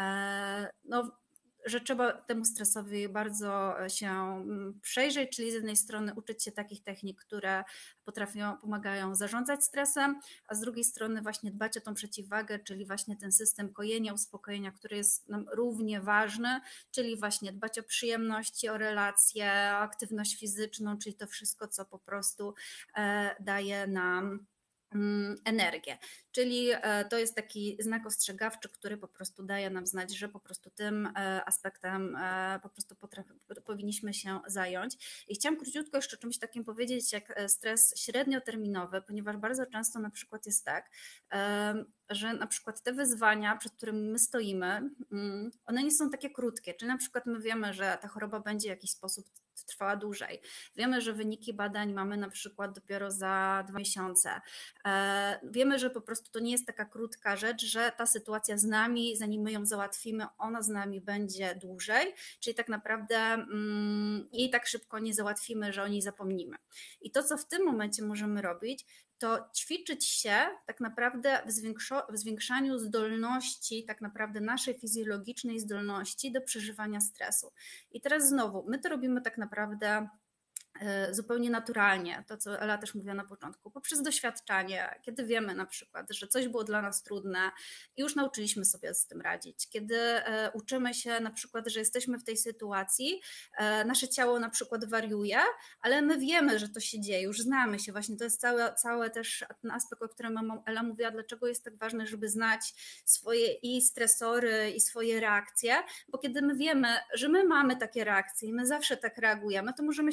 S3: no że trzeba temu stresowi bardzo się przejrzeć, czyli z jednej strony uczyć się takich technik, które potrafią, pomagają zarządzać stresem, a z drugiej strony właśnie dbać o tą przeciwwagę, czyli właśnie ten system kojenia, uspokojenia, który jest nam równie ważny, czyli właśnie dbać o przyjemności, o relacje, o aktywność fizyczną, czyli to wszystko, co po prostu daje nam energię, czyli to jest taki znak ostrzegawczy, który po prostu daje nam znać, że po prostu tym aspektem po prostu potrafi, powinniśmy się zająć. I chciałam króciutko jeszcze o czymś takim powiedzieć, jak stres średnioterminowy, ponieważ bardzo często na przykład jest tak, że na przykład te wyzwania, przed którymi my stoimy, one nie są takie krótkie, czyli na przykład my wiemy, że ta choroba będzie w jakiś sposób trwała dłużej. Wiemy, że wyniki badań mamy na przykład dopiero za dwa miesiące. Wiemy, że po prostu to nie jest taka krótka rzecz, że ta sytuacja z nami, zanim my ją załatwimy, ona z nami będzie dłużej, czyli tak naprawdę mm, jej tak szybko nie załatwimy, że o niej zapomnimy. I to, co w tym momencie możemy robić, to ćwiczyć się tak naprawdę w, w zwiększaniu zdolności, tak naprawdę naszej fizjologicznej zdolności do przeżywania stresu. I teraz znowu, my to robimy tak naprawdę zupełnie naturalnie, to co Ela też mówiła na początku, poprzez doświadczanie, kiedy wiemy na przykład, że coś było dla nas trudne i już nauczyliśmy sobie z tym radzić, kiedy uczymy się na przykład, że jesteśmy w tej sytuacji, nasze ciało na przykład wariuje, ale my wiemy, że to się dzieje, już znamy się, właśnie to jest cały, cały też ten aspekt, o którym Ela mówiła, dlaczego jest tak ważne, żeby znać swoje i stresory, i swoje reakcje, bo kiedy my wiemy, że my mamy takie reakcje i my zawsze tak reagujemy, to możemy się pod nosem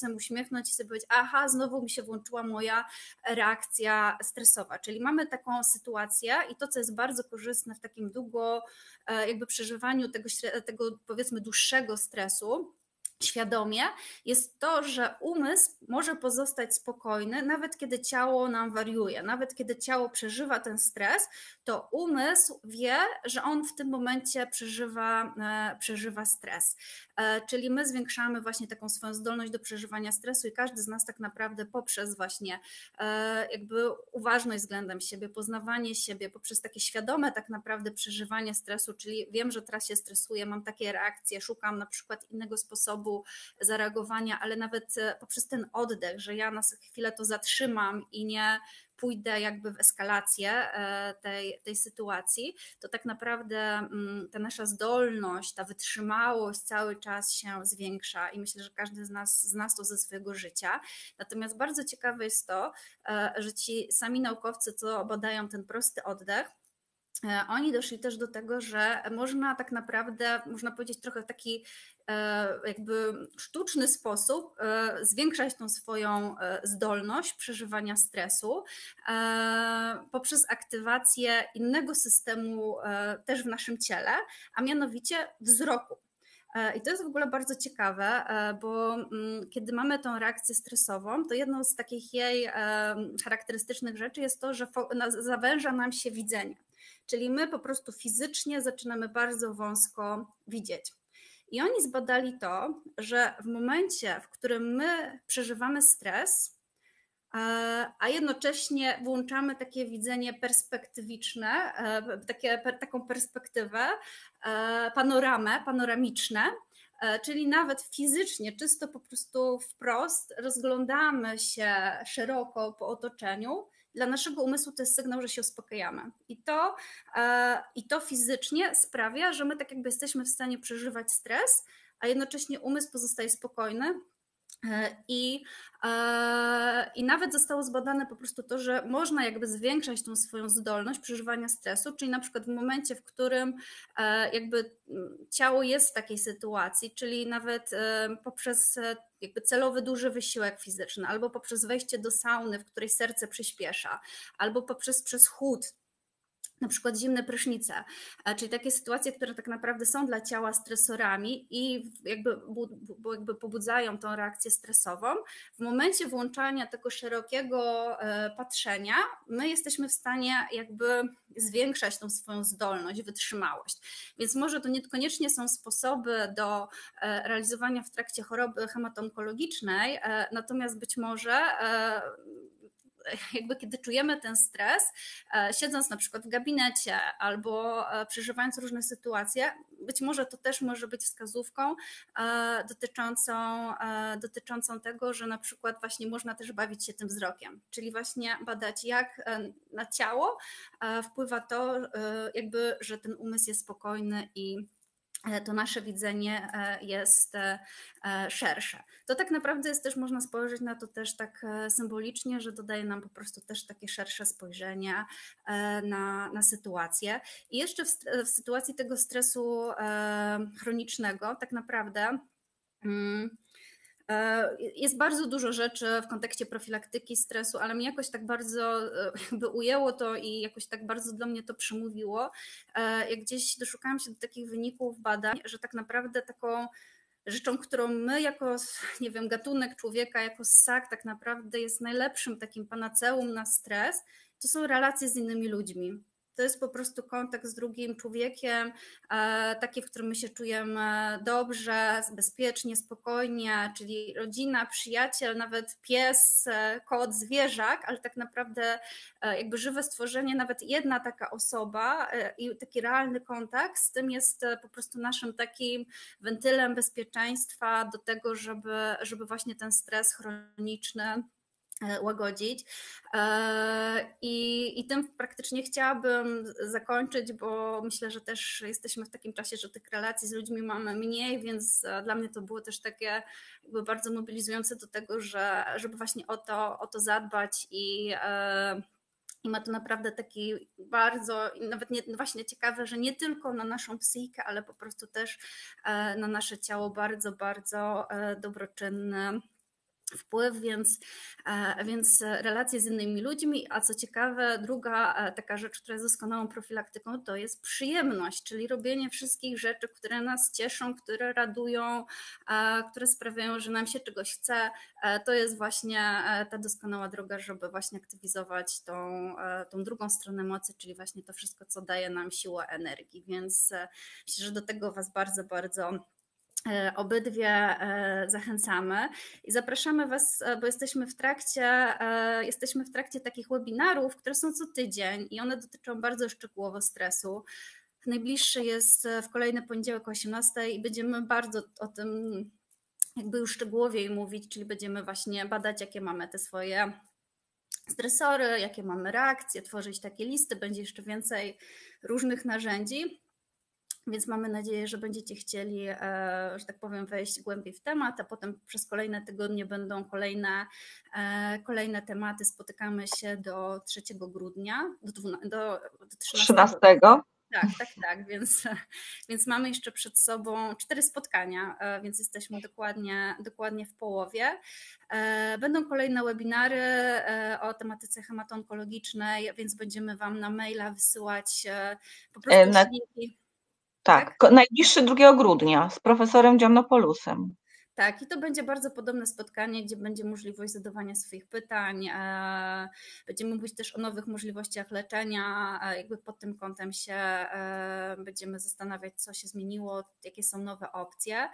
S3: czasem uśmiechnąć i sobie powiedzieć, aha, znowu mi się włączyła moja reakcja stresowa. Czyli mamy taką sytuację i to, co jest bardzo korzystne w takim długo jakby przeżywaniu tego, tego powiedzmy dłuższego stresu, świadomie, jest to, że umysł może pozostać spokojny, nawet kiedy ciało nam wariuje, nawet kiedy ciało przeżywa ten stres, to umysł wie, że on w tym momencie przeżywa, przeżywa stres. Czyli my zwiększamy właśnie taką swoją zdolność do przeżywania stresu i każdy z nas tak naprawdę poprzez właśnie jakby uważność względem siebie, poznawanie siebie, poprzez takie świadome tak naprawdę przeżywanie stresu, czyli wiem, że teraz się stresuję, mam takie reakcje, szukam na przykład innego sposobu zareagowania, ale nawet poprzez ten oddech, że ja na chwilę to zatrzymam i nie pójdę jakby w eskalację tej, tej sytuacji, to tak naprawdę ta nasza zdolność, ta wytrzymałość cały czas się zwiększa i myślę, że każdy z nas zna to ze swojego życia. Natomiast bardzo ciekawe jest to, że ci sami naukowcy, co badają ten prosty oddech, oni doszli też do tego, że można tak naprawdę, można powiedzieć trochę w taki jakby sztuczny sposób zwiększać tą swoją zdolność przeżywania stresu poprzez aktywację innego systemu też w naszym ciele, a mianowicie wzroku. I to jest w ogóle bardzo ciekawe, bo kiedy mamy tą reakcję stresową, to jedną z takich jej charakterystycznych rzeczy jest to, że zawęża nam się widzenie. Czyli my po prostu fizycznie zaczynamy bardzo wąsko widzieć. I oni zbadali to, że w momencie, w którym my przeżywamy stres, a jednocześnie włączamy takie widzenie perspektywiczne, takie, taką perspektywę, panoramę, panoramiczne, czyli nawet fizycznie, czysto po prostu wprost rozglądamy się szeroko po otoczeniu, dla naszego umysłu to jest sygnał, że się uspokajamy. I to, i to fizycznie sprawia, że my tak jakby jesteśmy w stanie przeżywać stres, a jednocześnie umysł pozostaje spokojny. I, I nawet zostało zbadane po prostu to, że można jakby zwiększać tą swoją zdolność przeżywania stresu, czyli na przykład w momencie, w którym jakby ciało jest w takiej sytuacji, czyli nawet poprzez jakby celowy duży wysiłek fizyczny, albo poprzez wejście do sauny, w której serce przyspiesza, albo poprzez przez chłód, na przykład zimne prysznice, czyli takie sytuacje, które tak naprawdę są dla ciała stresorami i jakby, jakby pobudzają tą reakcję stresową. W momencie włączania tego szerokiego patrzenia my jesteśmy w stanie jakby zwiększać tą swoją zdolność, wytrzymałość. Więc może to niekoniecznie są sposoby do realizowania w trakcie choroby hematoonkologicznej, natomiast być może jakby kiedy czujemy ten stres, siedząc na przykład w gabinecie albo przeżywając różne sytuacje, być może to też może być wskazówką dotyczącą, dotyczącą tego, że na przykład właśnie można też bawić się tym wzrokiem, czyli właśnie badać, jak na ciało wpływa to, jakby, że ten umysł jest spokojny i to nasze widzenie jest szersze. To tak naprawdę jest też, można spojrzeć na to też tak symbolicznie, że dodaje nam po prostu też takie szersze spojrzenie na, na sytuację. I jeszcze w, w sytuacji tego stresu chronicznego tak naprawdę jest bardzo dużo rzeczy w kontekście profilaktyki stresu, ale mnie jakoś tak bardzo jakby ujęło to i jakoś tak bardzo do mnie to przemówiło. Jak gdzieś doszukałam się do takich wyników badań, że tak naprawdę taką rzeczą, którą my jako, nie wiem, gatunek człowieka, jako ssak tak naprawdę jest najlepszym takim panaceum na stres, to są relacje z innymi ludźmi. To jest po prostu kontakt z drugim człowiekiem, taki, w którym my się czujemy dobrze, bezpiecznie, spokojnie, czyli rodzina, przyjaciel, nawet pies, kot, zwierzak, ale tak naprawdę jakby żywe stworzenie, nawet jedna taka osoba i taki realny kontakt z tym jest po prostu naszym takim wentylem bezpieczeństwa do tego, żeby, żeby właśnie ten stres chroniczny łagodzić. I, I tym praktycznie chciałabym zakończyć, bo myślę, że też jesteśmy w takim czasie, że tych relacji z ludźmi mamy mniej, więc dla mnie to było też takie jakby bardzo mobilizujące do tego, że, żeby właśnie o to, o to zadbać i I ma to naprawdę taki bardzo, nawet nie, właśnie ciekawe, że nie tylko na naszą psychikę, ale po prostu też na nasze ciało bardzo, bardzo dobroczynny wpływ, więc, więc relacje z innymi ludźmi, a co ciekawe, druga taka rzecz, która jest doskonałą profilaktyką, to jest przyjemność, czyli robienie wszystkich rzeczy, które nas cieszą, które radują, które sprawiają, że nam się czegoś chce. To jest właśnie ta doskonała droga, żeby właśnie aktywizować tą, tą drugą stronę mocy, czyli właśnie to wszystko, co daje nam siłę, energii, więc myślę, że do tego Was bardzo, bardzo obydwie zachęcamy i zapraszamy Was, bo jesteśmy w trakcie, jesteśmy w trakcie takich webinarów, które są co tydzień i one dotyczą bardzo szczegółowo stresu. Najbliższy jest w kolejny poniedziałek o osiemnastej i będziemy bardzo o tym jakby już szczegółowiej mówić, czyli będziemy właśnie badać, jakie mamy te swoje stresory, jakie mamy reakcje, tworzyć takie listy, będzie jeszcze więcej różnych narzędzi. Więc mamy nadzieję, że będziecie chcieli, że tak powiem, wejść głębiej w temat, a potem przez kolejne tygodnie będą kolejne, kolejne tematy. Spotykamy się do trzeciego grudnia, do, do, do
S1: trzynastego.
S3: Tak, tak, tak, więc, więc mamy jeszcze przed sobą cztery spotkania, więc jesteśmy dokładnie, dokładnie w połowie. Będą kolejne webinary o tematyce hematoonkologicznej, więc będziemy Wam na maila wysyłać po prostu
S1: na...
S3: linki.
S1: Tak, tak, najbliższy drugiego grudnia z profesorem Giannopolusem.
S3: Tak, i to będzie bardzo podobne spotkanie, gdzie będzie możliwość zadawania swoich pytań. Będziemy mówić też o nowych możliwościach leczenia, jakby pod tym kątem się będziemy zastanawiać, co się zmieniło, jakie są nowe opcje.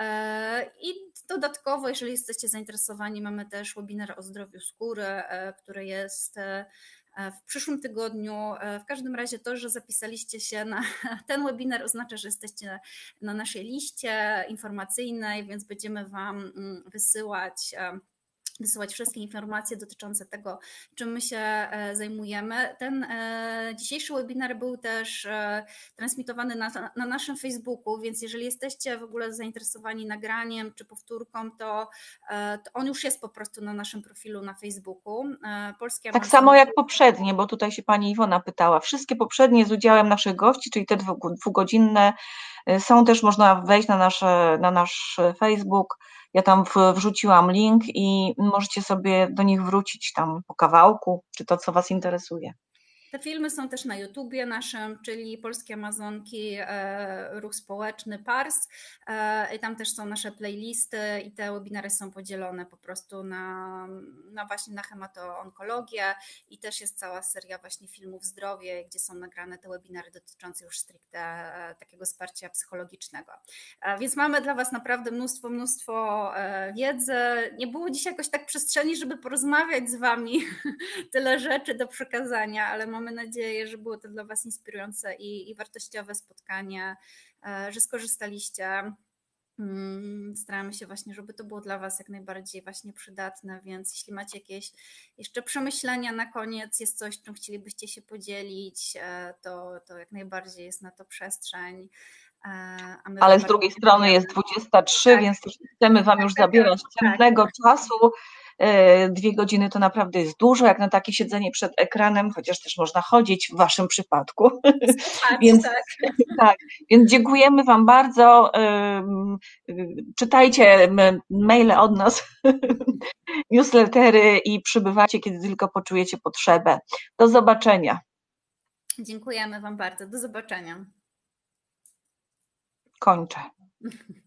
S3: I dodatkowo, jeżeli jesteście zainteresowani, mamy też webinar o zdrowiu skóry, który jest w przyszłym tygodniu. W każdym razie to, że zapisaliście się na ten webinar, oznacza, że jesteście na naszej liście informacyjnej, więc będziemy Wam wysyłać wysyłać wszystkie informacje dotyczące tego, czym my się zajmujemy. Ten dzisiejszy webinar był też transmitowany na, na naszym Facebooku, więc jeżeli jesteście w ogóle zainteresowani nagraniem czy powtórką, to, to on już jest po prostu na naszym profilu na Facebooku. Polskie
S1: tak
S3: Amazony...
S1: samo jak poprzednie, bo tutaj się pani Iwona pytała. Wszystkie poprzednie z udziałem naszych gości, czyli te dwugodzinne, są też, można wejść na, nasze, na nasz Facebook. Ja tam wrzuciłam link i możecie sobie do nich wrócić tam po kawałku, czy to, co Was interesuje.
S3: Te filmy są też na YouTubie naszym, czyli Polskie Amazonki, Ruch Społeczny, Pars. I tam też są nasze playlisty i te webinary są podzielone po prostu na, na właśnie na hematoonkologię i też jest cała seria właśnie filmów zdrowie, gdzie są nagrane te webinary dotyczące już stricte takiego wsparcia psychologicznego. Więc mamy dla Was naprawdę mnóstwo, mnóstwo wiedzy. Nie było dziś jakoś tak przestrzeni, żeby porozmawiać z Wami, tyle rzeczy do przekazania, ale mamy nadzieję, że było to dla Was inspirujące i, i wartościowe spotkanie, że skorzystaliście. Staramy się właśnie, żeby to było dla Was jak najbardziej właśnie przydatne, więc jeśli macie jakieś jeszcze przemyślenia na koniec, jest coś, czym chcielibyście się podzielić, to, to jak najbardziej jest na to przestrzeń.
S1: Ale z drugiej strony jest dwudziesta trzy, tak, więc też chcemy Wam już zabierać cennego tak. czasu. Dwie godziny to naprawdę jest dużo, jak na takie siedzenie przed ekranem, chociaż też można chodzić w Waszym przypadku.
S3: Słuchać,
S1: więc,
S3: tak.
S1: tak, więc dziękujemy Wam bardzo. Czytajcie maile od nas, newslettery i przybywajcie, kiedy tylko poczujecie potrzebę. Do zobaczenia.
S3: Dziękujemy Wam bardzo. Do zobaczenia.
S1: Kończę.